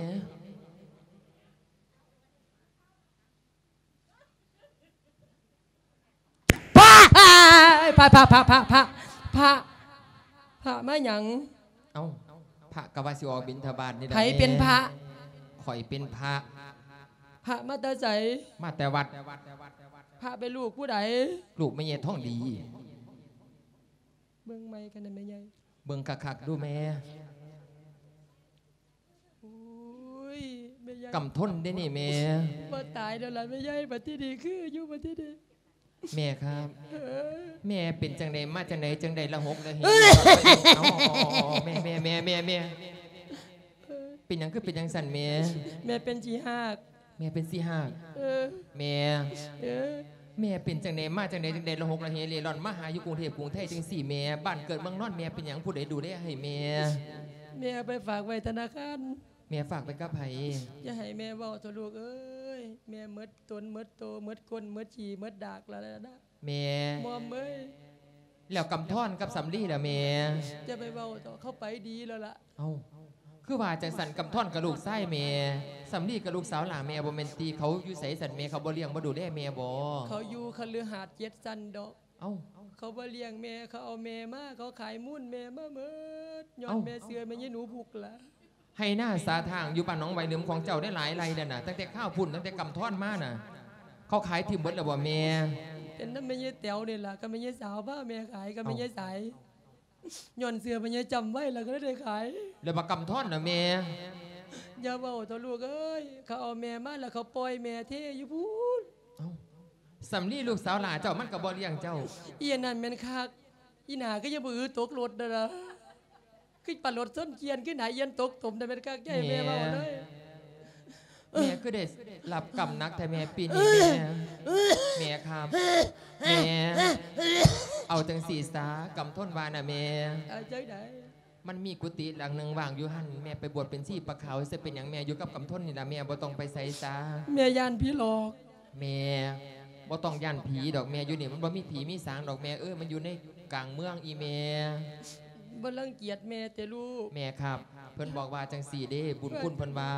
พระมาหยังเอาพระกวาสิออกบิณฑบาตนี่ไผเป็นพระข่อยเป็นพระมาแต่ไสมาแต่วัดพระเป็นลูกผู้ใดลูกไม่เย่ท้องดีเบิ่งไม่กันนะแม่ใหญ่เบิ่งคักๆดูแม่โอ้ยแม่ใหญ่กำทนได้นี่แม่บ่ตายแล้วล่ะแม่ใหญ่บัดที่ดีคืออยู่บัดที่ดีแม่ครับเออแม่เป็นจังใดมาจังใดจังใดละหกละเฮเอาแม่เป็นหยังคือเป็นหยังสั่นแม่แม่เป็นจีหากแม่เป็นสี่ห้าเออแม่เออแม่เป็นจังใดมาจังใดจังใดละหกละเฮเร่ร่อนมาหาอยู่กรุงเทพกรุงไทยจังสี่แม่บ้านเกิดเมืองนอนแม่เป็นหยังผู้ใดดูแลให้แม่แม่เอาไปฝากไว้ธนาคารแม่ฝากไปกับไผอย่าให้แม่เว้าตัวลูกเอ้ยแม่หมดตนหมดโตหมดก้นหมดฉี่หมดดากแล้วนะแม่มอมเอ้ยแล้วกำท่อนกับสำลีล่ะแม่จะไปเว้าต่อเข้าไปดีแล้วล่ะเอาคือว่าจังสันกำท่อนกับลูกไส้แม่สำลีกับลูกสาวหลาแม่บ่แม่นตีเขาอยู่ไสสันแม่เขาบ่เลี้ยงบ่ดูแลแม่บ่เขาอยู่คฤหาสน์7ชั้นดอกเอ้าเขาบ่เลี้ยงแม่เขาเอาแม่มาเขาขายมุ่นแม่มาเมิดย้อนเอ้าแม่เสือแม่ยายหนูผูกละให้หน้าสาทางอยู่บ้านหนองใบเหลือมของเจ้าได้หลายไรเด้อน่ะตั้งแต่ข้าวพุ่นตั้งแต่กำท่อนมาน่ะเขาขายทิ่มเบิดแล้วบ่แม่เป็นน้ำแม่ยายแต๋วนี่ล่ะก็แม่ยายสาวบ้าแม่ขายก็แม่ยายสายย้อนเสือแม่ยายจำไว้แล้วก็ได้ขายแล้วบ่กำท่อนน่ะแม่อย่าเว้าตัวลูกเอ้ยเขาเอาแม่มาแล้วเขาปล่อยแม่เทอยู่พูนเอ้าสำลีลูกสาวหลาเจ้ามันก็บ่เลี้ยงเจ้าเอียนั่นแม่นคักอีหนาก็อย่าบือตกรถเด้อล่ะคือปัดรถส้นเกียนคือหนาเอียนตกตุ่มแต่แม่นคักใหญ่แม่เว้าเลยแม่ก็ได้รับกรรมนักแต่แม่ปีนี้แม่ครับแม่เอาจังสีสากำท่อนวาน่ะแม่เอาใจไหนมันมีกุฏิหลังหนึ่งว่างอยู่หันแม่ไปบวชเป็นชีปะขาวจะเป็นอย่างแม่อยู่กับกำท่นนี่ละแม่บ่ต้องไปใส่ซาแม่ยานพี่หลอกแม่บ่ต้องย่านผีดอกแม่อยู่นี่มันบ่มีผีมีสางดอกแม่มันอยู่ในกลางเมืองอีแม่บ่รังเกียจแม่แต่ลูกแม่ครับ เพิ่นบอกว่าจังสี่เด้บุญคุณเพิ่นว่า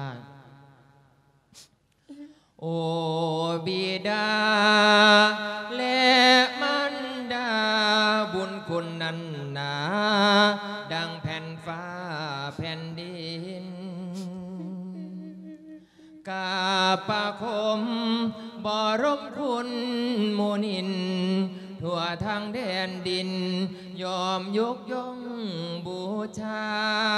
โอบิดาและมันดาบุญคุณนั้นหนาดังแผ่นฟ้าแผ่นดินกาประคมบรมคุณโมนินทั่วทางแดนดินยอมยกย่องบูชา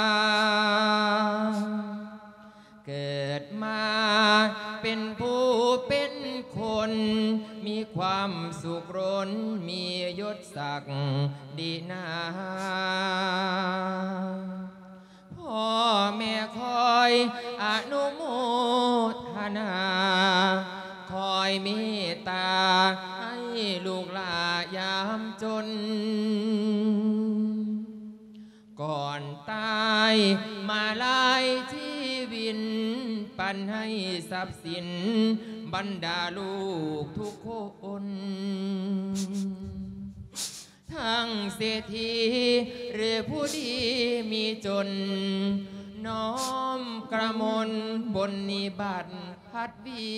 เกิดมาเป็นผู้เป็นคนมีความสุขร้นมียศศักดิ์ดีนาพ่อแม่คอยอนุโมทนาคอยเมตตาให้ลูกหลานยามจนก่อนตายมาลายชีวินปันให้ทรัพย์สินบรรดาลูกทุกคนทั้งเศรษฐีหรือผู้ดีมีจนน้อมกระมนบนนิบัติพัดวี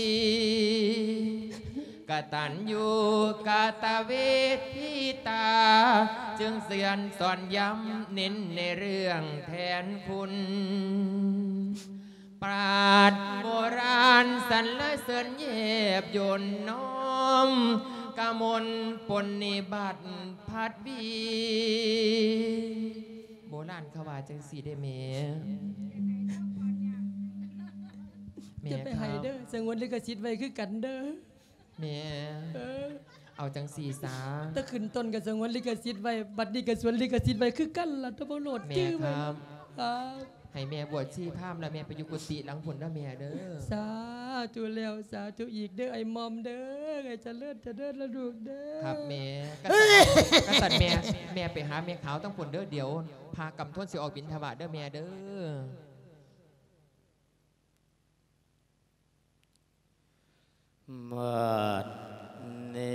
กตัญญูกตเวทิตาจึงเสือนสอนย้ำเน้นในเรื่องแทนคุณปราดโบราณสรรเสริญเย็บยนน้อมกมลปนนิบัติพัดวีโบราณเขาว่าจังสีได้เมจะไปให้เด้อสงวนลิขสิทธิ์ไว้คือกันเด้อแม่เอาจังสีสาถ้าขึ้นต้นกับสงวนลิขสิทธิ์ไว้บัดนี้กับสวนลิขสิทธิ์ไว้คือกันล่ะตะบ่โหลดแม่ชื่อคไว้รับครับให้แม่บวชชีพามแล้วแม่ไปอยู่กุฏิหลังผลนะแม่เด้อสาธุแล้วสาธุอีกเด้อไอ้มอมเด้อไอ้เจริญแล้วลูกเด้อครับแม่กษัตริย์แม่ไปหาแม่ขาวตั้งผลเด้อเดี๋ยวพากำท้นสิออกบิณฑบาตเด้อแม่เด้อมัดเน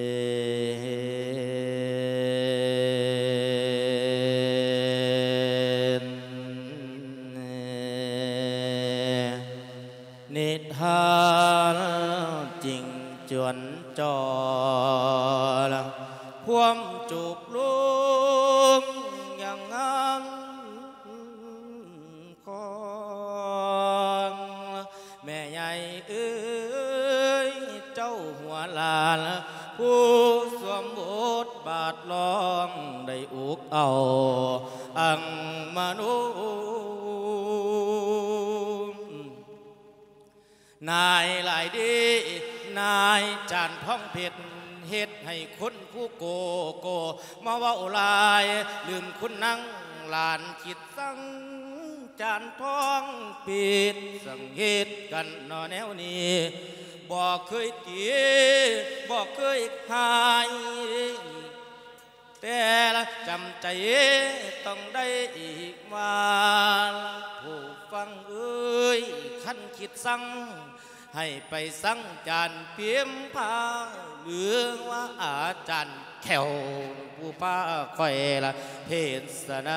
นิทานจริงจวนจอละความจูบลุงอย่างงั้นก่อนแม่ใหญ่เอ้ยเจ้าหัวลานผู้สวมบทบาทล้อมได้อเอาอังมนุนายหลายดีนายจานท้องเพชรเฮ็ดให้คนผู้โกมาว่าลายลืมคุณนั่งหลานคิดสั่งจานท้องปิดสังเหตุกันนอแนวนี้บอกเคยตีบอกเคยหายแต่ละจำใจต้องได้อีกว่าผู้ฟังเอ้ยขั้นคิดสั่งให้ไปสั่งจานเพียมพาหรือว่าอาจารย์แขวผู้ป้าคอยละเทศนา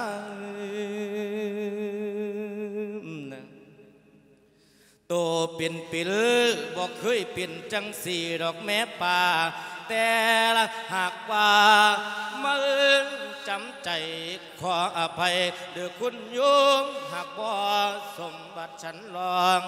โตเป็นปิลบอกเคยเป็นจังสีดอกแม่ป่าแต่ละหากว่ามาจำใจขออภัยเดือคุณโยมหากบ่สมบัติฉันลอง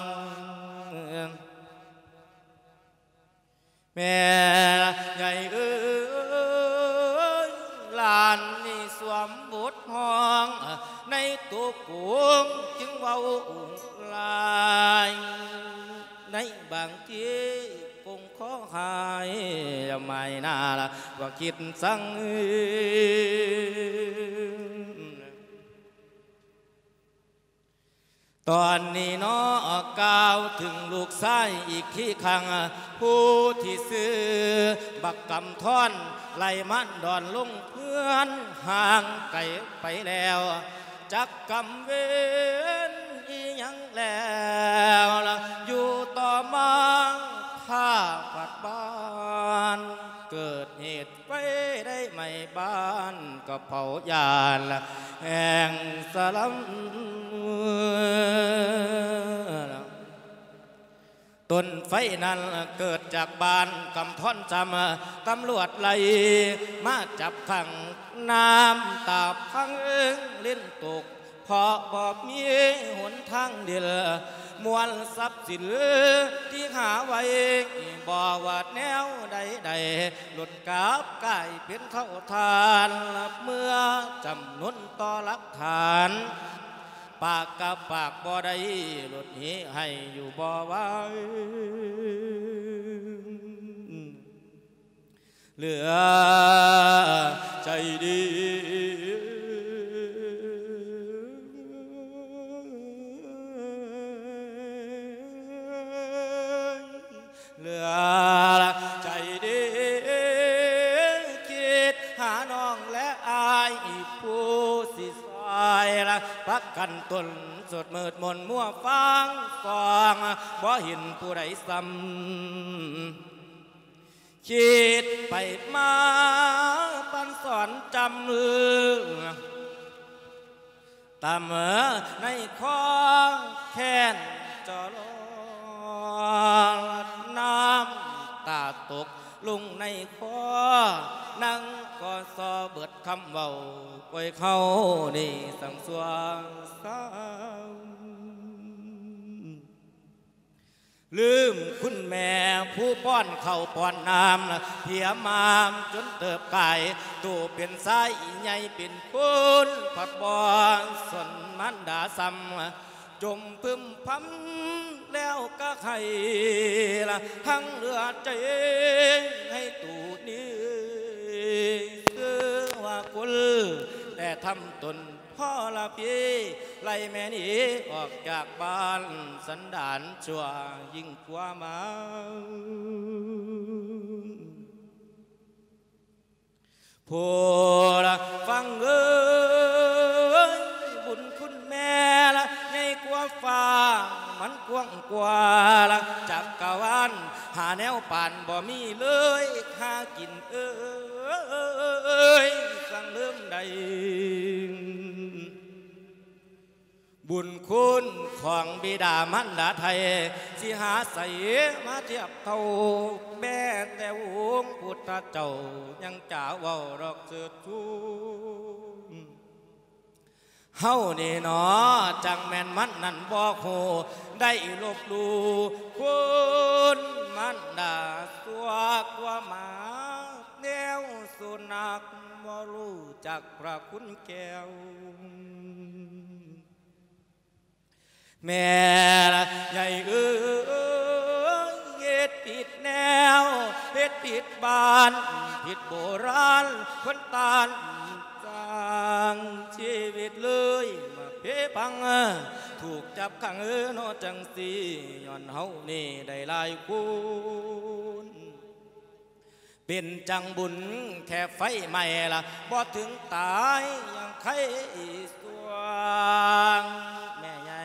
แม่ใหญ่เอ้ยหลานนี่สวมบทห้องในตัวกุงจึงเว้าลายในบางทีคงขอหายไม่น่าละว่าคิดสั่งตอนนี้น้อกล่าวถึงลูกชายอีกที่ขังผู้ที่ซื้อบักกำท่อนไล่มันดอนลงเพื่อนห่างไกลไปแล้วจักกำเวนอีหยังแล้วอยู่ต่อมาข้าผัดบ้านเกิดเหตุไฟได้ไม่บ้านก็เผายานแห่งสลัมต้นไฟนั้นเกิดจากบ้านกำท่อนจำตำรวจไล่มาจับขังน้ำตาพังเล่นตกเพราะบอกมีหนทางเดียวมวลทรัพย์สินที่หาไว้บ่ว่าแนวใดหลุดกาบกายเป็นเท่าทานเมื่อจำนวนต่อหลักฐานปากกับปากบ่ได้หลุดนี้ให้อยู่บ่ไว้เหลือใจดีเหลือใจดีคิดหาน้องและอายผู้สิซอยละพักกันตนสดมืดมนมัวฟังฟองบ่เห็นผู้ใดซ้ำคิดไปมาปันสอนจำมือตามในคอแค้นจอลน้ำตาตกลุงในคอนั่งก็ซอเบิดคำเบาไว้เขานี่สั่งสวงสาวลืมคุณแม่ผู้ป้อนเข้าป้อนน้ำเพียมามจนเติบกายตู้เป็นสายใหญ่เป็นคุณผัดบอนสนมันดาซ้ำจมพึมพำแล้วก็ใครละทั้งเรือใจให้ตูนี้ซื้อว่ากุลแต่ทำตนพ่อละพี่ไล่แม่นี้ออกจากบ้านสันดานชั่วยิ่งกว่ามาผู้ละฟังเอ้ยบุญคุณแม่ละในกว่าฟ้ามันกว้างกว่าละจักรวาลหาแนวป่านบ่มีเลยหากินเอ้ยสั่งเริ่มใดบุญคุณของบิดามารดาไทยสิหาใส่มาเทียบเท่าแม่แต่วงพุทธเจ้ายังจ่าเว้าดอกเสือทูเฮานี่หนอจังแม่นมันนั่นบอกโหได้ลบดูคุณมันดาตัวกว่าหมาแนวสุนัขบ่รู้จักพระคุณแก้วแม่ใหญ่เอ้ยเฮ็ดผิดแนวเฮ็ดผิดบ้านผิดโบราณคนตาลสร้างชีวิตเลยมาเพพังถูกจับขังโนจังสีย้อนเฮานี่ได้หลายคุณเป็นจังบุญแค่ไฟใหม่ละบ่ถึงตายยังใครสวงแม่ใหญ่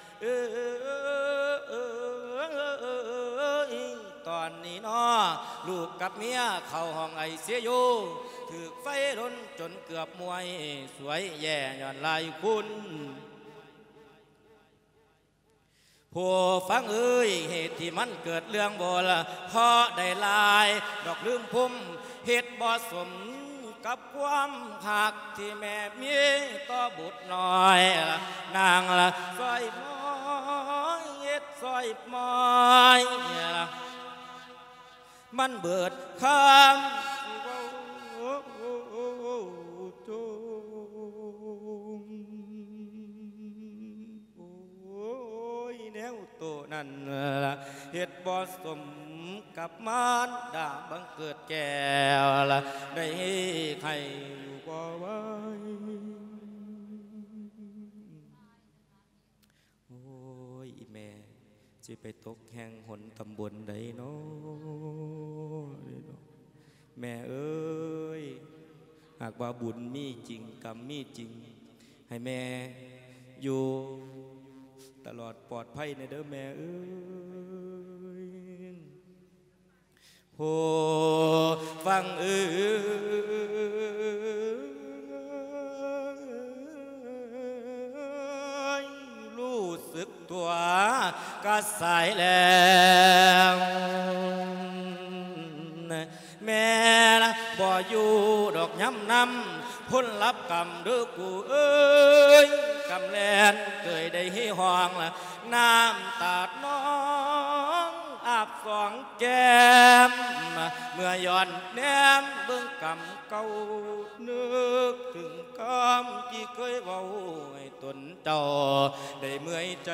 ตอนนี้น้อลูกกับเมียเข้าห้องไอเสียอยู่ถือไฟล้นจนเกือบมวยสวยแย่ย้อนลายคุณผู้ฟังเอ้ยเหตุที่มันเกิดเรื่องบ่ละเพราะได้ลายดอกลืมพุ่มเหตุบ่สมกับความหักที่แม่มีต่อบุตรน้อยละนางละซอยมอยเฮ็ดซอยมอยละมันเบิดคำสิเว้าจงโอ้ยแนวโตนั่นละเฮ็ดบ่สมกับมารดาบังเกิดแก่ละได้ใครอยู่บ่ไว้โอ้ยอีแม่สิไปตกแห่งหนตำบลใดเนาะแม่เอ้ยหากว่าบุญมีจริงกรรมมีจริงให้แม่อยู่ตลอดปลอดภัยในเด้อแม่เอ้ยโหฟังเอ้ยรู้สึกตัวก็สายแล้วแม่ละบ่อยู่ดอกย้ำนำพ้นรับกรรมเด้อกูเอ้ยกำแลนเคยได้ให้ห้องละน้ำตาดน้องอาบสองแก้มเมื่อย้อนแนมเบิ่งกรรมเก่านึกถึงกรรมที่เคยเว้าให้ตนเจ้าได้เมื่อยใจ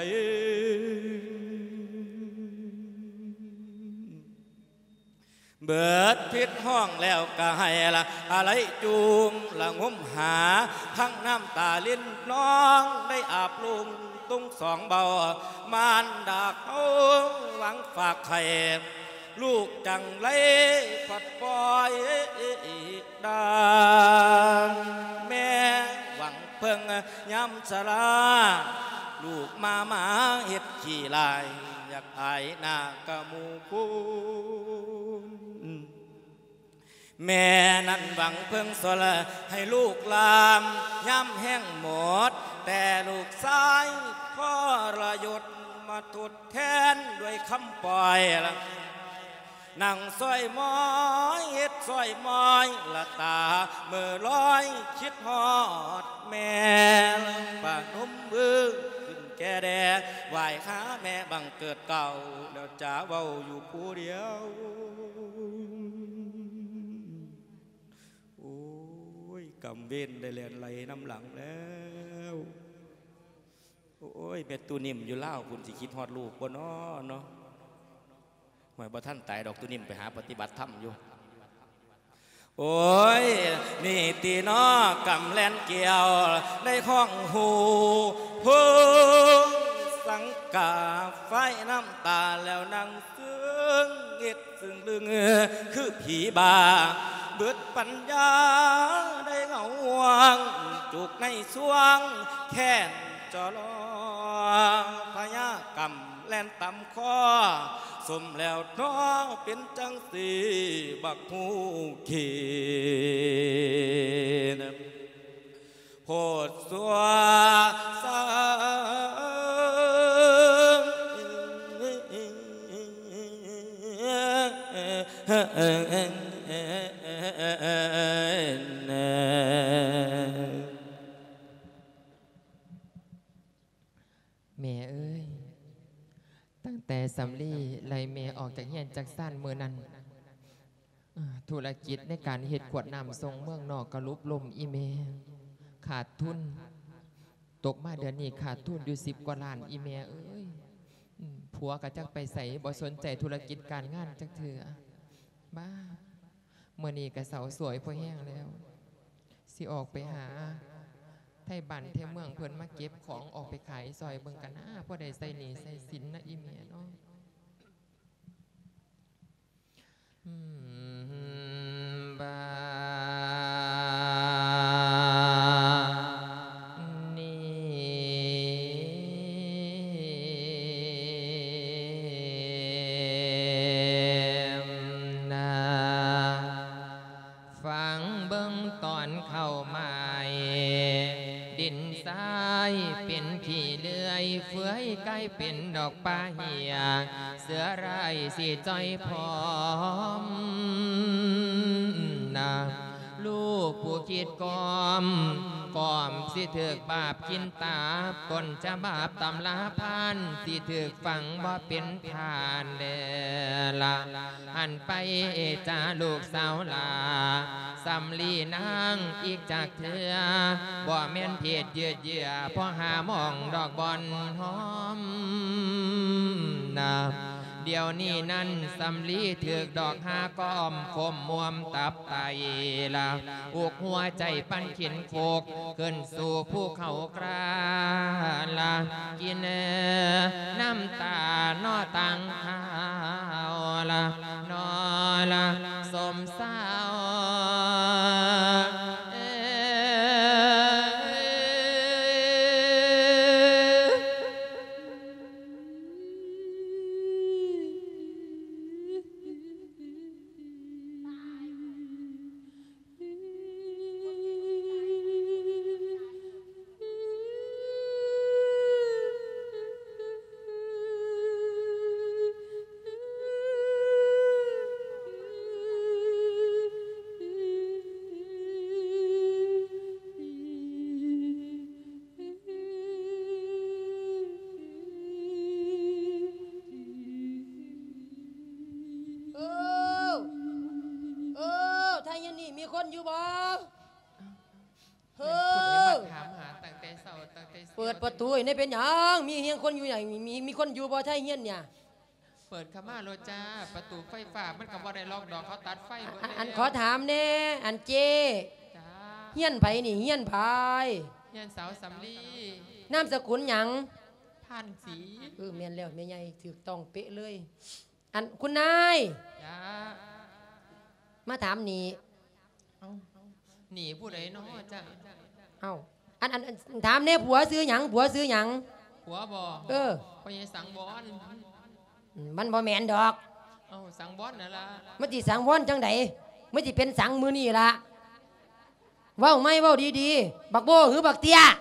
เบิดพิษห้องแล้วก็ให้ละอะไรจูมละงมหาทั้งน้ำตาลิ้นน้องได้อาบลุงตุ้งสองเบามารดาเขาหวังฝากไข่ลูกจังไรผัดปล่อยดังแม่หวังเพิ่งย้ำสลาลูกมาเฮ็ดขี้ลายอยากอายหน้ากะมูคุณแม่นั้นหวังเพิ่งสละให้ลูกลามย่ำแห้งหมดแต่ลูกชายพ่อระยศมาทดแทนด้วยคำปล่อยละนั่งซอยมอยเฮ็ดซอยมอยละตาเมื่อลอยคิดฮอดแม่ป่านุ่มมือขึ้นแก่แดดไหวขาแม่บังเกิดเก่าเดี๋ยวจ๋าเว้าอยู่ผู้เดียวโอ้ยกำเว้นได้เลียนไหลน้ำหลังแล้วโอ้ยเม็ดตูนิ่มอยู่เล่าคุณสิคิดฮอดลูกบ่น้อเนาะหมายบ่ท่านตายดอกตูนิ่มไปหาปฏิบัติธรรมอยู่โอ้ยนี่ตีน้อกำแลนเกี่ยวในห้องหูพูสังกาไฟน้ำตาแล้วนั่งซึ้งเอ็ดซึ้งลึงคือผีบาเบิดปัญญาได้เหงาหวังจุกในสวงแค้นจอลอพยากรรมแล่นต่ำคอสมแล้วน้อเป็นจังสีบักหูเขีนโหดสัวสาแม่เอ้ยตั้งแต่สำลีไล่แม่ออกจากเฮียนจากซ่านเมื่อนั้นธุรกิจในการเฮ็ดขวดน้ำทรงเมืองนอกกระลุบลมอีเมขาดทุนตกมาเดือนนี้ขาดทุนอยู่10 กว่าล้านอีเมเอ้ยผัวก็จักไปใส่บ่สนใจธุรกิจการงานจักเถื่อบ้าเมื่อนี้ก็เสาสวยพอแห้งแล้วสิออกไปหาไทยบ้านไทยเมืองเพิ่นมาเก็บของออกไปขายซอยเบิ่งกันนะพอได้ใส่หนี้ใส่สินนะอีเมเนาะบานีนาฟังเบิ่งตอนเข้ามาดินทรายเป็นขี้เลื่อยเฟื่อยใกล้เป็นดอกปลาเหียเสือไรสีจ้อยพร้อมนะลูกผู้คิดกอมสิถึกบาปกินตาปนจะบาปตำลาพานสิถึกฝังบ่เป็นทานเดละหันไปจ้าลูกสาวลาสำลีนางอีกจากเธอบ่แม่นเพศเยื่อพอหามองดอกบอนหอมนาเดี๋ยวนี้นั้นสำลีถือกดอกหาก้อมคมมวมตับไตละอุกหัวใจปั้นขินโคกขึ้นสู่ภูเขากราละกินน้ำตานอตังข้าวละนอละสมสาวมีคนอยู่บ่เฮ้ถามหาตั้งแต่เช้าตั้งแต่เปิดประตูนี่เป็นหยังมีเฮียงคนอยู่ไหนมีคนอยู่บ่ไทยเฮียนเนี่ยเปิดเข้ามาโลจ้าประตูไฟฟ้ามันก็บ่ได้ล็อกดอกเขาตัดไฟเบิดแล้วอันขอถามแน่อันเจจ้าเฮียนไผนี่เฮียนไผเฮียนสาวสำลีนามสกุลหยังพันสีแม่นแล้วแม่ใหญ่ถูกต้องเป๊ะเลยอันคุณนายจ้ามาถามนี่หนีผู้ใดน้อจ้ะอันถามเนี่ยผัวซื้อหยังผัวบ่พ่อใหญ่สังบอนมันบ่แม่นดอกสังบอนนั่นล่ะมันสิสังบอนจังไดมันสิเป็นสังมือนี่ล่ะเว้าไม่เว้าดีๆบักโบหรือบักเตี้ย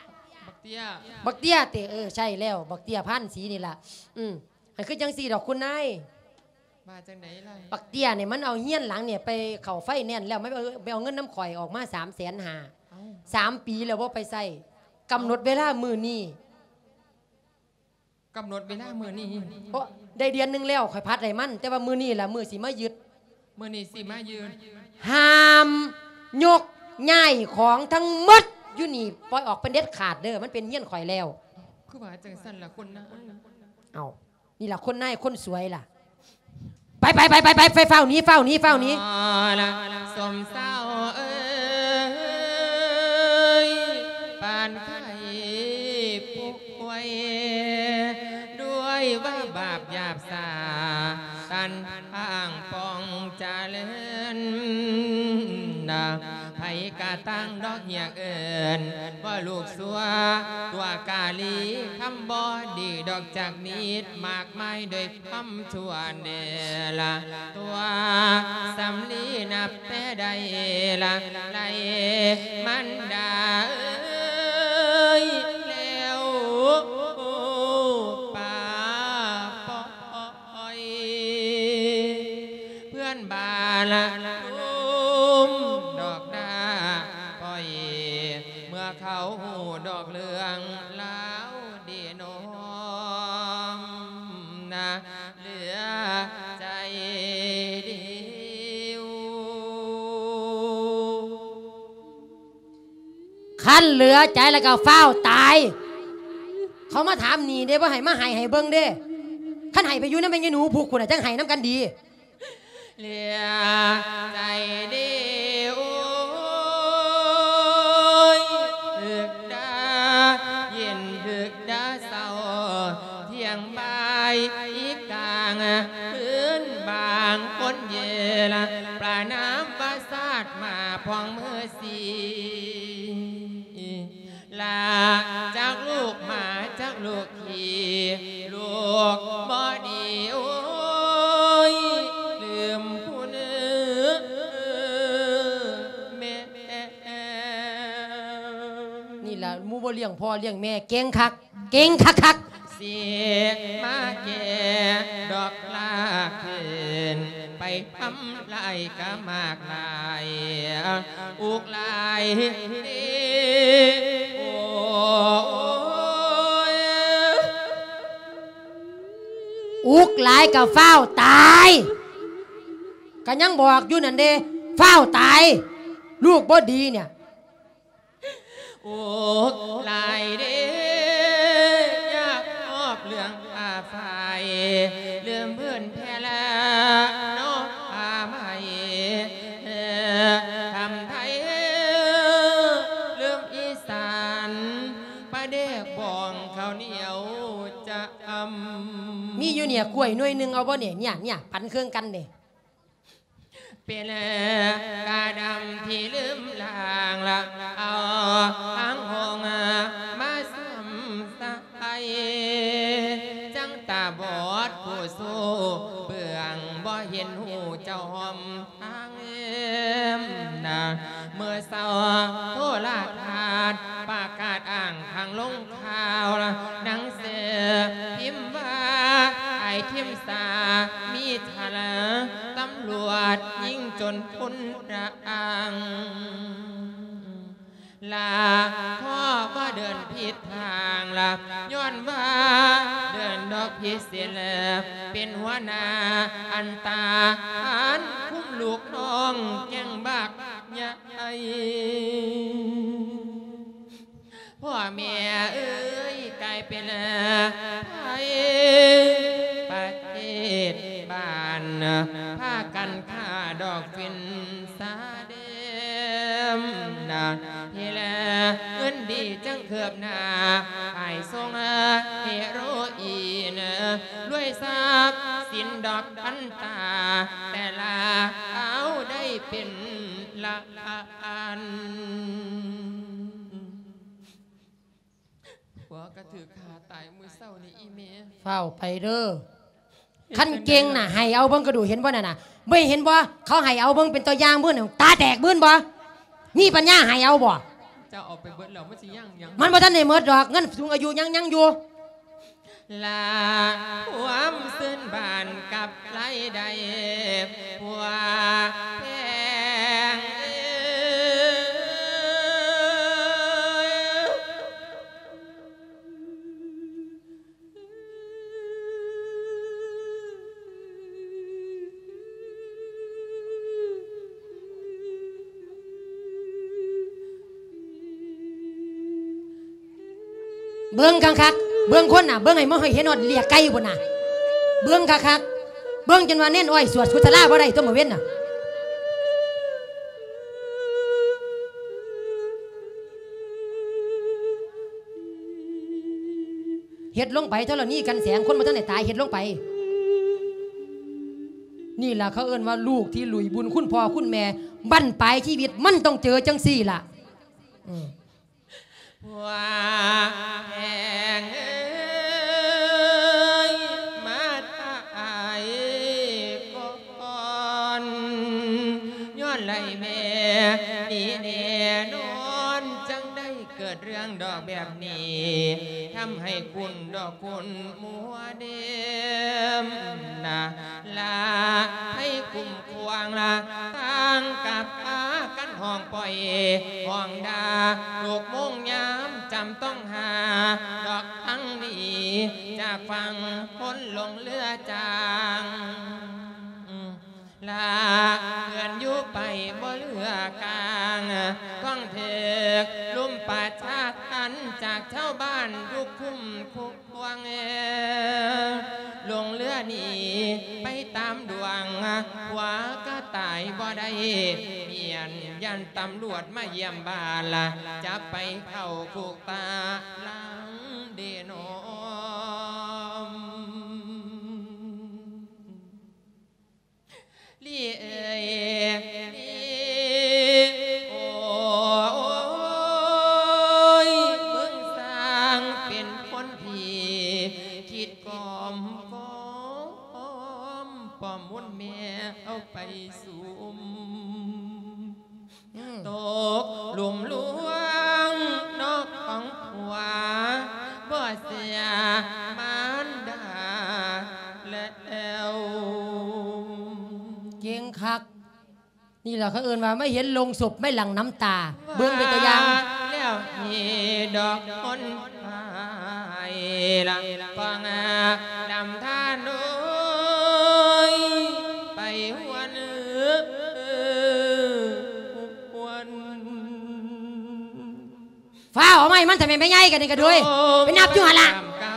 เตใช่แล้วบักเตี้ยพันสีนี่ล่ะอันคือจังสี่ดอกคุณนายมาจังไหนล่ะบักเตี้ยเนี่ยมันเอาเฮี้ยนหลังเนี่ยไปเข่าไฟแน่นแล้วไม่ไปเอาเงินน้ำข่อยออกมา300,000 3 ปีแล้วว่าไปใส่กำหนดเวลามือนี่กำหนดเวลามือนี่เพราะได้เดือนนึงแล้วข่อยพัดให้มันแต่ว่ามือนี่แหละมือสิมายึดมือนี่สิมายืนห้ามยกง่ายของทั้งหมดอยู่นี่ปล่อยออกเป็นเด็ดขาดเด้อมันเป็นเฮี้ยนข่อยแล้วคือว่าจังสั่นล่ะคนนะนี่ล่ะคนนายคนสวยล่ะไปเฝ้านี้สมเศร้าปานไข่ป่วยด้วยว่าบาปหยาบสาตันห่างปองจาเลินนะไผกะตั้งดอกเหียกว่าลูกสัวตัวกาลีคำบอดีดอกจากมีดมากมายโดยคำชวนเดละตัวสำลีนับแต่ใดละไลมันดาแล้วป่าปอยเพื่อนบาละดอกดาปล่อยเมื่อเขาหูดอกเหลืองแล้วดีโนมนะเหลือใจเดียวคันเหลือใจแล้วก็เฝ้าตายเขามาถามนี่เด้ว่าให้มาให้เบิ่งเด้คันให้ไปอยู่นำแม่ยายหนูผูกคุณจังให้น้ำกันดีเหลือใจเดียวถึกดาเย็นถึกดาเศร้าเที่ยงบ่ายอีกกลางพื้นบางคนเย็นปลาน้ำประสาทมาพองมือสีลาจากลูกหมาจากลูกขี่ลูกบ่ดีโอ้ยลืมผู้นึกแม่นี่ล่ะมูบ่เลี้ยงพ่อเลี้ยงแม่เก่งคักเก่งคักเสียมาแก่ดอกลาขึ้นไปทำลายกะมากลายอุกลายโอ้ยอุกหลายกับเฝ้าตายก็ยังบอกอยู่นั่นเด้เฝ้าตายลูกบ่ดีเนี่ยอุกลายเด้อยากมอบเรื่องอาไฟเรื่องเพื่อนแพ้แล้วน้องอาไม่ทำไทยเรื่องอีสานประเดกบองข้าวเหนียวจะมีอยู่เนี่ยกล้วยหน่วยนึงเอาบ่เนี่ยพันเครื่องกันเนี่ยเป็นกาดำที่ลืมลางละเอาหางหงมาซ้ำใส่จังตาบอดผู้สู้เบื้องบ่เห็นหูเจ้าหอมทางนะเมื่อเศร้าโทรทัศน์ประกาศอ่างทางลงข่าวหนังเสือพิมพ์ว่าไอ้ทิมสามีทะเลตำรวจยิงจนพ้นระอังลาพ่อว่าเดินผิดทางละย้อนว่าเดินดอกพิเศษเป็นหัวหน้าอันตาหันคุ้มลูกน้องแก่งบักยะไอพ่อแม่เอ้ยกลายเป็นไทยประเทศบ้านพากันฆ่าดอกฟินสาเดมนะเฮลเงินดีจังเกือบหน้าไอ้ทรงเฮโรอีนด้วยทรัพย์สินดอกพันตาแต่ละเอาได้เป็นละอันหัวกระถือขาตายมือเศร้านี่อีเมเฝ้าไปเด้อขั้นเก่งน่ะให้เอาเบิ่งกระดูเห็นบ่น่ะไม่เห็นบ่เขาให้เอาเบิ่งเป็นตัวอย่างเบิ่งตาแตกเบิ่งบ่มีปัญญาให้เอาบ่จะออกไปเบิดแล้วมันสิยังมันบ่ทันได้หมดดอกเงินสูงอายุยังอยู่ลาความซื่นบานกับไรใดผัวแพงเบิ้งคักเบิ้งคนน่ะเบิ้งให้มันเห็นหอดเลียไก่บนน่ะเบิ้งคักเบิ้งจนว่าเน้นอ้อยสวดสุทลาบ่ได้ตัวมาเว้นน่ะเฮ็ดลงไปเท่านี้กันแสงคนมาตั้งแต่ตายเฮ็ดลงไปนี่ล่ะเขาเอิ้นว่าลูกที่หลุยบุญคุณพ่อคุณแม่บั้นปลายชีวิตมันต้องเจอจังซี่ล่ะว่าแห่งมาตายก่อนย้อนไหลแม่ดีแน่นอนจังได้เกิดเรื่องดอกแบบนี้ทำให้คุณดอกคุณมัวเดมนะลาให้คุ้มควงละตั้งกับอากันห้องปล่อยห้องดาลูกมงยามจำต้องหาดอกทั้งนี้จากฟังพ้นลงเรือจางลาเกินยุไปบ่เรือกลางต้องเถิกลุ่มประชาทันจากชาวบ้านทุกคุ้มคุกควงลงเรือหนีไปตามดวงหัวก็ตายบ่ได้เมียนยันตำรวจมาเยี่ยมบ้านละจะไปเข้าคุกตาหลังเดโนลีเอ๋ยโอ้ยมึงสร้างเป็นคนที่คิดกอมปอมมุ่นแม่เอาไปสุมตกหลุมลวงนอกของผัวบ่เสียมารดาแล้วเก่งคักนี่แหละเขาเอิ้นว่าไม่เห็นลงศพไม่หลั่งน้ำตาเบิ่งเป็นตัวอย่างแล้วมีดอกคนหายละฟังดำท่านโอ้ยไปหัวเนื้อหัวฟ้าเอาไหมมันทำไมไม่ง่ายกันนี่กันด้วยไปนับจุ่หละ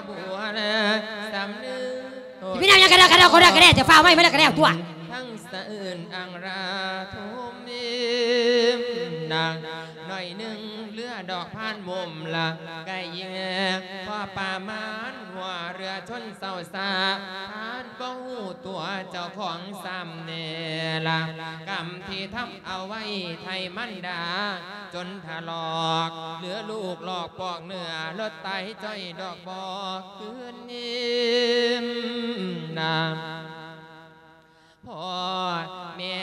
พี่นับยังกระเดาคนละกระเดาจะฟ้าเอาไหมไม่ละกระเดาตัวทั้งสะอื่นอังราทุมนิมนางหน่อยหนึ่งเลือดอกพานมุมละไก่ยิงพ่อป่ามานหัวเรือชนเสาสาพานก็หูตัวเจ้าของซ้ำเนละกรรมที่ทำเอาไว้ไทยมันดาจนถลอกเหลือลูกหลอกปอกเนื้อลดไตจ้อยดอกบอกคืนนิ่มนางพ่อแม่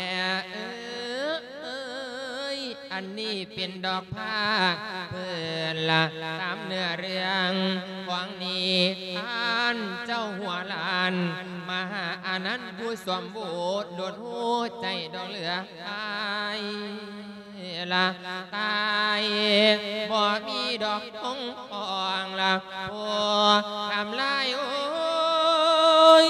อันนี้เป็นดอกผ้าเพื่อนละตามเนื้อเรื่องหวังนี้ท่านเจ้าหัวลานมหาอนันต์ผู้สมบูรณ์โดดหัวใจดอกเหลือตายละตายบ่มีดอกทองทองละโอ้ทำลายโอ้ย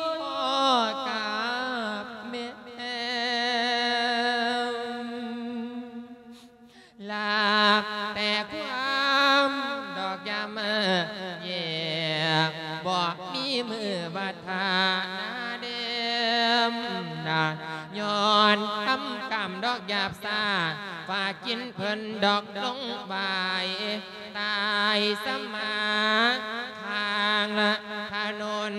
แต่ความดอกยามแย่บอกมีมือบาทานาเดมนาย้อนทำกรรมดอกหยาบซาฝากกินเพิ่นดอกลงใบตายสมาทางละถนน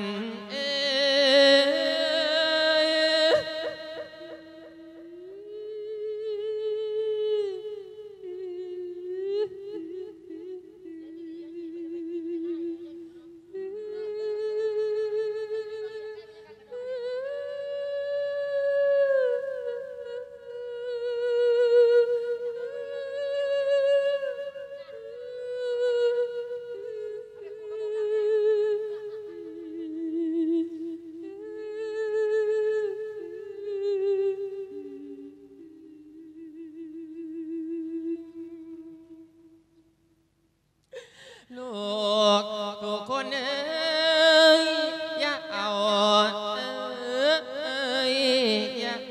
ลูกทุกคนอย่าเอาอย่า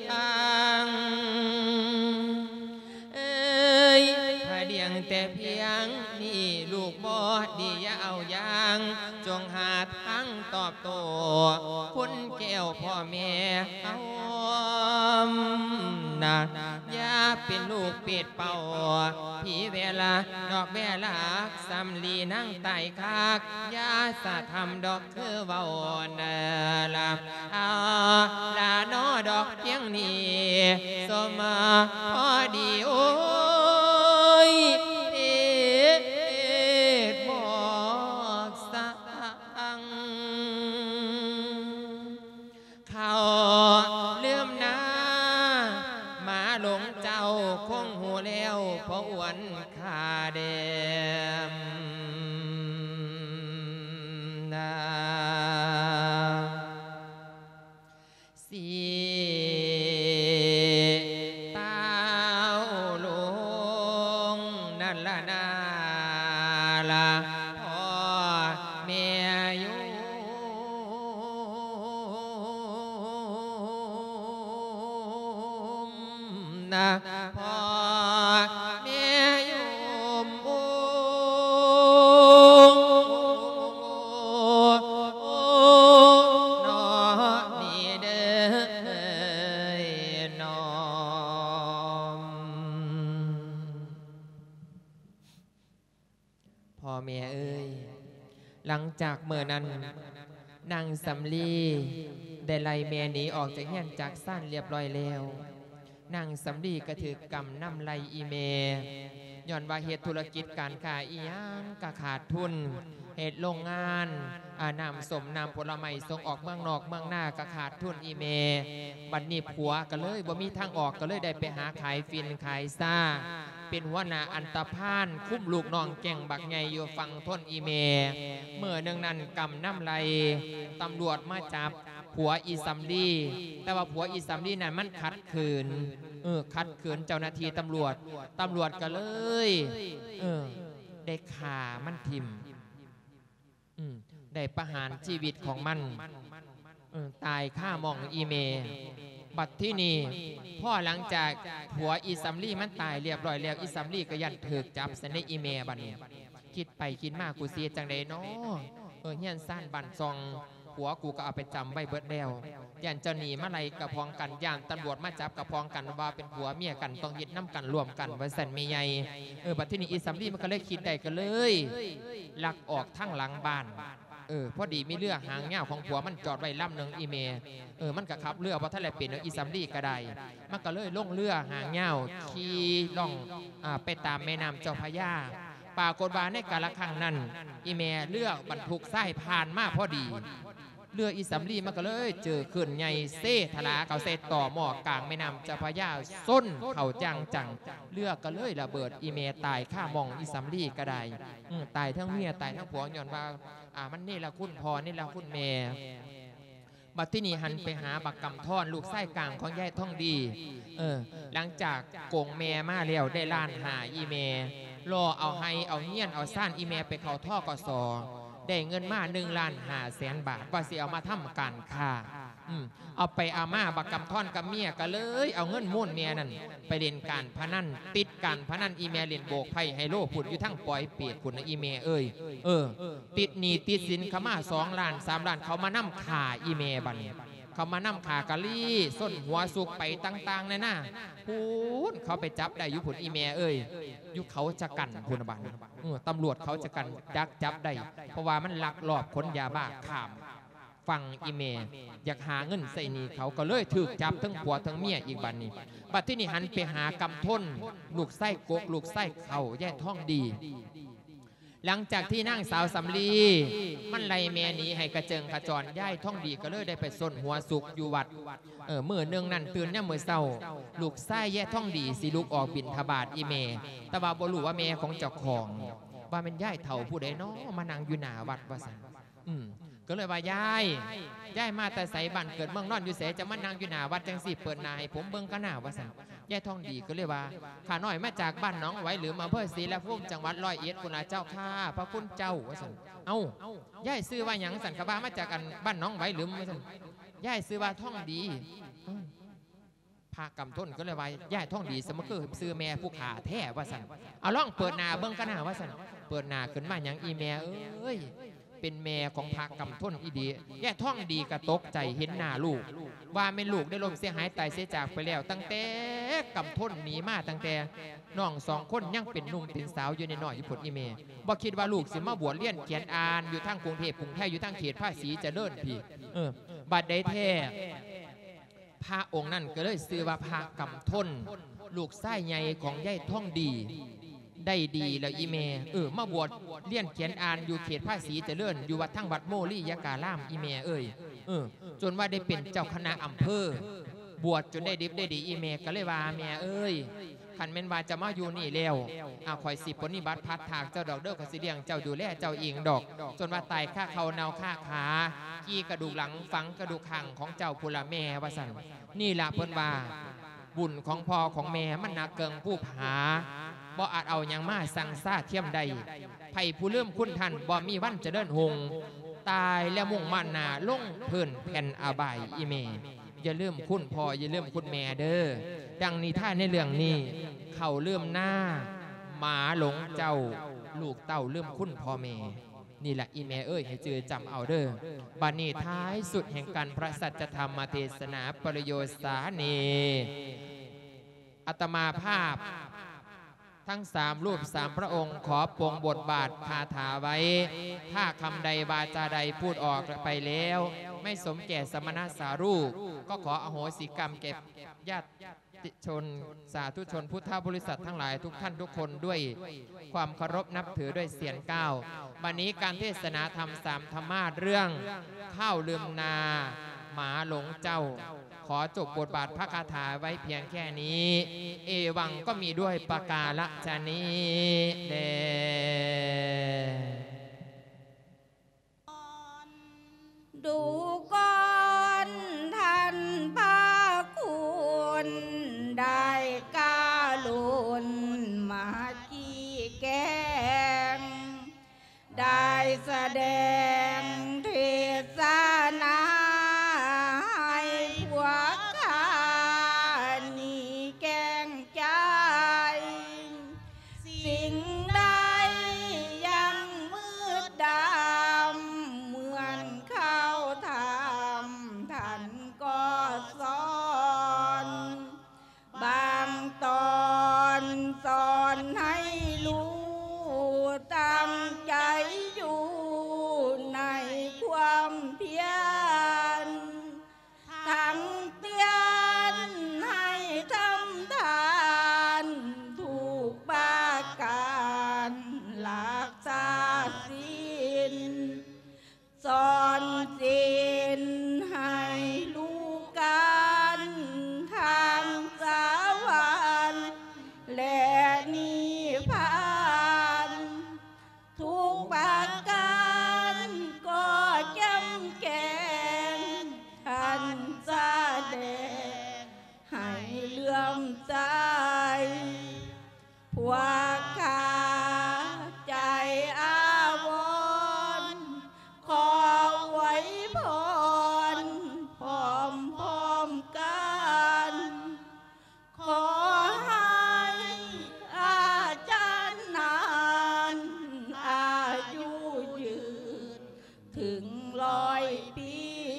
พาเดียงแต่เพียงนี่ลูกบ่ดีอย่าเอาอย่างจงหาทางตอบโต้คุณแก้วพ่อแม่เอานะอย่าเป็นลูกเป็ดเป่าผีเวลาดอกแบลักสำลีนั่งไต่คักยาสะทำดอกคือเบาเนละเอาลาโนดอกเพียงนี้สมพอดีโอ้ยบอกสังเขาเลื่อมนามาหลงเจ้าคงหูแล้วเพราะอ้วนขาเดมสีตาวลงนั่นละนาละพ่อแม่อยู่นะพ่อแม่อยู่โอ้จากเมื่อนั้นนางสำลีได้ไล่แม่หนีออกจากเฮียนจากซ่านเรียบร้อยแล้วนางสำลีก็ถือกำน้ำไล่อีเมย้อนว่าเหตุธุรกิจการค้าอีหยังก็ขาดทุนเหตุโรงงานนำสมนำผลไม้ส่งออกเมืองนอกเมืองหน้าก็ขาดทุนอีเมบัดนี้ผัวก็เลยบ่มีทางออกก็เลยได้ไปหาขายฟินขายซ่าเป็นหัวหน้าอันตพานคุ้มลูกน้องแก่งบักใหญ่อยู่ฝั่งทนอีเมเมื่อหนึ่งนั้นกำน้ำไล่ตำรวจมาจับผัวอีซัมลีแต่ว่าผัวอีซัมลีนั้นมันขัดขืนขัดขืนเจ้าหน้าที่ตำรวจก็เลยได้ฆ่ามันทิมได้ประหารชีวิตของมันตายฆ่ามองอีเมบัดที่นี่พ่อหลังจากผัวอีซัมลีมันตายเรียบร้อยแล้วอีซัมลีก็ยันถูกจับในอีเมบัดนี้คิดไปคิดมากูเสียจังไดเนาะเฮียนซ่านบันซองผัวกูก็เอาไปจำไว้เบิดแล้วย่านเจ้าหนีมาไล่กระพองกันย่านตำรวจมาจับกระพองกันว่าเป็นผัวเมียกันต้องยึดน้ำกันรวมกันไว้สันมีใหญ่บัดที่นี่อีซัมลีมันก็เลยคิดได้ก็เลยลักออกทั้งหลังบ้านพอดีมีเรือหางเงาของผัวมันจอดไว้ลำหนึ่งอีเมมันก็ขับเรือเพราะทะเลเป็นอีซัมลีก็ได้มันก็เลยล่องเรือหางเงาขี่ล่องไปตามแม่น้ำเจ้าพระยาปรากฏว่าในกาลครั้งนั้นอีเมเรือบรรทุกทรายผ่านมาพอดีเรืออีซัมลีมันก็เลยเจอขึ้นใหญ่เซ่ทลาเขาเซต่อหม้อกลางแม่น้ำเจ้าพระยาส้นเข่าจังเรือก็เลยระเบิดอีเมตายฆ่ามองอีซัมลีก็ได้ตายทั้งเมียตายทั้งผัวย้อนว่ามันนี่ละคุณพ่อนี่ละคุณแม่บัดที่นี่หันไปหาบักกำท่อนลูกไส้กลางของยายท่องดีหลังจากโกงแม่มาแล้วได้ล้านหาอีเมรอเอาให้เอาเงี้ยนเอาซ่านอีเมไปเข้าท่อกสได้เงินมา1,500,000 บาทว่าสิเอามาทำการค้าเอาไปเอามาบักกำท่อนกับเมียก็เลยเอาเงินมุ่นเมียนั่นไปเล่นการพนันติดการพนันอีเมเล่นโบกไพ่ไฮโลผุดอยู่ทั้งปล่อยเปียกผุดอีเมติดหนี้ติดสินเขามา2 ล้าน 3 ล้านเขามานั่มขาอีเมบันเขามานั่มขากะลี่ส้นหัวสุกไปต่างๆเลยนะพูดเขาไปจับได้ยุผุดอีเมยุเขาจะกันพุนบันตำรวจเขาจะกันจับได้เพราะว่ามันลักลอบขนยาบ้าข้ามฟังอีเมอยากหาเงินใส่นี่เขาก็เลยถูกจับทั้งผัวทั้งเมียอีกบัดนี้บัดที่นี่หันไปหากำทนลูกไส้กกลูกไส้เข่าแย่ท่องดีหลังจากที่นั่งสาวสำลีมันไล่แม่หนีให้กระเจิงกระจรย่ายท่องดีก็เลยได้ไปส้นหัวสุกอยู่วัดมื่อหนึ่งนั่นตื่นเนี่ยเมื่อเศร้าลูกไส้แย่ท่องดีสิลูกออกบิณฑบาตอีเมแต่ว่าบ่รู้ว่าแม่ของเจ้าของว่าเป็นย่ายเถ่าผู้ใดเนาะมานั่งอยู่หน้าวัดว่าซั่นก็เลยว่ายายมาแต่ใส่บ้านเกิดเมืองนอนอยู่เสจะมานั่งอยู่หน้าวัดจังสิเปิดนายผมเบิ่งก็หน้าว่าซั่นยายท่องดีก็เลยว่าข้าน้อยมาจากบ้านน้องไว้หรือมาเพื่อศรีและพุ่มจังหวัด101คุณอาเจ้าข้าพระคุณเจ้าว่าซั่นยายซื้อว่าหยังสันกะบ้ามาจากกันบ้านน้องไว้หรือว่าซั่นยายซื้อว่าท่องดีพากำต้นก็เลยว่ายายท่องดีสมคือซื้อแม่ผู้ขาแท้ว่าซั่นเอาล่องเปิดหน้าเบิ่งก็หน้าว่าซั่นเปิดหน้าขึ้นมาหยังอีแม่เป็นแม่ของพากำต้นอีดีแย่ท่องดีกระตกใจเห็นหน้าลูกว่าเป็นลูกได้ลมเสียหายตายเสียจากไปแล้วตั้งแต่กำต้นหนีมาตั้งแต่น้อง2 คนยังเป็นหนุ่มเป็นสาวอยู่ในน้อยอยู่ผลอีเมบ่คิดว่าลูกสิมาบวชเรียนเขียนอ่านอยู่ทั้งกรุงเทพกรุงไทยอยู่ทั้งเขตภาษีเจริญพี่บัดใดแท้พระองค์นั่นก็เลยซื้อว่าพากำต้นลูกไส้ใหญ่ของยายท่องดีได้ดีแล้วอีเมมาบวชเรียนเขียนอ่านอยู่เขตภาษีเจริญอยู่วัดทั้งวัดโมลี่ยากาล่ามอีเมจนว่าได้เป็นเจ้าคณะอำเภอบวชจนได้ดิบได้ดีอีเมก็เลยว่าแม่ขันเมนว่าจะมาอยู่นี่แล้วคอย10 ปฏิบัติพัดถากเจ้าดอกเด้อขสิเลียงเจ้าดูแลเจ้าเองดอกจนว่าตายค่าเขาเนาค่าขาขี้กระดูกหลังฝังกระดูกขังของเจ้าพุละแม่ว่าสั่นนี่ละเพิ่นว่าบุญของพ่อของแม่มันหนักเกินผู้ผาบ่อาจเอาอย่างมาสั่งซาเทียมใดไผ่ผู้เริ่มคุณท่านบ่มีวันจะเดินหงตายแล้วมุ่งมั่นหนาลงเพิ่นแผ่นอาบายอีเมอย่าลืมคุณพ่ออย่าลืมคุณแม่เด้อดังนี้ท่าในเรื่องนี้เขาเลื่อมหน้าหมาหลงเจ้าลูกเต้าเลื่อมคุณพ่อแม่นี่แหละอีเมให้เจอจำเอาเด้อบัดนี้ท้ายสุดแห่งการพระสัจธรรมเทศนาปริโยสาเนอาตมาภาพทั้งสามรูปสามพระองค์ขอปรงบทบาทคาถาไว้ถ้าคำใดวาจาใดพูดออกไปแล้วไม่สมแก่สมณสารูปก็ขออโหสิกรรมแก่ญาติชนสาธุชนพุทธบริษัททั้งหลายทุกท่านทุกคนด้วยความเคารพนับถือด้วยเสียงก้าววันนี้การเทศนาธรรมสามธรรมาสเรื่องข้าวลืมนาหมาหลงเจ้าขอจบบทบาทพระคาถาไว้เพียงแค่นี้เอวังก็มีด้วยประกาศนี้เดดูก่อนท่านพระคุณได้กาลุนมาขี้แกงได้แสดงเทศนาให้พวกข้านี่แกงใจสิ่งใดยังมืดดำเหมือนเข้าทำท่านก็สอนบางตอนสอนให้รู้ตั้งใจอยู่ในความเพียรทั้งเตือนให้ทำทานถูกบาการรักษาศีลสอนศีลให้รู้กันทางสวรรค์และนิพพานทุกประการก็จำแกงท่านแสดงให้เลื่อมใสพวกข้าใจอาวรณ์ขอไว้พรพร้อมกันขอให้อาจารย์นานอายุยืนถึง100 ปี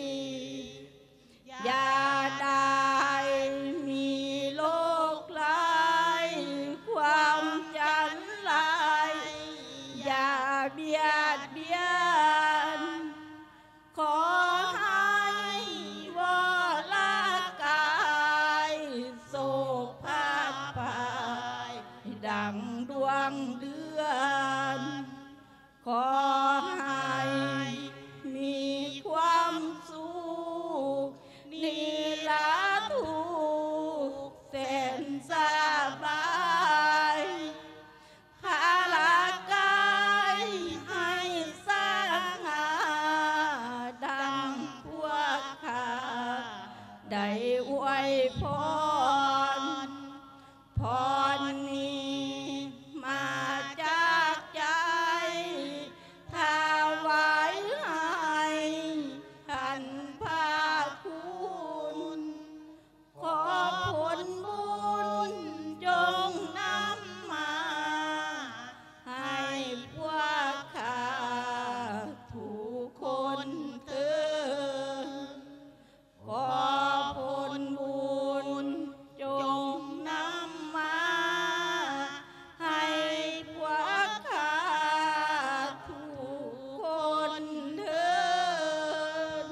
อย่าได้มีโรคร้ายความจันไรอย่าเบียดเบียนขอให้วรกายโศกพาไปดังดวงเดือนขอให้มีความสุขนิรันดร์ทุกข์แสนสบายพาลากายให้สง่าดังพวกข้าได้อวยพรพรนี้มาจากใจถวายให้ท่านพระคุณขอผลบุญจงนำมาให้พวกข้าทุกคนเถิดขอผลบุญจงนำมาให้พวกข้าทุกคนเถิด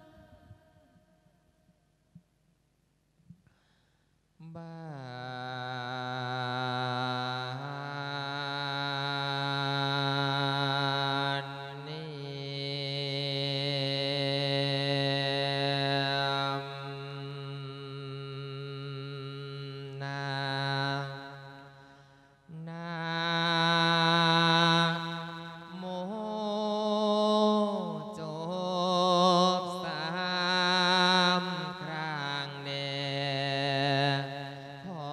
บ้านนาโมจบ3 ครั้งแน่ขอ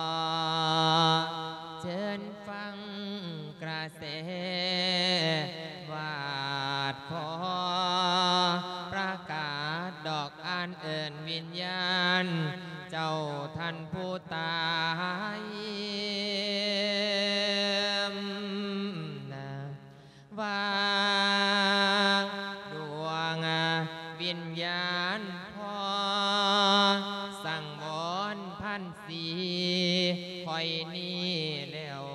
เชิญฟังกระแสวาดขอประกาศดอกอันเอิญวิญญาณเจ้าท่านผู้ตายว่าดวงวิญญาณพอสั่งวอนพันสีคอยนี้แล้ว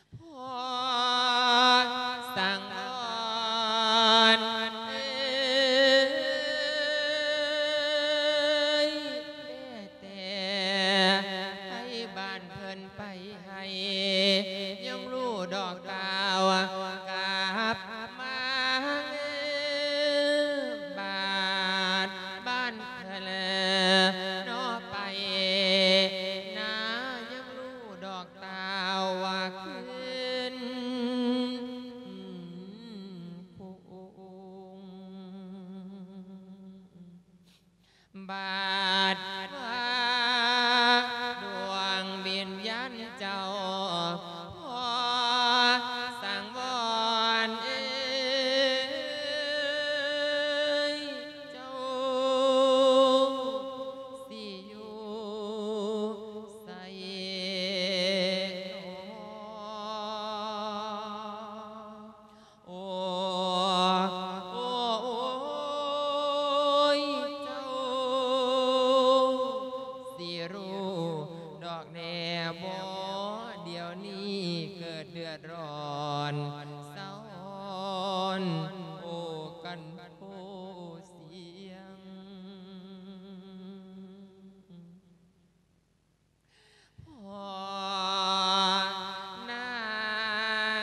พ่อสั่งวอนแต่ให้บ้านเพิ่นไปให้ยังรู้ดอกดาวกลับมาบ้านเพิ่นนอไปนายังรู้ดอกดาวว่าขึ้นผู้บาดว่าดวงวิญญาณเจ้าพ่อสั่งวอนเจ้าสิอยู่ใส่โอ้โอ้ยเจ้าสิรู้ดอกแน่บ่เดี๋ยวนี้เกิดเดือดร้อนเศร้าโอ้กันโอ้เสียงพ่อนาง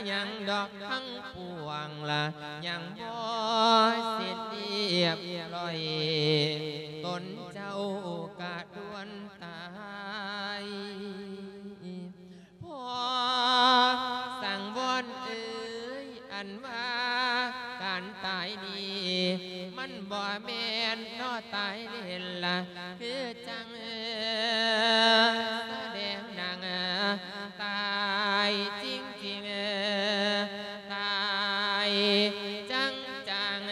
ยังดอกทั้งปวงละยังบ่สิเรียบร้อยตนเจ้ากะดวนตายพอสั่งวอนเอ้ยอันว่าการตายนี้มันบ่แม่นนอตายเล่นละคือจังแสดงหนังตายจริงจริงตายจังจัง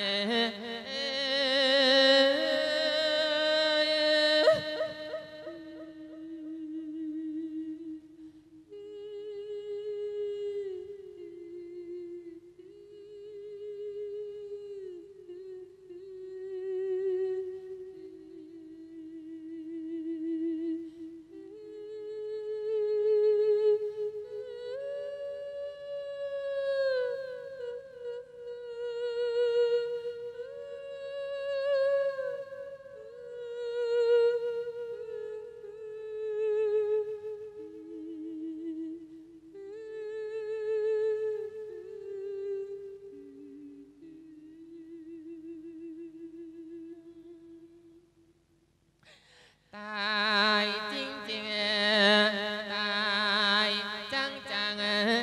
ตายจริงจริงตายจังจัง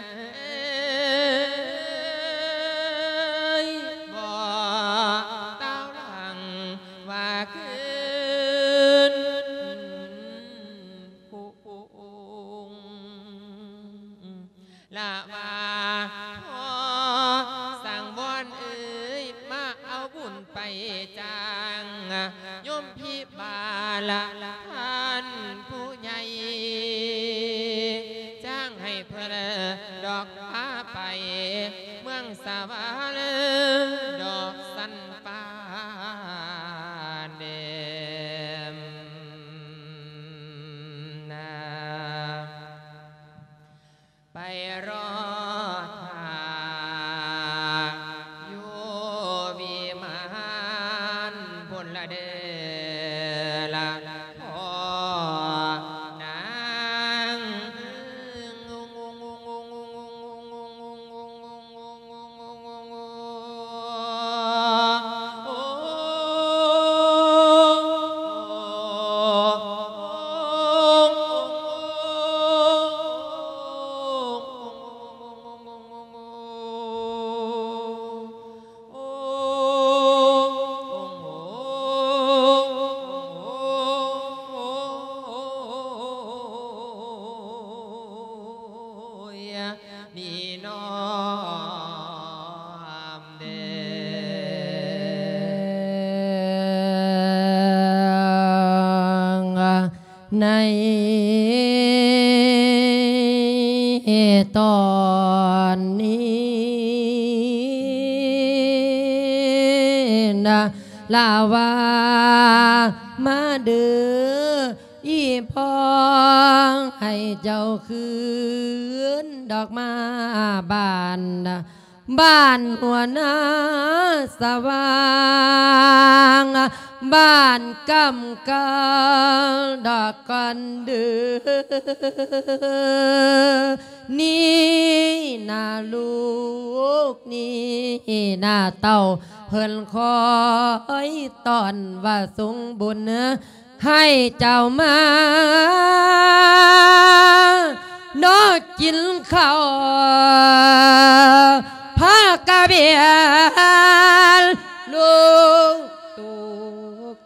บ่เต้าหลังว่าคืนผู้ละว่าพอสั่งวอนเอ้ยมาเอาบุญไปจางโยมพี่บาละท่านผู้ใหญ่จ้างให้เพื่อดอกฟ้าไปเมืองสวรรค์ดอกสันป่าเดมนาไปรออยู่วิมานบนละเดละพ่อนางนี่น้อมเดในตอนนี้นะลาวามาเดืออีพองให้เจ้าคืนดอกมาบ้านบ้านหัวหน้าสว่างบ้านกำกาดอกกันเดือนี่นาลูกนี่นาเต้าเพิ่นคอยตอนว่าสงบุญให้เจ้ามาน้อกินข้าวผ้ากระเบียนลูกตูก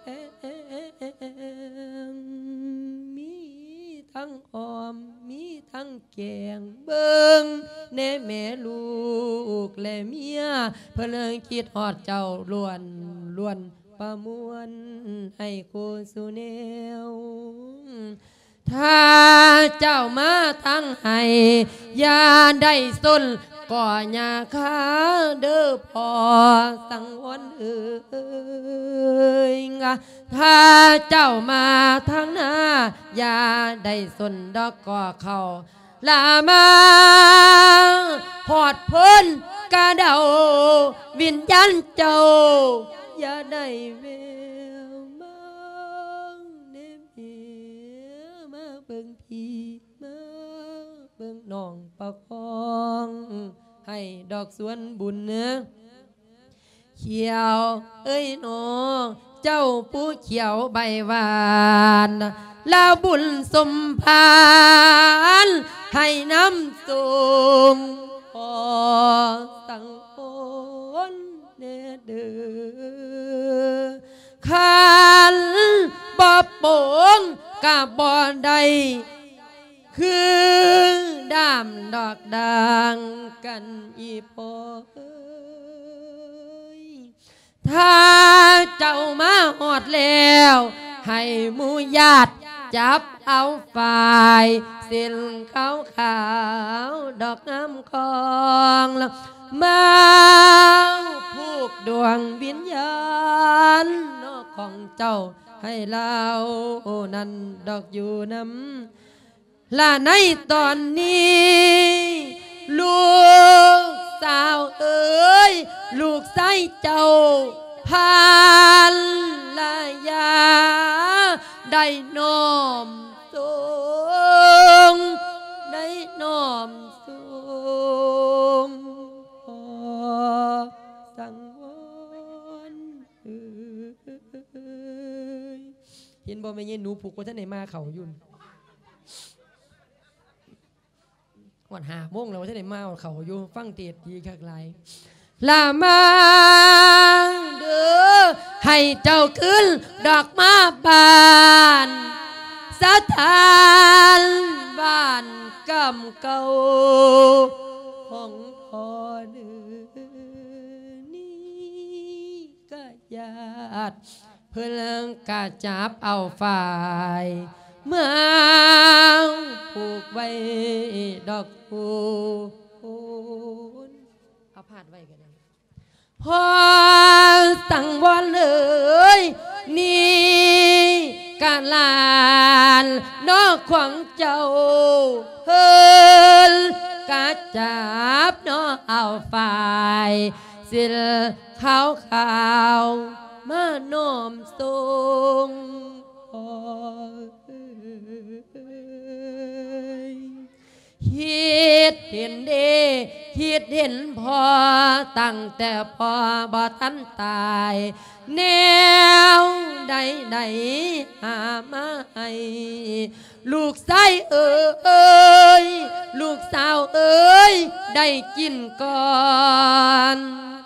มีทั้งออมมีทั้งแกงเบิ่งแน่แม่ลูกและเมียเพิ่นคิดฮอดเจ้าล้วนประมวลให้โคสุแนวถ้าเจ้ามาทั้งให้อย่าได้สนก่อหญ้าขาเด้อพอสังวรเอ่ยถ้าเจ้ามาทั้งหน้าอย่าได้สนดอกก่อเขาลามาหอดพ้นกะเดาวิญญาณเจ้าอย่าได้เววมาเนเมียมาเบิ่งพี่มาเบิ่งน้องประคองดอกสวนบุญเนื้อเขียวเอ้ยหนอเจ้าผู้เขียวใบหวานลาบุญสมภารให้น้ำสูงพอสังคนเนเดือขันบ่โป่งกับบ่ได้คือดามดอกดังกันอีพอถ้าเจ้ามาหอดแล้วให้หมู่ญาติจับเอาฝ่ายสิ้นขาวขาวดอกน้ำคองมาผูกดวงวิญญาณของเจ้าให้เรานั้นดอกอยู่น้ำและในตอนนี้ลูกสาวเอ๋ยลูกไส้เจ้าพานลายาได้น้อมสูงได้น้อมสูงพอสังวรเห็นบ่แม่เย็นหนูผูกว่าท่านไหนมาเขายุ่นวันหาโมงแล้วท่านไหนมาเขาอยู่ฟังเตียดดีคักไรลามาเด้อให้เจ้าขึ้นดอกมาบานสถานบ้านกำเก่าของพ่อเดือนี้ก็ญาติเพื่อนกะจับเอาฝ่ายเมื่อผูกไว้ดอกคูนเอาพาดไว้กันนะพอสั่งวอนเลยนี่กาลานนอกของเจ้าเฮิลกะจับนอเอาฝ่ายสิลขาวมาโน้มสูงพอคิดเห็นเดคิดเห็นพอตั้งแต่พอบ่ทันตายแนวใดหามาให้ลูกชายเอ๋ยลูกสาวเอ๋ยได้กินก่อน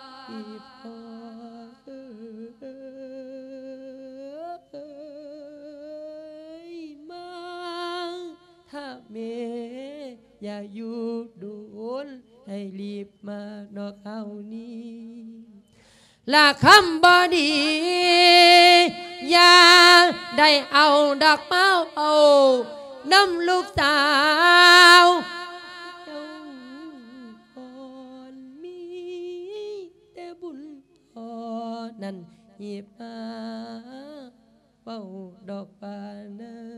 เมอย่าอยู่ดูนให้รีบมานอกเอานี้ละคำบอดีอย่าได้เอาดอกเมาเอาน้ำลูกสาวเจ้าก่อนมีแต่บุญพอนั่นหยิบมาเป่าดอกปาน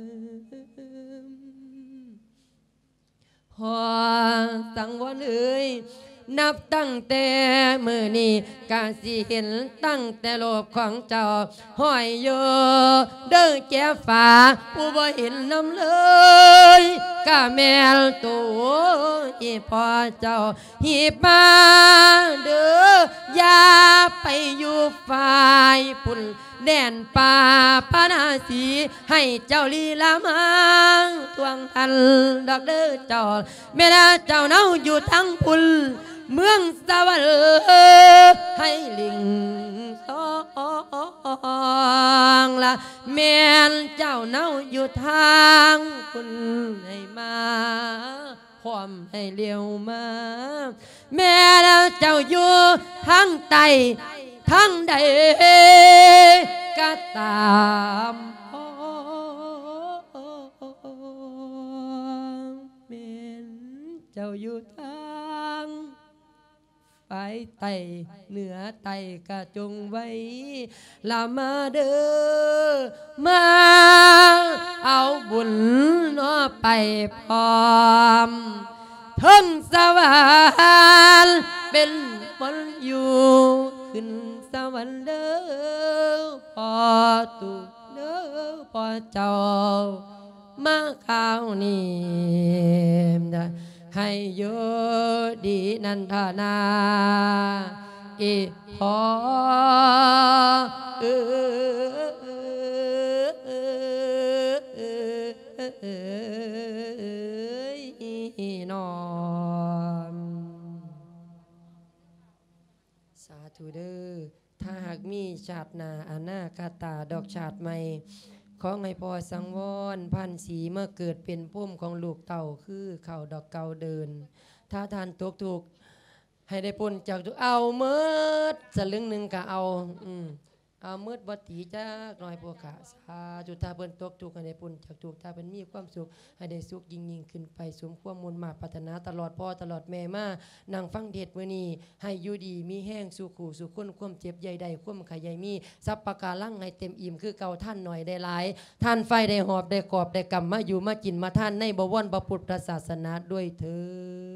พอสังวรเอ่ยนับตั้งแต่มือนี้กาสิเห็นตั้งแต่โลภของเจ้าห้อยโยเด้อแก่ฝ่าผู้บ่เห็นน้ำเลยกะแมวตัวอีพอเจ้าหีบมาเด้ออย่าไปอยู่ฝ่ายปุ่นแดนป่าพานาสีให้เจ้าลีลามาทวงทันดอกเด้อเจ้าแม่นาเจ้าเน่าอยู่ทั้งปุ่นเมืองสวรรค์ให้ลิงสองละแม่นเจ้าเน่าอยู่ทางปุ่นให้มาความให้เลี้ยวมาแม่แล้วเจ้าอยู่ทางใต้ทั้งใดก็ตามพ่อเม่นเจ้าอยู่ทางไปไต่เหนือไต่กะจงไว้ลามาเด้อมาเอาบุญเนาะไปพร้อมทั้งสวรรค์เป็นบนอยู่ขึ้นสวรรค์เด้อพอตุเด้อพอเจ้ามาข้าวนี่ให้โยดีนันทนาอีพอนอนสาธุเด้อถ้าหากมีชาติหน้าอนาคตาดอกชาติใหม่ขอให้พ่อสังวรพันสีเมื่อเกิดเป็นพุ่มของลูกเต่าคือเข่าดอกเก่าเดินถ้าทานตกถูกให้ได้พ้นจากทุกเอาเมิดสลึงหนึ่งก็เอาเอาเมิดบ่ตีจักหน่อยพวกข้าสาธุถ้าเพิ่นตกทุกข์ให้ได้พ้นจากทุกข์ถ้าเพิ่นมีความสุขให้ได้สุขยิ่งขึ้นไปสมความมุ่งมาปรารถนาตลอดพ่อตลอดแม่มานั่งฟังเทศน์มื้อนี้ให้อยู่ดีมีแห้งสู่ขู่สู่คนความเจ็บใหญ่ใดความไข้ใหญ่มีทรัพย์ประการลังให้เต็มอิ่มคือเก่าท่านหน่อยได้หลายท่านไฟได้หอบได้กอบได้กำมาอยู่มากินมาท่านในบวรพระพุทธศาสนาด้วยเถิด